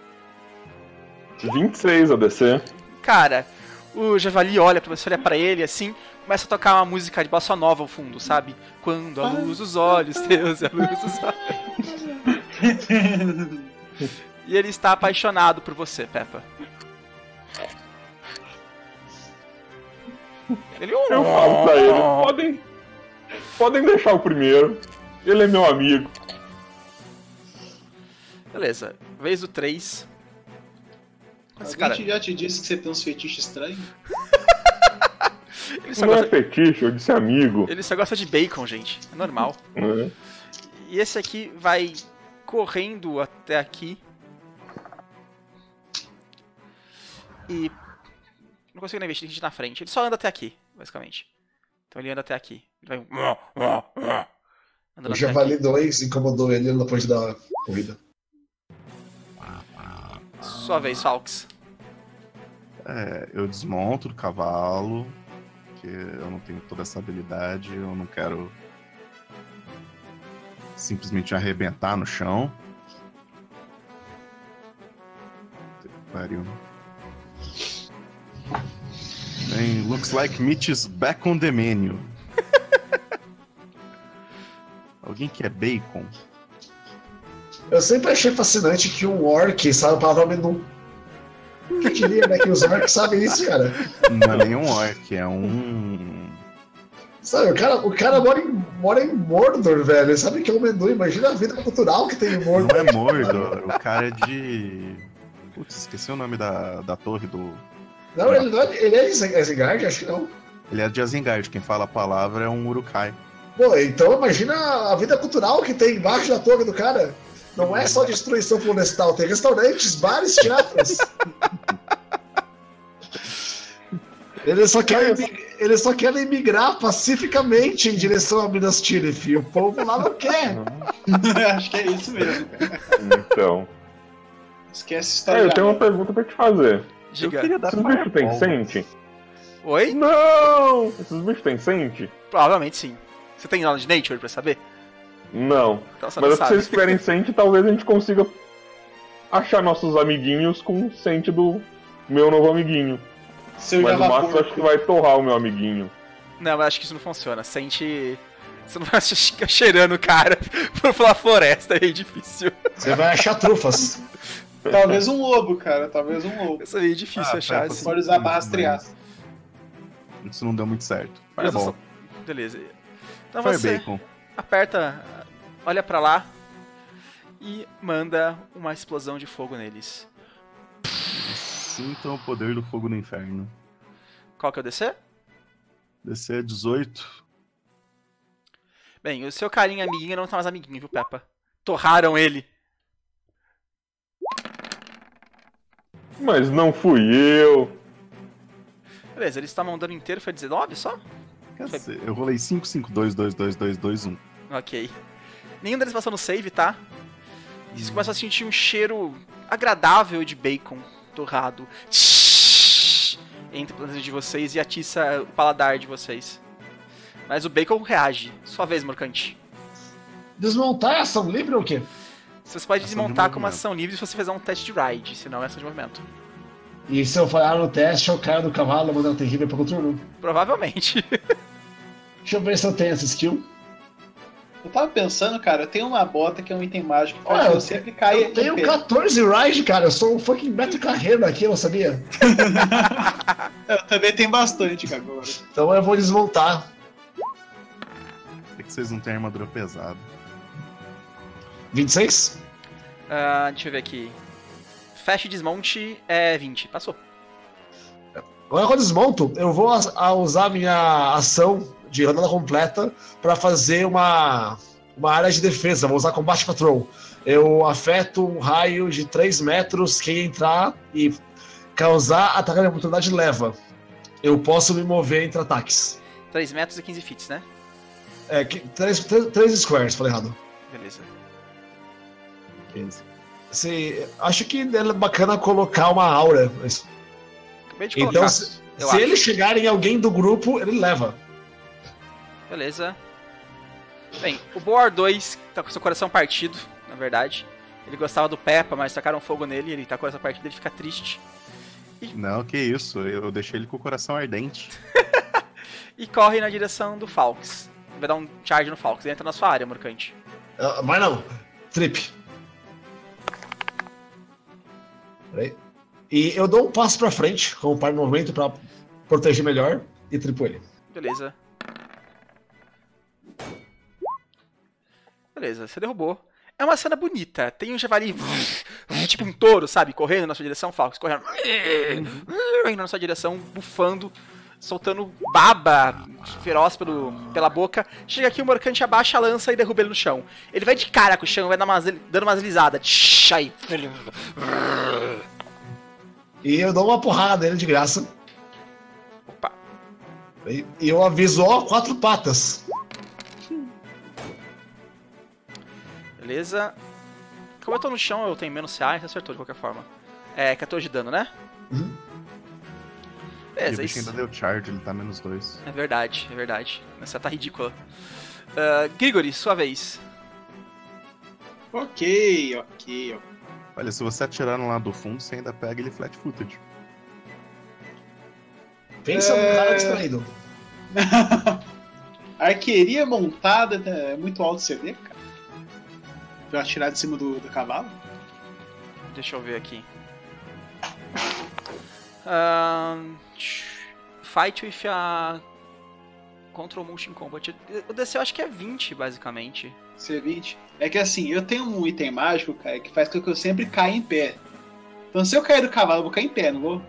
26 a DC. Cara, o Javali olha pra você, olha pra ele assim, começa a tocar uma música de bossa nova ao fundo, sabe? Quando a luz dos olhos teus, a luz dos olhos. E ele está apaixonado por você, Peppa. Ele... Eu falo pra ele, podem deixar o primeiro. Ele é meu amigo. Beleza, vez do 3. Alguém já te disse que você tem uns fetiches estranhos? Ele só Não gosta... é fetiche, eu disse amigo. Ele só gosta de bacon, gente. É normal. É. E esse aqui vai correndo até aqui e... Não consigo nem ver, tem gente na frente. Ele só anda até aqui, basicamente. Então ele anda até aqui. Ele vai... O Javali 2 incomodou ele depois da corrida. Sua vez, Falks. Eu desmonto do cavalo, porque eu não tenho toda essa habilidade, eu não quero simplesmente arrebentar no chão. Pariu. Bem, looks like Mitch is back on the menu. Alguém quer bacon? Eu sempre achei fascinante que um orc sabe a palavra menu. Quem diria, né, que os orcs sabem isso, cara? Não é nem um orc, é um... Sabe, o cara mora em Mordor, velho. Ele sabe que é um menu. Imagina a vida cultural que tem em Mordor. Não é Mordor, o cara é de... Putz, esqueci o nome da torre do... Não, ele é Isengard, acho que não. Ele é de Isengard, quem fala a palavra é um Uruk-hai. Pô, então imagina a vida cultural que tem embaixo da torre do cara. Não é só destruição florestal, tem restaurantes, bares, teatros. Eles só querem migrar pacificamente em direção a Minas Tirith. E o povo lá não quer. Acho que é isso mesmo, cara. Então. Esquece a história. Eu tenho uma pergunta pra te fazer. Diga. Eu queria dar Esses bichos têm fireball. sente? Oi? Não! Esses bichos têm sente? Provavelmente sim. Você tem knowledge de nature pra saber? Não. Então você Mas não se sabe. vocês tiverem sente, talvez a gente consiga achar nossos amiguinhos com sente do meu novo amiguinho. Seu Mas o Java Max acho que vai torrar o meu amiguinho. Não, mas acho que isso não funciona. Sente... Você não vai ficar cheirando o cara pela floresta, é meio difícil. Você vai achar trufas. Talvez um lobo, cara. Talvez um lobo. Isso é meio difícil achar, assim. Pode usar pra rastrear. Isso não deu muito certo. Mas eu Fireball. só- Beleza. Então Fire você bacon. aperta, olha pra lá e manda uma explosão de fogo neles. Sintam o poder do fogo no inferno. Qual que é o DC? DC é 18. Bem, o seu carinha amiguinho não tá mais amiguinho, viu, Peppa? Torraram ele. Mas não fui eu. Beleza, eles estavam dando inteiro, foi 19 só? Cacete, eu rolei 5, 5, 2, 2, 2, 2, 2, 1. Ok. Nenhum deles passou no save, tá? E você começa a sentir um cheiro agradável de bacon torrado. Entra dentro de vocês e atiça o paladar de vocês. Mas o bacon reage. Sua vez, Morcante. Desmontar é ação livre ou o quê? Você pode Ação de desmontar com uma movimento. ação livre se você fizer um teste de ride, senão é ação de movimento. E se eu falhar no teste, eu caio do cavalo, mandando terrível pro turno. Provavelmente. Deixa eu ver se eu tenho essa skill. Eu tava pensando, cara, eu tenho uma bota que é um item mágico que Olha, faz você aplicar Eu tenho 14 ride, cara. Eu sou um fucking Beto Carreiro aqui, eu sabia? Eu também tenho bastante, cara, agora. Então eu vou desmontar. É que vocês não têm armadura pesada. 26? Deixa eu ver aqui. Fast desmonte é 20. Passou. Agora quando eu desmonto, eu vou usar minha ação de rodada completa pra fazer uma área de defesa. Vou usar Combat Patrol. Eu afeto um raio de 3 metros. Quem entrar e causar ataque de oportunidade leva. Eu posso me mover entre ataques. 3 metros e 15 feet, né? 3 squares, falei errado. Beleza. 15. Acho que é bacana colocar uma aura. Acabei de Então, colocar. se eu acho. ele chegar em alguém do grupo, ele leva. Beleza. Bem, o Boar 2 tá com seu coração partido, na verdade. Ele gostava do Peppa, mas tacaram fogo nele, ele tá com o coração partido, ele fica triste. Não, que isso. Eu deixei ele com o coração ardente. E corre na direção do Falks. Vai dar um charge no Falks, ele entra na sua área, Morcante. Mas não. Trip. Peraí. E eu dou um passo pra frente, com o par de movimento pra proteger melhor, e tripo ele. Beleza. Beleza, você derrubou. É uma cena bonita. Tem um javali, tipo um touro, sabe? Correndo na sua direção, Falcos, correndo. Indo na sua direção, bufando, soltando baba feroz pela boca. Chega aqui, o Morcante abaixa a lança e derruba ele no chão. Ele vai de cara com o chão, vai dando uma deslizada. Aí. E eu dou uma porrada nele de graça. Opa. E eu aviso, ó, 4 patas. Beleza. Como eu tô no chão, eu tenho menos CA, você acertou de qualquer forma. É 14 de dano, né? Uhum. E o Beleza, bicho ainda deu charge, ele tá -2. É verdade, é verdade. Essa tá ridícula. Grigori, sua vez. Ok. Olha, se você atirar no lado do fundo, você ainda pega ele flat-footed. Pensa no cara distraído. Arqueria montada é muito alto CD, cara. Pra eu atirar de cima do cavalo. Deixa eu ver aqui. Fight with a Control Motion Combat. O DC eu acho que é 20, basicamente. C20. É que assim, eu tenho um item mágico, cara, que faz com que eu sempre caia em pé. Então se eu cair do cavalo, eu vou cair em pé, não vou?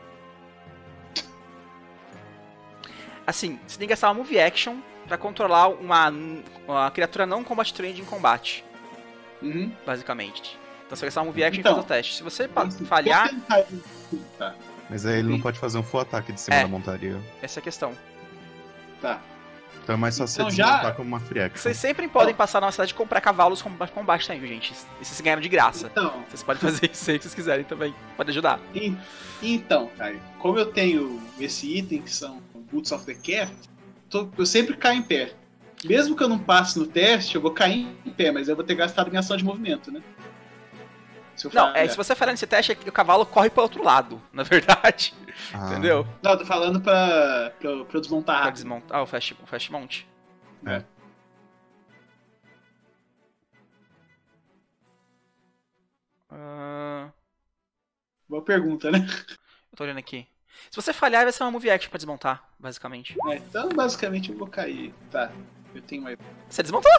Assim, você tem que gastar uma Move Action pra controlar uma criatura não Combat Trained em combate, Uhum. basicamente. Então você vai gastar uma Move Action Então, e fazer o teste. Se você Assim, falhar, vou tentar- Tá, Mas aí ele não pode fazer um full ataque de cima É. da montaria. essa é a questão. tá. Então é mais só você Então já- desmontar com uma free action. Vocês sempre podem passar na cidade e comprar cavalos com combate também, viu, gente? E vocês ganharam de graça. Então, Vocês podem fazer isso aí se vocês quiserem também. Pode ajudar. então, cara, como eu tenho esse item que são Boots of the Cat, eu sempre caio em pé. Mesmo que eu não passe no teste, eu vou cair em pé, mas eu vou ter gastado minha ação de movimento, né? Se eu Não, falhar. se você falhar nesse teste, o cavalo corre para outro lado, na verdade. Ah, Entendeu? Não, eu tô falando pra eu desmontar Pra rápido. desmontar. Ah, o fast mount. É. Boa pergunta, né? Eu tô olhando aqui. Se você falhar, vai ser uma move action pra desmontar, basicamente. Então, basicamente, eu vou cair. Tá, eu tenho mais. Você desmontou?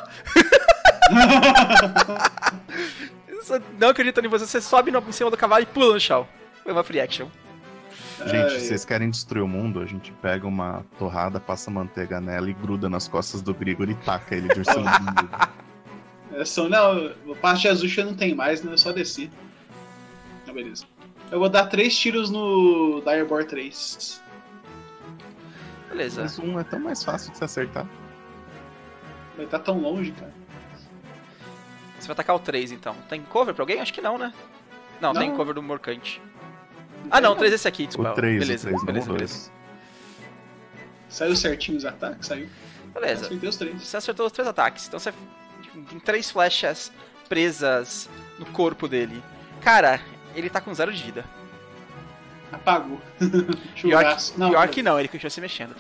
Eu não acredito em você. Você sobe em cima do cavalo e pula no chão. Foi uma free action. Gente, se vocês querem destruir o mundo, a gente pega uma torrada, passa manteiga nela e gruda nas costas do Grigor e taca ele de cima do mundo. Não, parte azul eu não tem mais, né? Eu só desci. Então, beleza. Eu vou dar 3 tiros no Direbor 3. Beleza. Mas um é tão mais fácil de se acertar. Vai estar tão longe, cara. Você vai atacar o 3, então. Tem cover pra alguém? Acho que não, né? Não, Não. tem cover do Morcante. Ah, não, 3 esse aqui, desculpa. O 3, beleza, o 3, beleza, não o beleza. 2. Saiu certinho os ataques? Saiu. Beleza. Acertei os 3. Você acertou os 3 ataques. Então você tem 3 flechas presas no corpo dele. Cara, ele tá com 0 de vida. Apagou. Pior, Churrasco. pior que não, ele continua se mexendo.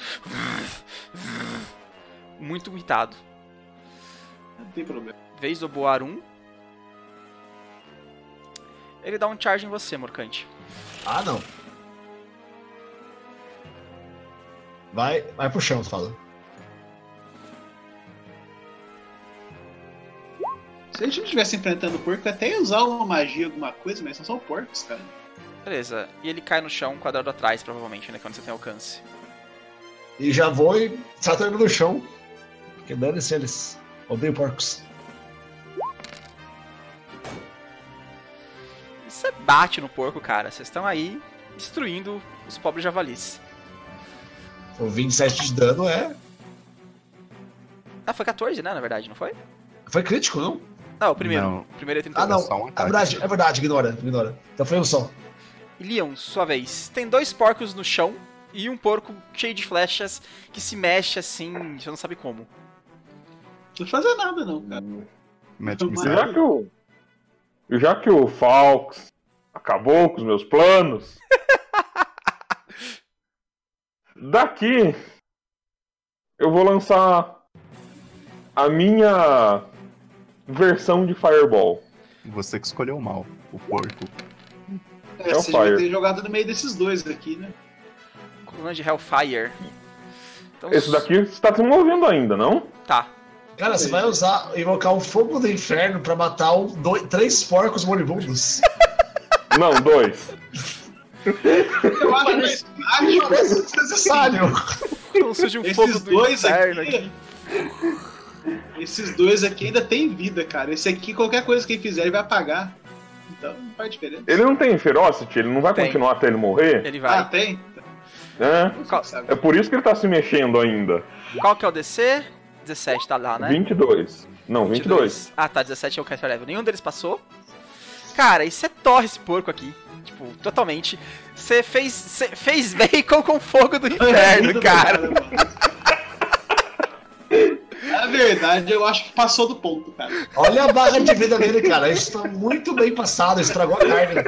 Muito irritado. Não tem problema. Vez do Boar 1. Ele dá um charge em você, Morcante. Ah, não. Vai pro chão, fala. Se a gente não estivesse enfrentando o porco, eu até ia usar uma magia, alguma coisa, mas são só porcos, cara. Beleza. E ele cai no chão, um quadrado atrás, provavelmente, né? Quando você tem alcance. E já vou e tratando no chão. Porque dane-se eles. Odeio porcos. E você bate no porco, cara. Vocês estão aí destruindo os pobres javalis. O 27 de dano Ah, foi 14, né? Na verdade, não foi? Foi crítico, não? Não, o primeiro. Não. O primeiro é 31. Ah, não. só um É ataque. verdade, ignora. Então foi um só. E Leon, sua vez. Tem 2 porcos no chão e um porco cheio de flechas que se mexe assim, você não sabe como. Não vou fazer nada, não, cara. Magic Mas- Missile. Já que o Falks acabou com os meus planos, daqui eu vou lançar a minha versão de Fireball. Você que escolheu o mal, o porco. É, o você devia Fire. ter jogado no meio desses dois aqui, né? Coluna de Hellfire. Então, Esse daqui está se movendo ainda, não? Tá. Cara, você vai invocar o fogo do inferno pra matar 3 porcos moribundos. Não, 2. Eu acho mais mágico. Parece desnecessário. Então surge um Esses fogo do dois inferno aqui- aqui. Esses dois aqui ainda tem vida, cara. Esse aqui, qualquer coisa que ele fizer, ele vai apagar. então não faz diferença. Ele não tem Ferocity? Ele não vai Tem. continuar até ele morrer? Ele vai. Ah, tem? Qual, Sabe? É por isso que ele tá se mexendo ainda. qual que é o DC? 17 tá lá, né? 22. Não, 22. Ah, tá, 17 é o Caster Level. Nenhum deles passou. Cara, e você torre esse porco aqui. Tipo, totalmente. Você fez bacon com fogo do inferno, cara. Na verdade, eu acho que passou do ponto, cara. Olha a barra de vida dele, cara. Isso tá muito bem passado, estragou a carne.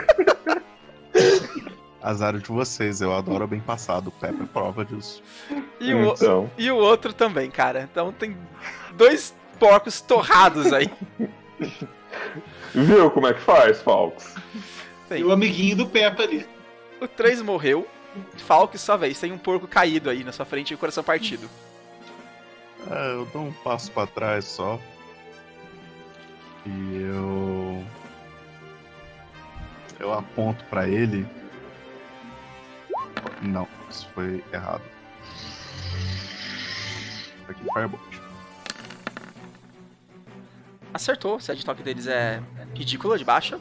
Azar de vocês, eu adoro bem passado. O Pepe é prova disso. E Então. e o outro também, cara. Então tem 2 porcos torrados aí. Viu como é que faz, Falcos? E o amiguinho do Peppa ali. O 3 morreu. Falco, sua vez. Tem um porco caído aí na sua frente e o coração partido. Eu dou um passo pra trás só. E eu aponto pra ele. Não, isso foi errado. Aqui, Firebolt. Acertou. O set de toque deles é ridículo, de baixa.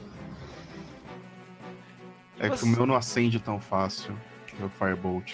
É que o meu não acende tão fácil. Meu Firebolt.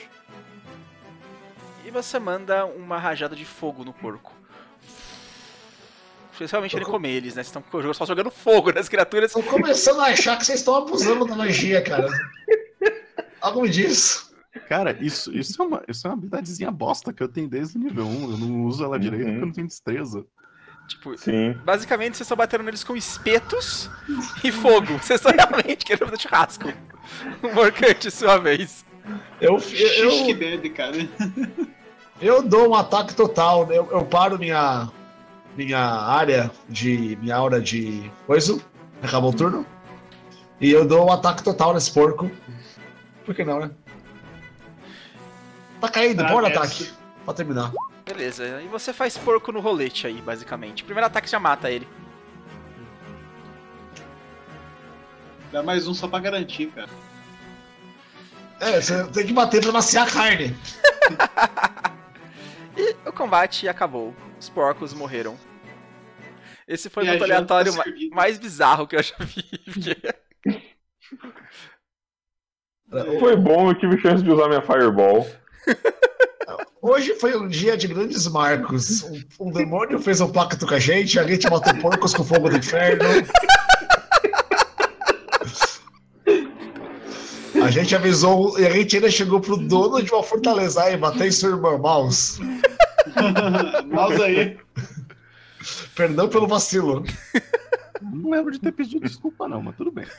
E você manda uma rajada de fogo no porco. Especialmente ele comer eles, né? Vocês estão só jogando fogo nas criaturas. Tô começando a achar que vocês estão abusando da magia, cara. Algo me diz. Cara, isso é uma habilidadezinha bosta que eu tenho desde o nível 1. Eu não uso ela direito porque eu não tenho destreza. Tipo, Sim. basicamente vocês estão batendo neles com espetos e fogo. Vocês estão realmente querendo fazer churrasco. Morcante, sua vez. Xixi que bebe, cara. Eu dou um ataque total. Eu paro minha área de. Minha aura de coisa. Acabou o turno. E eu dou um ataque total nesse porco. Por que não, né? Tá caído, bora ataque. Pra terminar. Beleza, e você faz porco no rolete aí, basicamente. Primeiro ataque já mata ele. Dá mais um só pra garantir, cara. Você tem que bater pra maciar a carne. E o combate acabou. Os porcos morreram. Esse foi o Viajando momento aleatório tá servido. mais bizarro que eu já vi. Foi bom, eu tive chance de usar minha Fireball. Hoje foi um dia de grandes marcos. Um demônio fez um pacto com a gente matou porcos com fogo do inferno. A gente avisou e a gente ainda chegou pro dono de uma fortaleza e bateu em sua irmã, Maus. Mouse aí. Perdão pelo vacilo. Não lembro de ter pedido desculpa, não, mas tudo bem.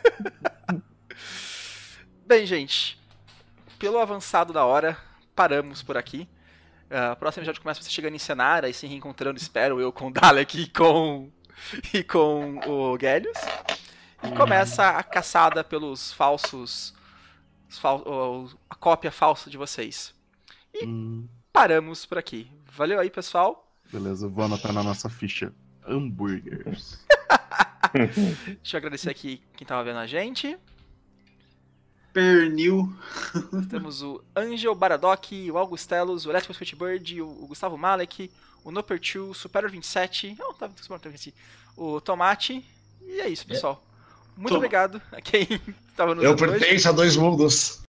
Bem, gente, pelo avançado da hora, paramos por aqui. Próximo episódio começa você chegando em Senara e se reencontrando, espero eu, com o Dalek e com o Gélios. E começa a caçada pelos falsos... a cópia falsa de vocês. E paramos por aqui. Valeu aí, pessoal. Beleza, vou anotar na nossa ficha. Hambúrgueres. Deixa eu agradecer aqui quem tava vendo a gente. Pernil. Temos o Angel Baradoc, o Augustelos, o Electric Bird, o Gustavo Malek, o Nopertu, o Superior 27, o Tomate. E é isso, pessoal. Muito obrigado a quem tava nos Eu vendo hoje. pertenço a 2 mundos.